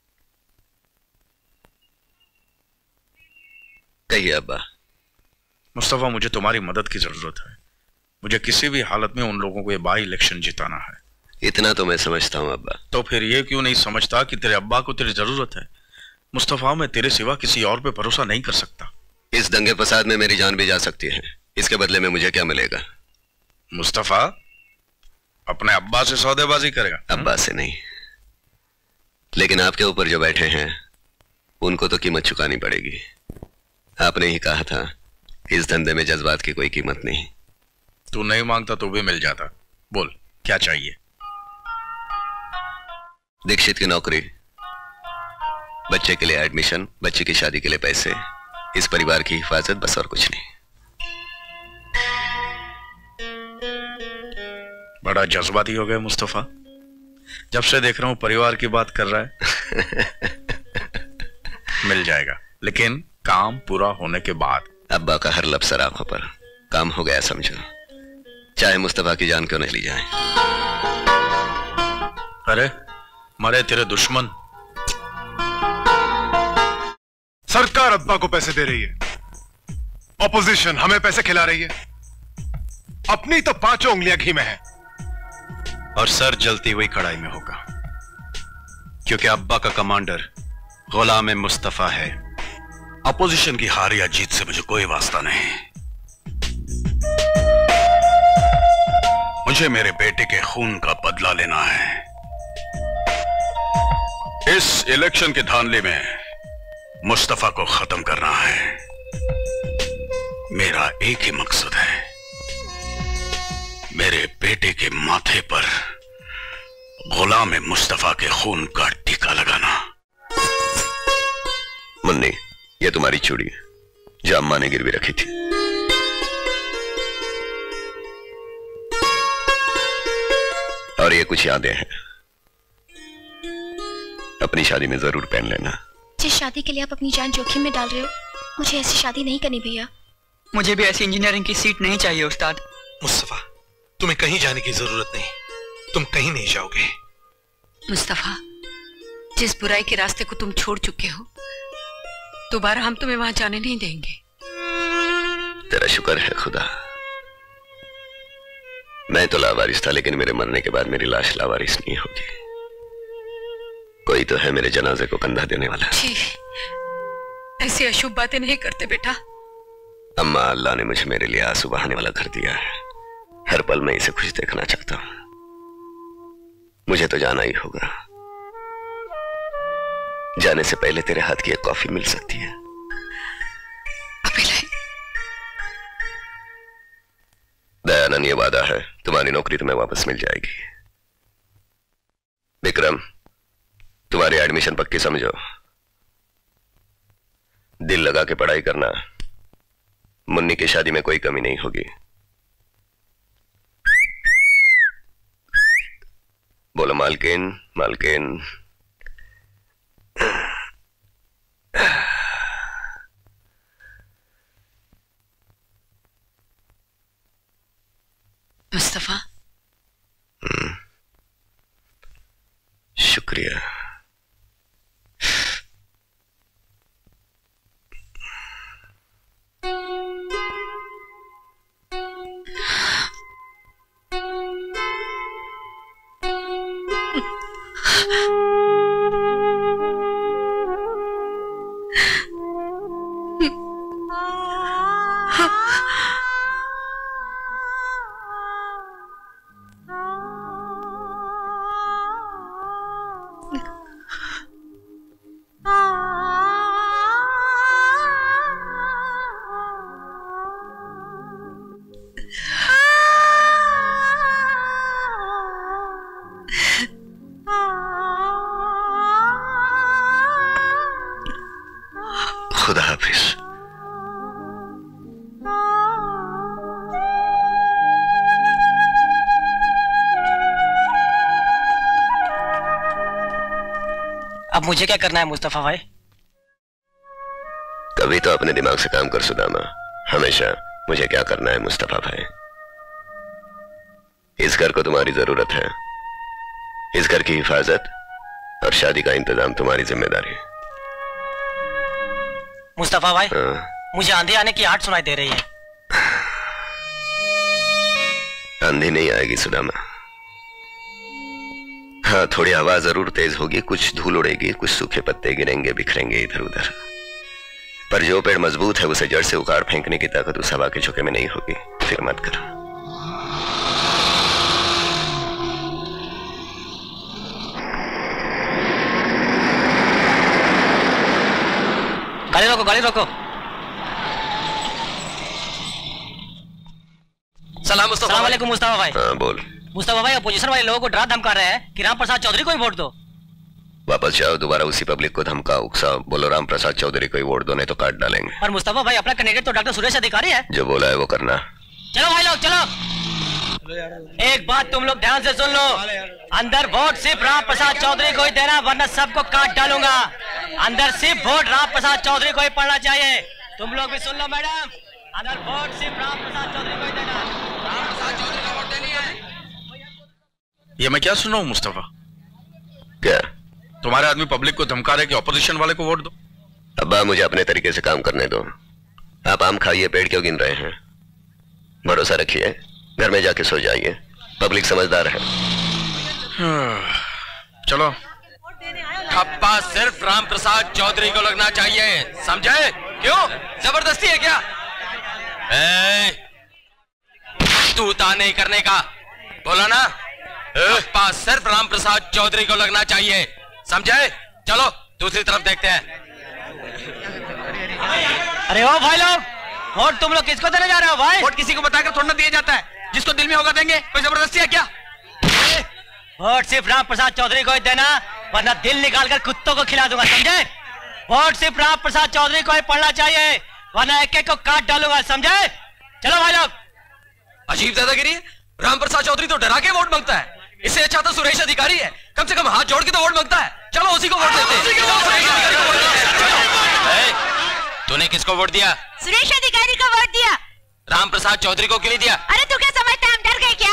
कहिए अब्बा। मुस्तफा, मुझे तुम्हारी मदद की जरूरत है। मुझे किसी भी हालत में उन लोगों को ये बाई इलेक्शन जिताना है। इतना तो मैं समझता हूँ अब्बा। तो फिर ये क्यों नहीं समझता कि तेरे अब्बा को तेरी जरूरत है? मुस्तफा, मैं तेरे सिवा किसी और पे भरोसा नहीं कर सकता। इस दंगे फसाद में मेरी जान भी जा सकती है, इसके बदले में मुझे क्या मिलेगा? मुस्तफा, अपने अब्बा से सौदेबाजी करेगा? अब्बा से नहीं, लेकिन आपके ऊपर जो बैठे हैं उनको तो कीमत चुकानी पड़ेगी। आपने ही कहा था इस धंधे में जज्बात की कोई कीमत नहीं। तू नहीं मांगता तो भी मिल जाता। बोल, क्या चाहिए? दीक्षित की नौकरी, बच्चे के लिए एडमिशन, बच्चे की शादी के लिए पैसे, इस परिवार की हिफाजत, बस और कुछ नहीं। बड़ा जज्बाती हो गया मुस्तफा। जब से देख रहा हूं परिवार की बात कर रहा है। मिल जाएगा, लेकिन काम पूरा होने के बाद। अब्बा का हर लफ्ज़ आंखों पर। काम हो गया समझो, चाहे मुस्तफा की जान क्यों नहीं ली जाए। अरे मरे तेरे दुश्मन। सरकार अब्बा को पैसे दे रही है, ऑपोजिशन हमें पैसे खिला रही है, अपनी तो पांचों उंगलियां घी में है। और सर जलती हुई कढ़ाई में होगा, क्योंकि अब्बा का कमांडर गुलाम-ए-मुस्तफा है। अपोजिशन की हार या जीत से मुझे कोई वास्ता नहीं। मुझे मेरे बेटे के खून का बदला लेना है। इस इलेक्शन के धांधली में मुस्तफा को खत्म करना है। मेरा एक ही मकसद है, मेरे बेटे के माथे पर गुलाम-ए-मुस्तफा के खून का टीका लगाना। मुन्नी, ये तुम्हारी चूड़ी जो अम्मा ने गिरवी रखी थी। और ये कुछ यादें हैं, अपनी शादी में जरूर पहन लेना। जिस शादी के लिए आप अपनी जान जोखिम में डाल रहे हो, मुझे ऐसी शादी नहीं करनी भैया। मुझे भी ऐसी इंजीनियरिंग की सीट नहीं चाहिए उस्ताद। मुस्तफा, तुम्हें कहीं जाने की जरूरत नहीं, तुम कहीं नहीं जाओगे। मुस्तफा, जिस बुराई के रास्ते को तुम छोड़ चुके हो, दोबारा हम तुम्हें वहां जाने नहीं देंगे। तेरा शुक्र है खुदा, मैं तो लावारिस था, लेकिन मेरे मरने के बाद मेरी लाश लावारिस नहीं होगी। कोई तो है मेरे जनाजे को कंधा देने वाला। जी, ऐसी अशुभ बातें नहीं करते बेटा। अम्मा, अल्लाह ने मुझे मेरे लिए आंसू बहाने वाला घर दिया है। हर पल मैं इसे खुश देखना चाहता हूं। मुझे तो जाना ही होगा। जाने से पहले तेरे हाथ की एक कॉफी मिल सकती है? दयानंद, ये वादा है, तुम्हारी नौकरी तुम्हें वापस मिल जाएगी। विक्रम, तुम्हारी एडमिशन पक्की समझो। दिल लगा के पढ़ाई करना, मुन्नी की शादी में कोई कमी नहीं होगी। बोलो मालकिन, मालकिन। मुस्तफा, शुक्रिया। अब मुझे क्या करना है मुस्तफा भाई? कभी तो अपने दिमाग से काम कर सुदामा। हमेशा मुझे क्या करना है मुस्तफा भाई। इस घर को तुम्हारी जरूरत है। इस घर की हिफाजत और शादी का इंतजाम तुम्हारी जिम्मेदारी है। मुस्तफा भाई, हाँ। मुझे आंधी आने की आहट सुनाई दे रही है। आंधी नहीं आएगी सुदामा। हाँ, थोड़ी हवा जरूर तेज होगी, कुछ धूल उड़ेगी, कुछ सूखे पत्ते गिरेंगे बिखरेंगे इधर उधर, पर जो पेड़ मजबूत है उसे जड़ से उखाड़ फेंकने की ताकत उस हवा के झोंके में नहीं होगी। फिक्र मत करो। गाड़ी रोको, गाड़ी रोको। सलाम मुस्तफा। सलाम वालेकुम मुस्तफा भाई। हाँ बोल। मुस्तफा भाई, अपोजिशन वाले लोगों को डरा धमका रहे हैं कि राम प्रसाद चौधरी को ही वोट दो। वापस जाओ, दोबारा उसी पब्लिक को धमकाओ उकसाओ, बोलो राम प्रसाद चौधरी को ही वोट दो नहीं तो काट डालेंगे। पर मुस्तफा भाई, अपना कैंडिडेट तो डॉक्टर सुरेश अधिकारी है। जो बोला है वो करना। चलो भाई लोग, चलो। एक बात तुम लोग ध्यान से सुन लो, अंदर वोट सिर्फ राम प्रसाद चौधरी को ही देना, वरना सबको काट डालूंगा। अंदर सिर्फ वोट राम प्रसाद चौधरी को ही पड़ना चाहिए। तुम लोग भी सुन लो मैडम, अंदर वोट सिर्फ राम प्रसाद चौधरी को ही देना। राम प्रसाद चौधरी को वोट देनी है। ये मैं क्या सुन रहा हूँ मुस्तफा? क्या? तुम्हारे आदमी पब्लिक को धमका रहे कि ऑपोजिशन वाले को वोट दो। अब्बा, मुझे अपने तरीके से काम करने दो। आप आम खाइए, पेड़ क्यों गिन रहे हैं? भरोसा रखिए, घर में जाके सो जाइए, पब्लिक समझदार है। चलो। ठप्पा सिर्फ राम प्रसाद चौधरी को लगना चाहिए, समझे? क्यों, जबरदस्ती है क्या? ए, तू ता नहीं करने का बोला ना। ठप्पा सिर्फ राम प्रसाद चौधरी को लगना चाहिए, समझे? चलो दूसरी तरफ देखते हैं। अरे ओ भाई लोग, वोट तुम लोग किसको देने जा रहे हो भाई? वोट किसी को बताकर थोड़ा ना दिया जाता है, जिसको दिल में होगा देंगे। कोई जबरदस्ती है क्या? वोट सिर्फ राम प्रसाद चौधरी को ही देना, वरना दिल निकाल कर कुत्तों को खिला दूंगा, समझे? वोट सिर्फ राम प्रसाद चौधरी को ही पड़ना चाहिए, वरना एक एक को काट डालूंगा, समझे? चलो भाई लोग। अजीब दादागिरी है। राम प्रसाद चौधरी तो डरा के वोट मांगता है, इससे अच्छा तो सुरेश अधिकारी है, कम से कम हाथ जोड़ के तो वोट मांगता है। चलो उसी को वोट देते हैं। तूने किसको वोट दिया? सुरेश अधिकारी को वोट दिया। राम प्रसाद चौधरी को क्यों नहीं दिया? अरे तू क्या समझता है, हम डर गए क्या?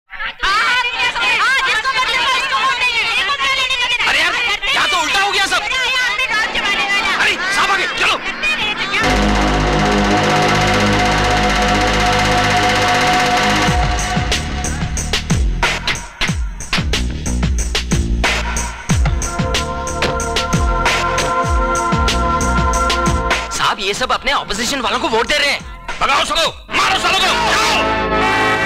जिसको वोट देंगे उसको वोट देंगे। अरे यार, क्या तो उल्टा हो गया सब। अरे साहब आगे चलो। साहब, ये सब अपने ऑपोजिशन वालों को वोट दे रहे हैं। भगाओ सबको, मारो सालों को, जाओ।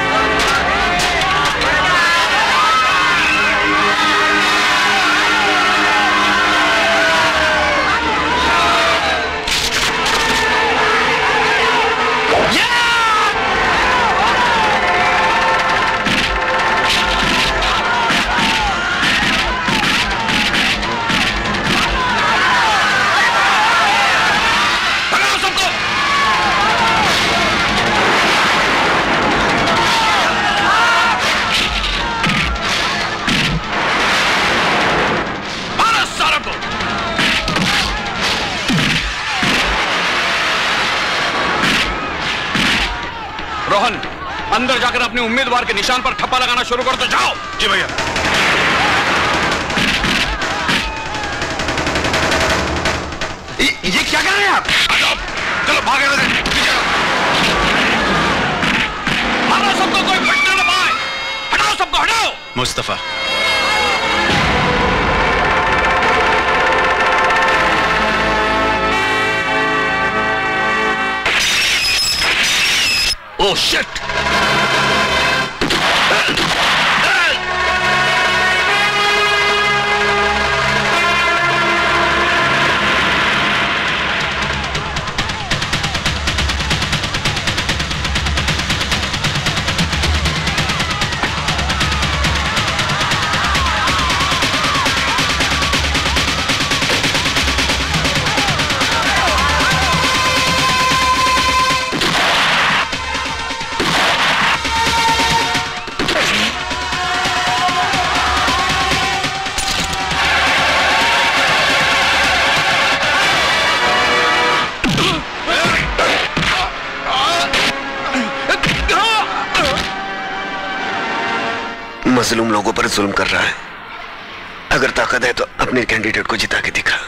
रोहन, अंदर जाकर अपने उम्मीदवार के निशान पर ठप्पा लगाना शुरू कर दो, जाओ। जी भैया। ये क्या कर रहे हैं आप? चलो भागे वैसे। मारो सबको, कोई फटने न पाए। हटाओ सबको, हटाओ। Mustafa, oh shit! मजलूम लोगों पर जुल्म कर रहा है। अगर ताकत है तो अपने कैंडिडेट को जिता के दिखा।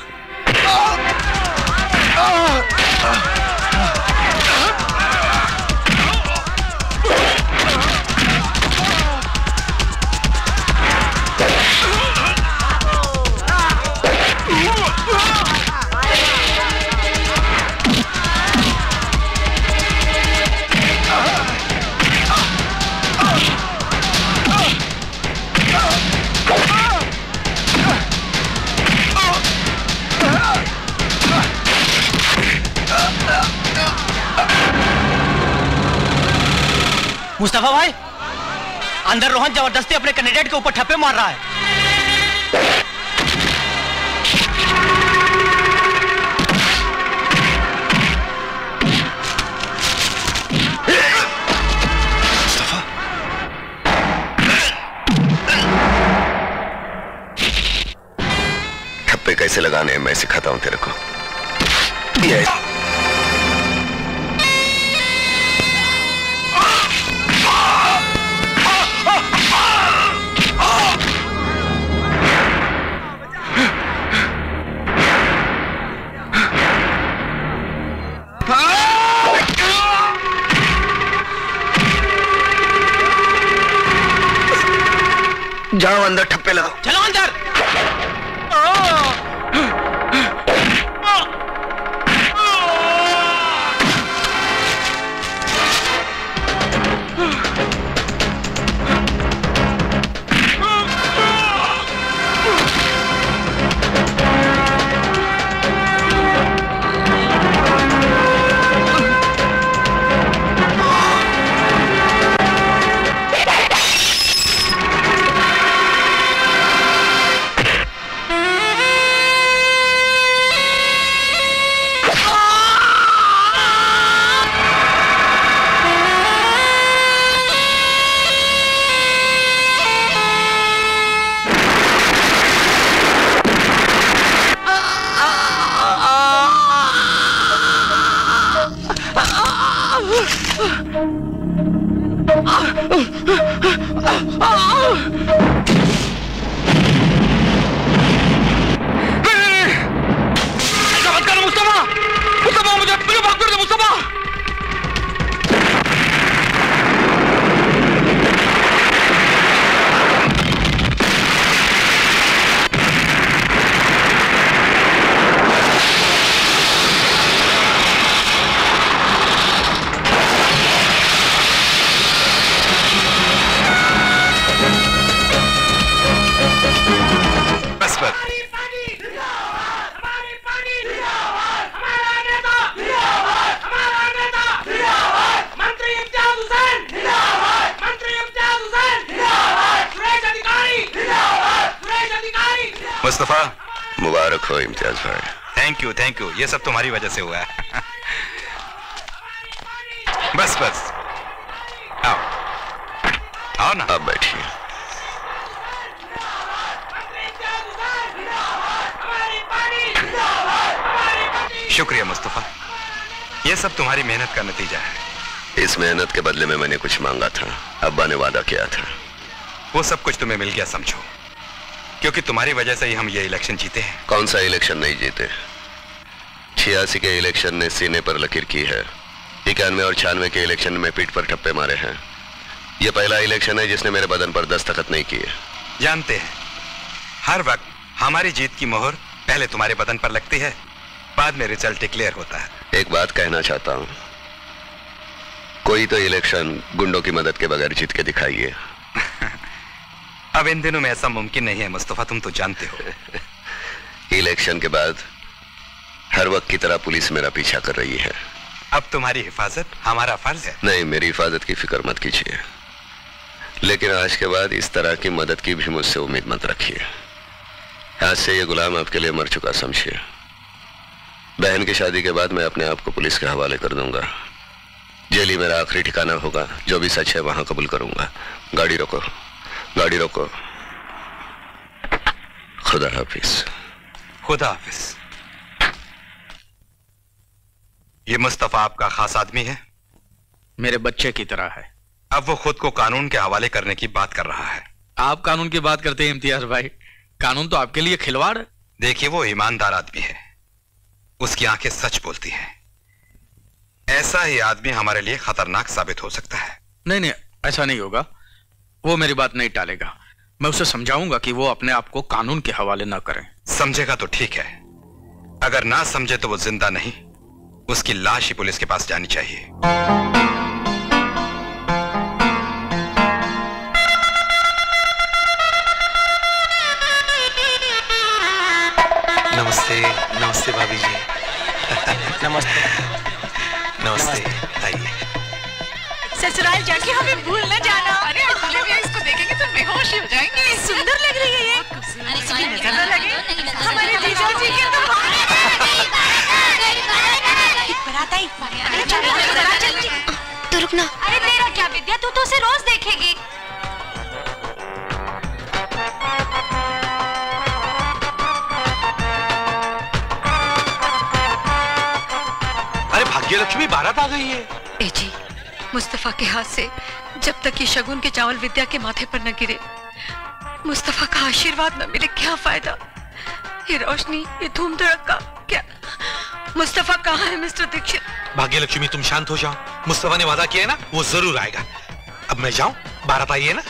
मुस्तफा भाई, अंदर रोहन जबरदस्ती अपने कैंडिडेट के ऊपर ठप्पे मार रहा है। मुस्तफा, ठप्पे कैसे लगाने हैं मैं सिखाता हूं तेरे को। ये जाओ अंदर ठप्पे लगाओ। चलो अंदर। मुस्तफा, मुबारक हो इम्तियाज भाई। थैंक यू थैंक यू, ये सब तुम्हारी वजह से हुआ है। बस बस आओ आओ ना। आप बैठिए। शुक्रिया मुस्तफा, ये सब तुम्हारी मेहनत का नतीजा है। इस मेहनत के बदले में मैंने कुछ मांगा था, अब्बा ने वादा किया था। वो सब कुछ तुम्हें मिल गया समझो, क्योंकि तुम्हारी वजह से ही हम ये इलेक्शन जीते हैं। कौन सा इलेक्शन नहीं जीते? छियासी के इलेक्शन ने सीने पर लकीर की है, इक्यानवे और छियानवे के इलेक्शन में पीठ पर ठप्पे मारे हैं। ये पहला इलेक्शन है जिसने मेरे बदन पर दस्तखत नहीं किए। जानते हैं, हर वक्त हमारी जीत की मोहर पहले तुम्हारे बदन पर लगती है, बाद में रिजल्ट डिक्लेयर होता है। एक बात कहना चाहता हूं, कोई तो इलेक्शन गुंडों की मदद के बगैर जीत के दिखाइए। अब इन दिनों में ऐसा मुमकिन नहीं है मुस्तफा, तुम तो जानते हो। इलेक्शन के बाद हर वक्त की तरह पुलिस मेरा पीछा कर रही है। अब तुम्हारी हिफाजत हमारा फर्ज है। नहीं, मेरी हिफाजत की फिक्र मत कीजिए, लेकिन आज के बाद इस तरह की मदद की भी मुझसे उम्मीद मत रखिए। आज से ये गुलाम आपके लिए मर चुका समझिए। बहन की शादी के बाद मैं अपने आप को पुलिस के हवाले कर दूंगा। जेल ही मेरा आखिरी ठिकाना होगा। जो भी सच है वहां कबूल करूंगा। गाड़ी रोको, गाड़ी रोको। खुदा हाफिज। खुदा हाफिज। ये मुस्तफा आपका खास आदमी है? मेरे बच्चे की तरह है। अब वो खुद को कानून के हवाले करने की बात कर रहा है। आप कानून की बात करते हैं इम्तियाज भाई, कानून तो आपके लिए खिलवाड़ है। देखिए, वो ईमानदार आदमी है, उसकी आंखें सच बोलती हैं। ऐसा ही आदमी हमारे लिए खतरनाक साबित हो सकता है। नहीं नहीं, ऐसा नहीं होगा, वो मेरी बात नहीं टालेगा। मैं उसे समझाऊंगा कि वो अपने आप को कानून के हवाले ना करें। समझेगा तो ठीक है, अगर ना समझे तो वो जिंदा नहीं, उसकी लाश ही पुलिस के पास जानी चाहिए। नमस्ते नमस्ते भाभी जी। नमस्ते नमस्ते, आइए। ससुराल जाके हमें भूल न जाना। अरे इसको देखेंगे तो बेहोश ही हो जाएंगे। सुंदर लग रही है ये। इसकी नजर न लगे हमारे जीजा जी के तो। बारात आई। अरे चल चल चल। तो रुकना। अरे तेरा क्या विद्या, तू तो उसे रोज देखेगी। अरे भाग्यलक्ष्मी, बारात आ गई है। ए जी, मुस्तफा के हाथ से जब तक ये शगुन के चावल विद्या के माथे पर न गिरे, मुस्तफा का आशीर्वाद न मिले, क्या फायदा। ये रोशनी, ये धूम धड़का, क्या मुस्तफा कहाँ है मिस्टर दीक्षित? भाग्यलक्ष्मी, तुम शांत हो जाओ। मुस्तफा ने वादा किया है ना, वो जरूर आएगा। अब मैं जाऊं, बारात आई है ना।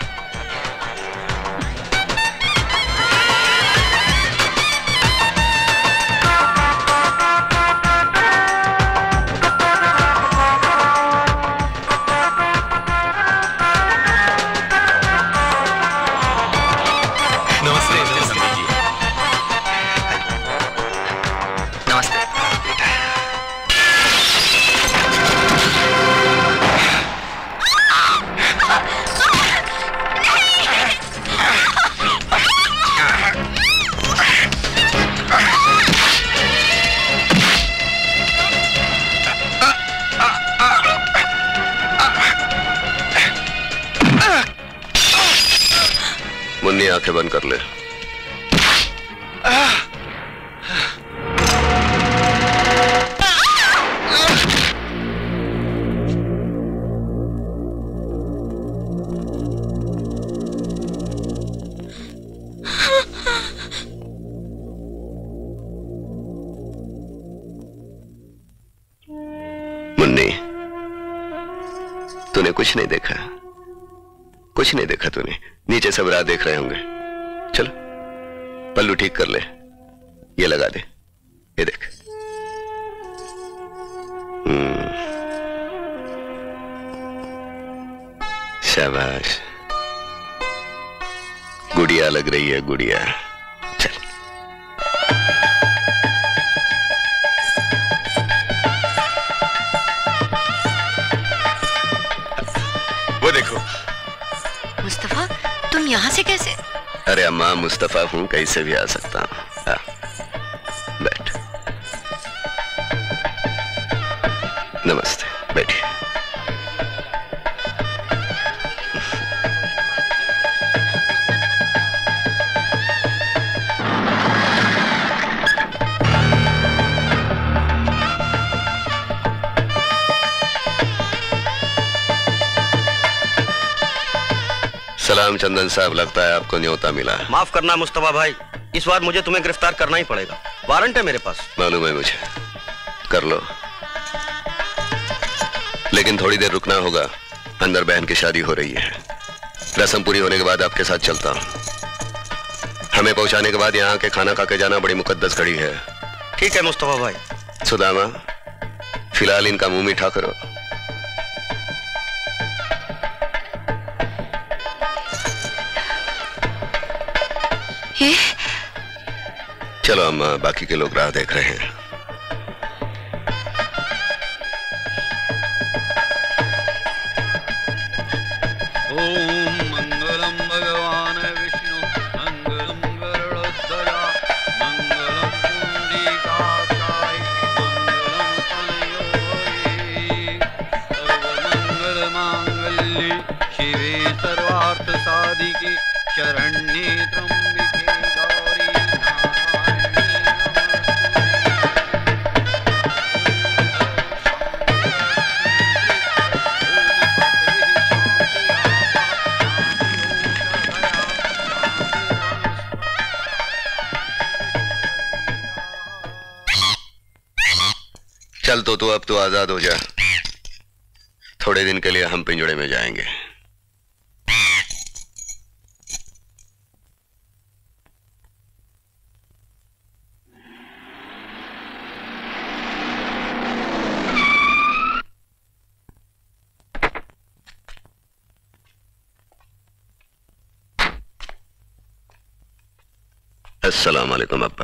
मुन्नी, आंखें बंद कर ले। मुन्नी, तूने कुछ नहीं देखा, कुछ नहीं देखा तूने। नीचे सब राह देख रहे होंगे। चलो पल्लू ठीक कर ले, ये लगा दे, ये देख। हम्म, शाबाश, गुड़िया लग रही है, गुड़िया। चल वो देखो। मुस्तफा, तुम यहाँ से कैसे? अरे अम्मा, मुस्तफा हूं, कैसे भी आ सकता हूं। हाँ, बैठ। नमस्ते, बैठिए। सलाम चंदन साहब, लगता है आपको न्योता मिला। माफ करना मुस्तफा भाई, इस बार मुझे तुम्हें गिरफ्तार करना ही पड़ेगा। वारंट है मेरे पास। मालूम है मुझे, कर लो, लेकिन थोड़ी देर रुकना होगा। अंदर बहन की शादी हो रही है। रस्म पूरी होने के बाद आपके साथ चलता हूं। हमें पहुंचाने के बाद यहाँ के खाना खा के जाना बड़ी मुकद्दस घड़ी है। ठीक है मुस्तफा भाई। सुदामा, फिलहाल इनका मुंह मीठा करो। ये? चलो अम्मा, बाकी के लोग राह देख रहे हैं। ओम मंगलम भगवान विष्णु मंगलम गरुड़ध्वजा मंगलम पुंडरीकाक्षाय मंगलम तनयोगे सर्वमंगल मांगल्ये शिवे सर्वार्थ साधिके शरण्ये त्र्यंबके गौरी चल तो तू अब तो आजाद हो जा। थोड़े दिन के लिए हम पिंजड़े में जाएंगे। अस्सलाम वालेकुम अब्बा।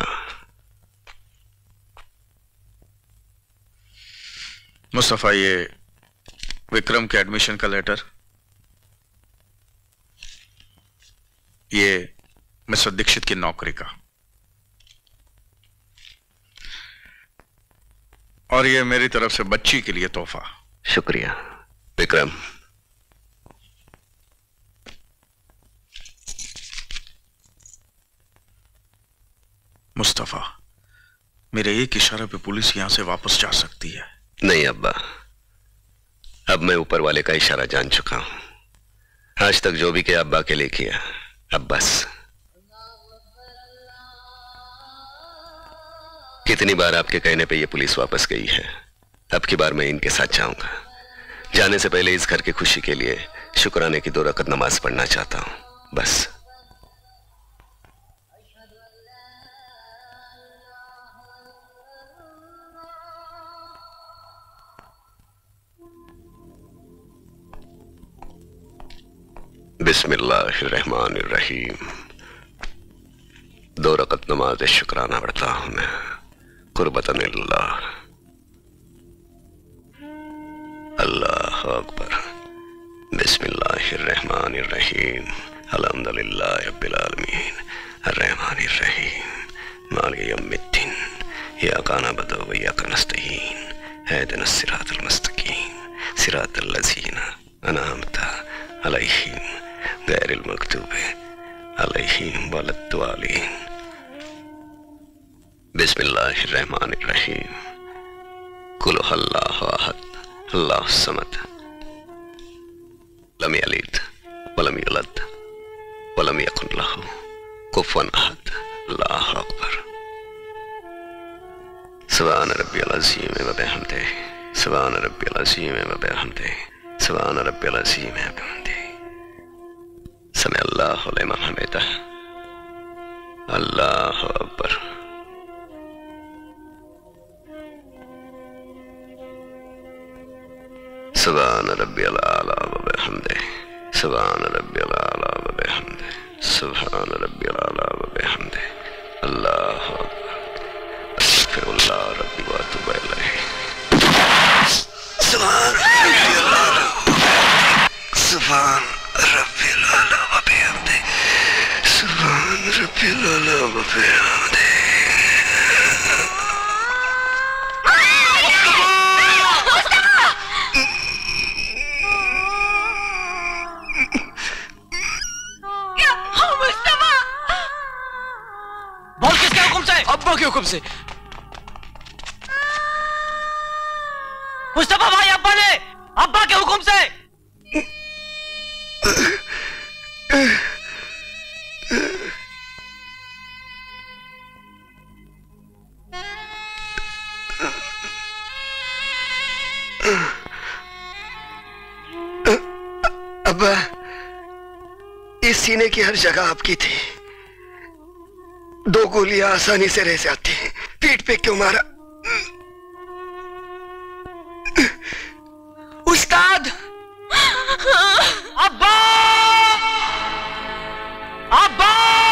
मुस्तफा, ये विक्रम के एडमिशन का लेटर, ये मिस्टर दीक्षित की नौकरी का, और ये मेरी तरफ से बच्ची के लिए तोहफा। शुक्रिया विक्रम। मुस्तफा, मेरे एक इशारे पे पुलिस यहां से वापस जा सकती है। नहीं अब्बा, अब मैं ऊपर वाले का इशारा जान चुका हूं। आज तक जो भी किया अब्बा के लिए किया, अब बस। कितनी बार आपके कहने पे ये पुलिस वापस गई है, अब की बार मैं इनके साथ जाऊंगा। जाने से पहले इस घर की खुशी के लिए शुक्राने की दो रकत नमाज पढ़ना चाहता हूं, बस। बिस्मिल्लाहिर्रहमानिर्रहीम। दो रकत नमाज शुक्राना पढ़ता हूं मैं, कुर्बतन लिल्लाह। अल्लाह अकबर। बिस्मिल्लाहिर्रहमानिर्रहीम। अल्हम्दुलिल्लाहि रब्बिल आलमीन अर्रहमानिर्रहीम मालिकि यौमिद्दीन इय्याका नअबुदु व इय्याका नस्तईन इहदिनस सिरातल मुस्तकीम सिरातल लज़ीना अनअमता अलैहिम गैरिल मग़दूबि अलैहिम वलद्दालिन। बिस्मिल्लाहिर्रहमानिर्रहीम। कुल हुवल्लाहु अहद अल्लाहु समद लम यलिद वलम यूलद वलम यकुन लहू कुफुवन अहद। अल्लाहु अकबर। सुब्हान रब्बियल अज़ीम व बिहम्दिही सुब्हान रब्बियल अज़ीम व बिहम्दिही सुब्हान रब्बियल अज़ीम व बिहम्दिही। समी अल्लाहु लिमन हमिदह। अल्लाहु अकबर। सुब्हान रब्बियल आला व बिहम्दिही सुब्हान रब्बियल आला व बिहम्दिही सुब्हान रब्बियल आला व बिहम्दिही। अल्लाहु अकबर। अस्तगफिरुल्लाह रब्बी व अतूबु इलैहि। सुब्हान रब्बियल आला सुब्हान रब्बियल आला व बिहम्दिही सुब्हान रब्बियल आला व बिहम्दिही। बोल किसके हुक्म से? अब्बा के हुक्म से। मुस्तफा भाई, अब्बा ने अब्बा के हुक्म से। अब्बा, इस सीने की हर जगह आपकी थी। दो गोलियां आसानी से रह जाती हैं, पीठ पे क्यों मारा? उस्ताद! अब्बा! अब्बा!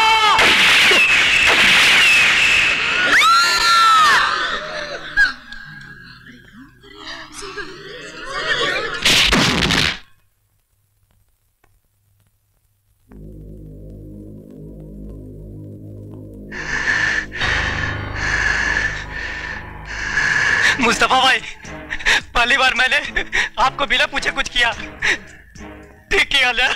मुस्तफा भाई, पहली बार मैंने आपको बिना पूछे कुछ किया। ठीक किया ना?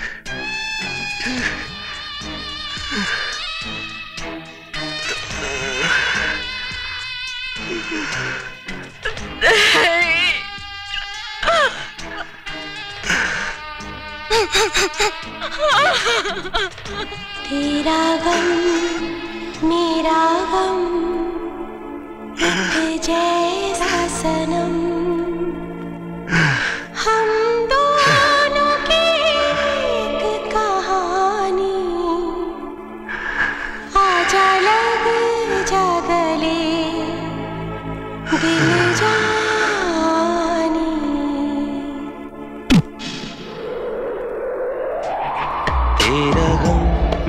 तेरा गम मेरा गम एक जैसा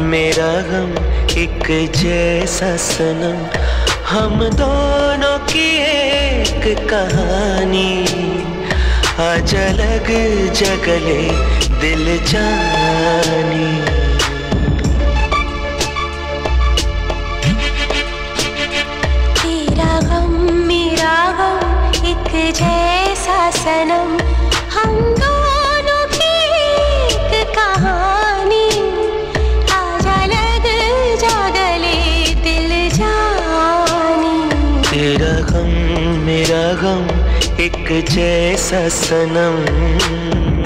मेरा गम एक जैसा सनम, हम दोनों की एक कहानी, आज अलग जगले दिल जानी। तेरा गम मेरा गम एक जैसा सनम, हम दोनों की एक कहानी, आज अलग जगले दिल जानी। तेरा गम मेरा गम एक जैसा सनम।